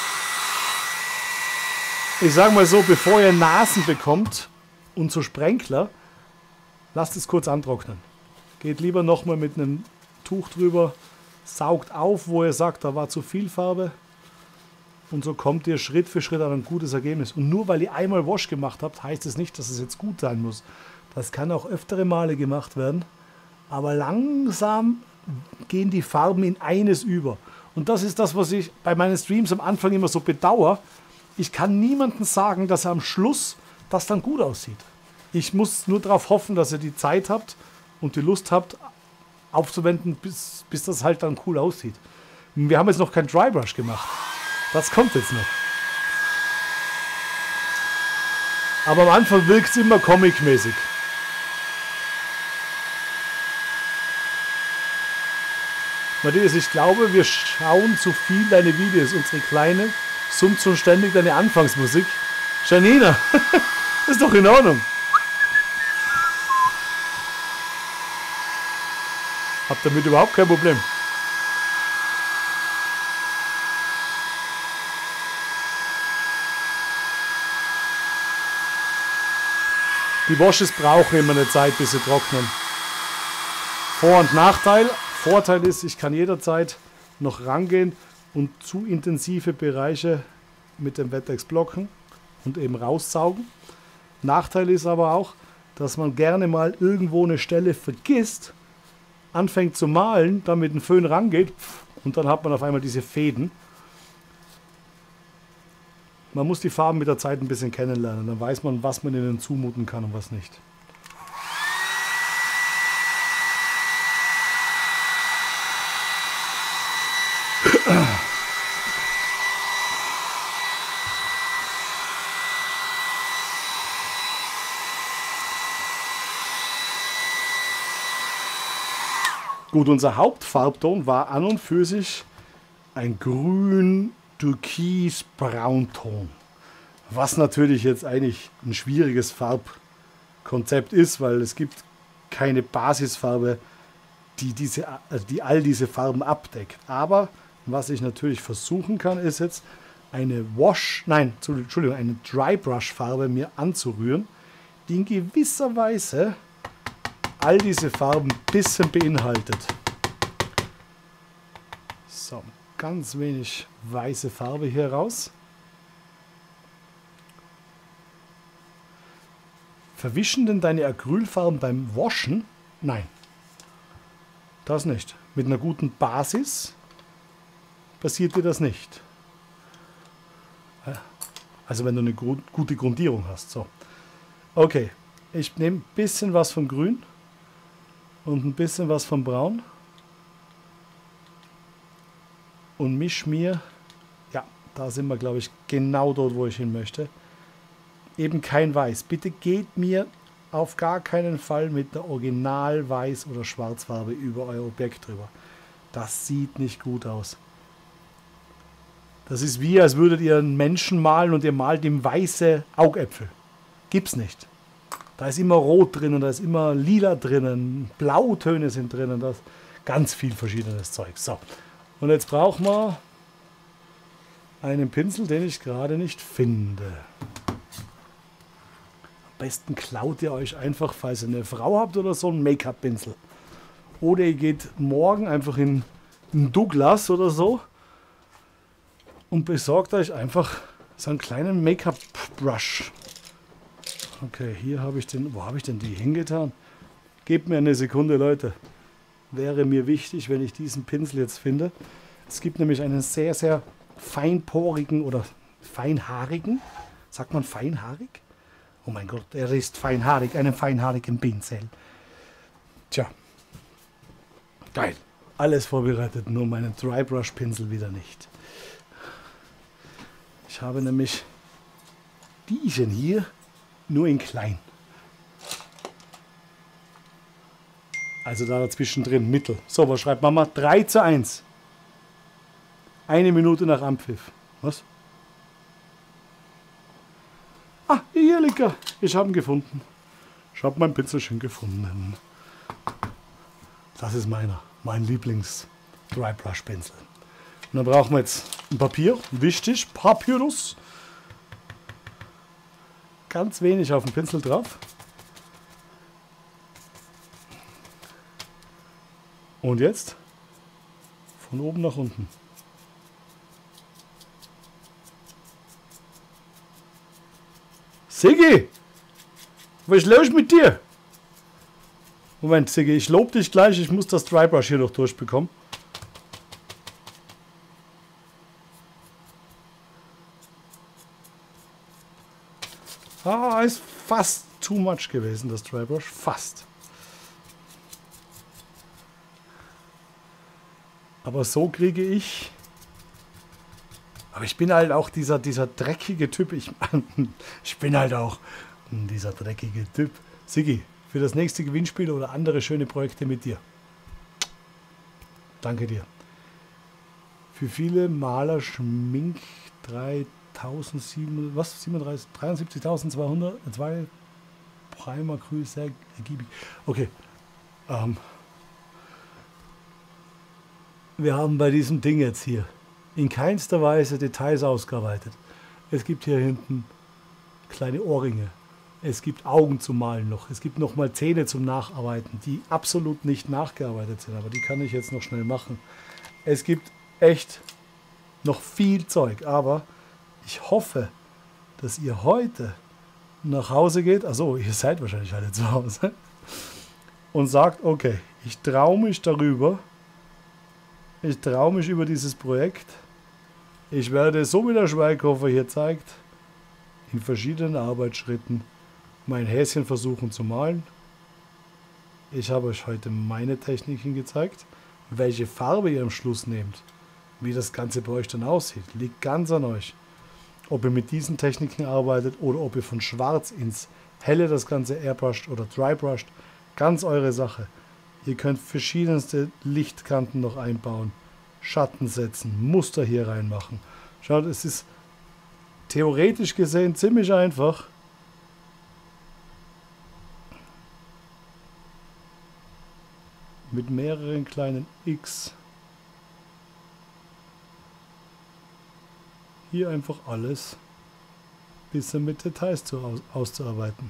Ich sage mal so, bevor ihr Nasen bekommt und so Sprenkler, lasst es kurz antrocknen. Geht lieber nochmal mit einem Tuch drüber, saugt auf, wo ihr sagt, da war zu viel Farbe. Und so kommt ihr Schritt für Schritt an ein gutes Ergebnis. Und nur weil ihr einmal Wash gemacht habt, heißt es nicht, dass es jetzt gut sein muss. Das kann auch öftere Male gemacht werden. Aber langsam gehen die Farben in eines über. Und das ist das, was ich bei meinen Streams am Anfang immer so bedauere. Ich kann niemandem sagen, dass er am Schluss das dann gut aussieht. Ich muss nur darauf hoffen, dass ihr die Zeit habt und die Lust habt, aufzuwenden, bis das halt dann cool aussieht. Wir haben jetzt noch kein Dry Brush gemacht. Das kommt jetzt noch. Aber am Anfang wirkt es immer comic-mäßig. Matthias, ich glaube, wir schauen zu viel deine Videos. Unsere Kleine summt schon ständig deine Anfangsmusik. Janina, ist doch in Ordnung. Hab damit überhaupt kein Problem. Die Washes brauchen immer eine Zeit, bis sie trocknen. Vor- und Nachteil. Vorteil ist, ich kann jederzeit noch rangehen und zu intensive Bereiche mit dem Wettex blocken und eben raussaugen. Nachteil ist aber auch, dass man gerne mal irgendwo eine Stelle vergisst, anfängt zu malen, dann mit dem Föhn rangeht und dann hat man auf einmal diese Fäden. Man muss die Farben mit der Zeit ein bisschen kennenlernen, dann weiß man, was man ihnen zumuten kann und was nicht. Gut, unser Hauptfarbton war an und für sich ein grün-türkis-braunton. Was natürlich jetzt eigentlich ein schwieriges Farbkonzept ist, weil es gibt keine Basisfarbe, die all diese Farben abdeckt. Aber was ich natürlich versuchen kann, ist jetzt eine eine Dry Brush Farbe mir anzurühren, die in gewisser Weise all diese Farben ein bisschen beinhaltet. So, ganz wenig weiße Farbe hier raus. Verwischen denn deine Acrylfarben beim Waschen? Nein, das nicht. Mit einer guten Basis passiert dir das nicht. Also wenn du eine gute Grundierung hast. So. Okay, ich nehme ein bisschen was von Grün und ein bisschen was von Braun und mische mir, ja, da sind wir, glaube ich, genau dort, wo ich hin möchte. Eben kein Weiß. Bitte geht mir auf gar keinen Fall mit der Original Weiß- oder Schwarzfarbe über euer Objekt drüber. Das sieht nicht gut aus. Das ist wie, als würdet ihr einen Menschen malen und ihr malt ihm weiße Augäpfel. Gibt's nicht. Da ist immer Rot drin und da ist immer Lila drinnen, Blautöne sind drinnen, das ganz viel verschiedenes Zeug. So, und jetzt brauchen wir einen Pinsel, den ich gerade nicht finde. Am besten klaut ihr euch einfach, falls ihr eine Frau habt oder so, einen Make-up-Pinsel. Oder ihr geht morgen einfach in einen Douglas oder so und besorgt euch einfach so einen kleinen Make-up-Brush. Okay, hier habe ich den, wo habe ich denn die hingetan? Gebt mir eine Sekunde, Leute. Wäre mir wichtig, wenn ich diesen Pinsel jetzt finde. Es gibt nämlich einen sehr, sehr feinporigen oder feinhaarigen. Sagt man feinhaarig? Oh mein Gott, er ist feinhaarig, einen feinhaarigen Pinsel. Tja, geil. Alles vorbereitet, nur meinen Dry Brush Pinsel wieder nicht. Ich habe nämlich diesen hier nur in klein. Also da dazwischen drin, Mittel. So, was schreibt Mama? 3:1. 1 Minute nach Anpfiff. Was? Ah, hier liegt er. Ich habe ihn gefunden. Ich habe mein Pinselchen gefunden. Das ist meiner. Mein Lieblings Dry Brush Pinsel. Und dann brauchen wir jetzt ein Papier. Wichtig, Papyrus. Ganz wenig auf den Pinsel drauf. Und jetzt von oben nach unten. Siggi, was ist los mit dir? Moment, Siggi, ich lobe dich gleich. Ich muss das Dry Brush hier noch durchbekommen. Ah, ist fast too much gewesen, das Dry-Brush. Fast. Aber so kriege ich... Aber ich bin halt auch dieser dreckige Typ. Ich bin halt auch dieser dreckige Typ. Sigi, für das nächste Gewinnspiel oder andere schöne Projekte mit dir. Danke dir. Für viele Maler Schmink 3.700, was? 73.200, 2 Primer Acryl, sehr ergiebig. Okay. Wir haben bei diesem Ding jetzt hier in keinster Weise Details ausgearbeitet. Es gibt hier hinten kleine Ohrringe. Es gibt Augen zu malen noch. Es gibt nochmal Zähne zum Nacharbeiten, die absolut nicht nachgearbeitet sind. Aber die kann ich jetzt noch schnell machen. Es gibt echt noch viel Zeug. Aber ich hoffe, dass ihr heute nach Hause geht. Also ihr seid wahrscheinlich alle zu Hause. Und sagt, okay, ich traue mich darüber. Ich traue mich über dieses Projekt. Ich werde, so wie der Schweighofer hier zeigt, in verschiedenen Arbeitsschritten mein Häschen versuchen zu malen. Ich habe euch heute meine Techniken gezeigt. Welche Farbe ihr am Schluss nehmt, wie das Ganze bei euch dann aussieht, liegt ganz an euch. Ob ihr mit diesen Techniken arbeitet oder ob ihr von schwarz ins helle das Ganze airbrusht oder drybrusht, ganz eure Sache. Ihr könnt verschiedenste Lichtkanten noch einbauen, Schatten setzen, Muster hier reinmachen. Schaut, es ist theoretisch gesehen ziemlich einfach. Mit mehreren kleinen X hier einfach alles ein bisschen mit Details auszuarbeiten.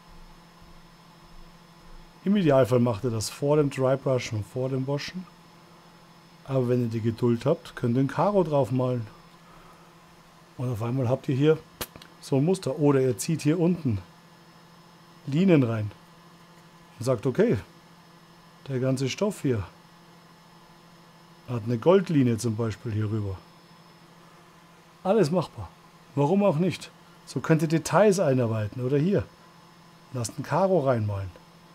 Im Idealfall macht ihr das vor dem Drybrushen und vor dem Waschen. Aber wenn ihr die Geduld habt, könnt ihr ein Karo drauf malen. Und auf einmal habt ihr hier so ein Muster. Oder ihr zieht hier unten Linien rein und sagt, okay, der ganze Stoff hier hat eine Goldlinie zum Beispiel hier rüber. Alles machbar. Warum auch nicht? So könnt ihr Details einarbeiten. Oder hier, lasst ein Karo reinmalen.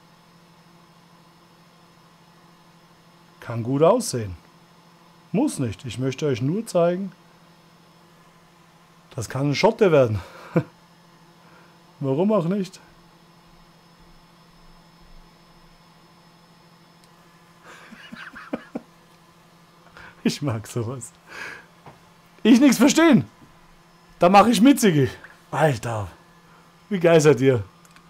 Kann gut aussehen. Muss nicht. Ich möchte euch nur zeigen, das kann ein Schotte werden. Warum auch nicht? Ich mag sowas. Ich nichts verstehen. Da mache ich mit, Sigi. Alter, wie geil seid ihr?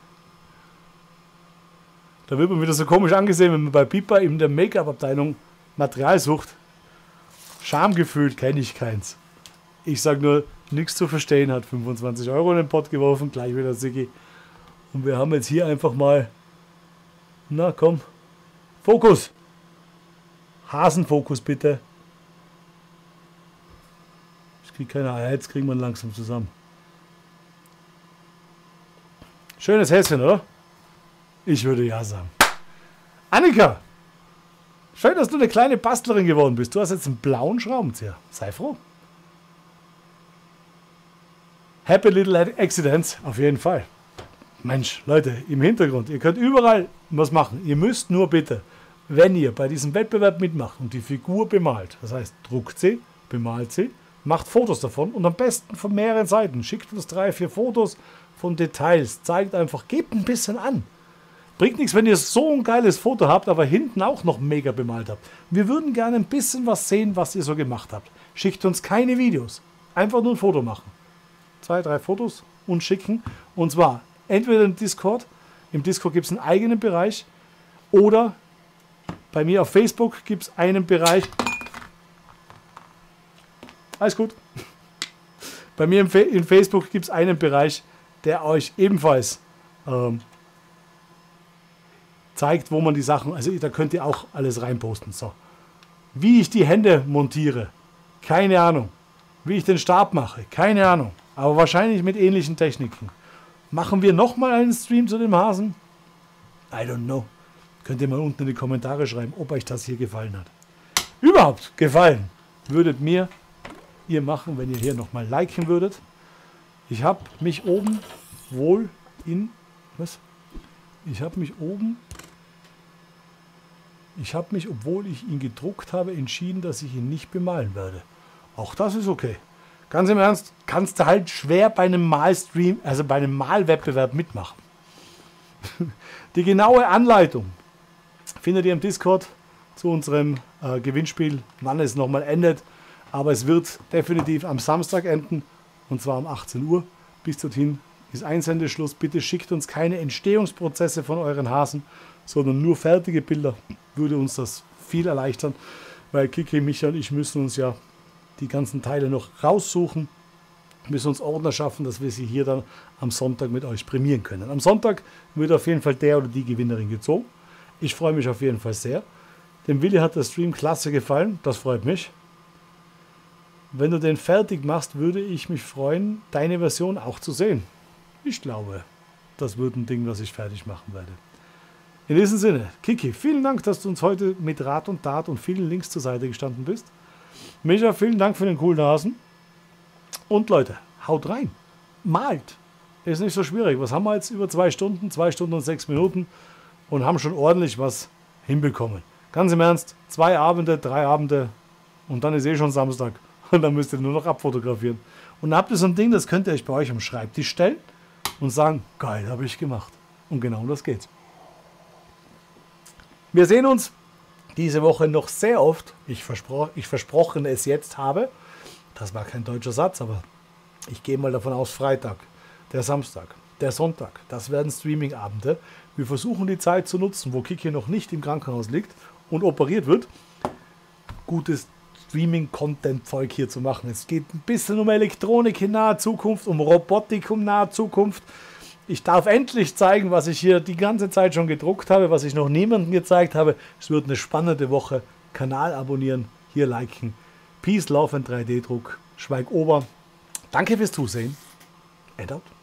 Da wird man wieder so komisch angesehen, wenn man bei Pipa in der Make-up-Abteilung Material sucht. Schamgefühl kenne ich keins. Ich sage nur, nichts zu verstehen, hat 25 € in den Pott geworfen, gleich wieder Sigi. Und wir haben jetzt hier einfach mal, na komm, Fokus. Hasenfokus bitte. Ich kriege keine Eier, jetzt kriegen wir ihn langsam zusammen. Schönes Häschen, oder? Ich würde ja sagen. Annika, schön, dass du eine kleine Bastlerin geworden bist. Du hast jetzt einen blauen Schraubenzieher. Sei froh. Happy Little Accidents, auf jeden Fall. Mensch, Leute, im Hintergrund, ihr könnt überall was machen. Ihr müsst nur bitte, wenn ihr bei diesem Wettbewerb mitmacht und die Figur bemalt, das heißt, druckt sie, bemalt sie, macht Fotos davon und am besten von mehreren Seiten. Schickt uns 3, 4 Fotos von Details. Zeigt einfach, gebt ein bisschen an. Bringt nichts, wenn ihr so ein geiles Foto habt, aber hinten auch noch mega bemalt habt. Wir würden gerne ein bisschen was sehen, was ihr so gemacht habt. Schickt uns keine Videos. Einfach nur ein Foto machen. 2, 3 Fotos und schicken. Und zwar entweder im Discord. Im Discord gibt es einen eigenen Bereich. Oder bei mir auf Facebook gibt es einen Bereich. Alles gut. Bei mir in Facebook gibt es einen Bereich, der euch ebenfalls zeigt, wo man die Sachen, also da könnt ihr auch alles reinposten. So. Wie ich die Hände montiere, keine Ahnung. Wie ich den Stab mache, keine Ahnung. Aber wahrscheinlich mit ähnlichen Techniken. Machen wir nochmal einen Stream zu dem Hasen? I don't know. Könnt ihr mal unten in die Kommentare schreiben, ob euch das hier gefallen hat. Überhaupt gefallen würdet mir ihr machen, wenn ihr hier nochmal liken würdet. Ich habe mich oben wohl in Was? Ich habe mich, obwohl ich ihn gedruckt habe, entschieden, dass ich ihn nicht bemalen werde. Auch das ist okay. Ganz im Ernst, kannst du halt schwer bei einem Malstream, also bei einem Malwettbewerb mitmachen. Die genaue Anleitung findet ihr im Discord zu unserem Gewinnspiel, wann es nochmal endet. Aber es wird definitiv am Samstag enden, und zwar um 18 Uhr. Bis dorthin ist Einsendeschluss. Bitte schickt uns keine Entstehungsprozesse von euren Hasen, sondern nur fertige Bilder. Würde uns das viel erleichtern, weil Kiki, Micha und ich müssen uns ja die ganzen Teile noch raussuchen, müssen uns Ordner schaffen, dass wir sie hier dann am Sonntag mit euch prämieren können. Am Sonntag wird auf jeden Fall der oder die Gewinnerin gezogen. Ich freue mich auf jeden Fall sehr. Dem Willi hat der Stream klasse gefallen, das freut mich. Wenn du den fertig machst, würde ich mich freuen, deine Version auch zu sehen. Ich glaube, das wird ein Ding, was ich fertig machen werde. In diesem Sinne, Kiki, vielen Dank, dass du uns heute mit Rat und Tat und vielen Links zur Seite gestanden bist. Micha, vielen Dank für den coolen Hasen. Und Leute, haut rein. Malt. Ist nicht so schwierig. Was haben wir jetzt? Über 2 Stunden, 2 Stunden und 6 Minuten und haben schon ordentlich was hinbekommen. Ganz im Ernst, 2 Abende, 3 Abende und dann ist eh schon Samstag. Und dann müsst ihr nur noch abfotografieren. Und dann habt ihr so ein Ding, das könnt ihr euch bei euch am Schreibtisch stellen und sagen, geil, habe ich gemacht. Und genau um das geht's. Wir sehen uns diese Woche noch sehr oft. Ich versprochen es jetzt habe. Das war kein deutscher Satz, aber ich gehe mal davon aus, Freitag, der Samstag, der Sonntag, das werden Streaming-Abende. Wir versuchen die Zeit zu nutzen, wo Kiki noch nicht im Krankenhaus liegt und operiert wird, gutes Streaming-Content-Zeug hier zu machen. Es geht ein bisschen um Elektronik in naher Zukunft, um Robotik in naher Zukunft. Ich darf endlich zeigen, was ich hier die ganze Zeit schon gedruckt habe, was ich noch niemandem gezeigt habe. Es wird eine spannende Woche. Kanal abonnieren, hier liken. Peace, Love and 3D-Druck. Schweig Ober. Danke fürs Zusehen. And out.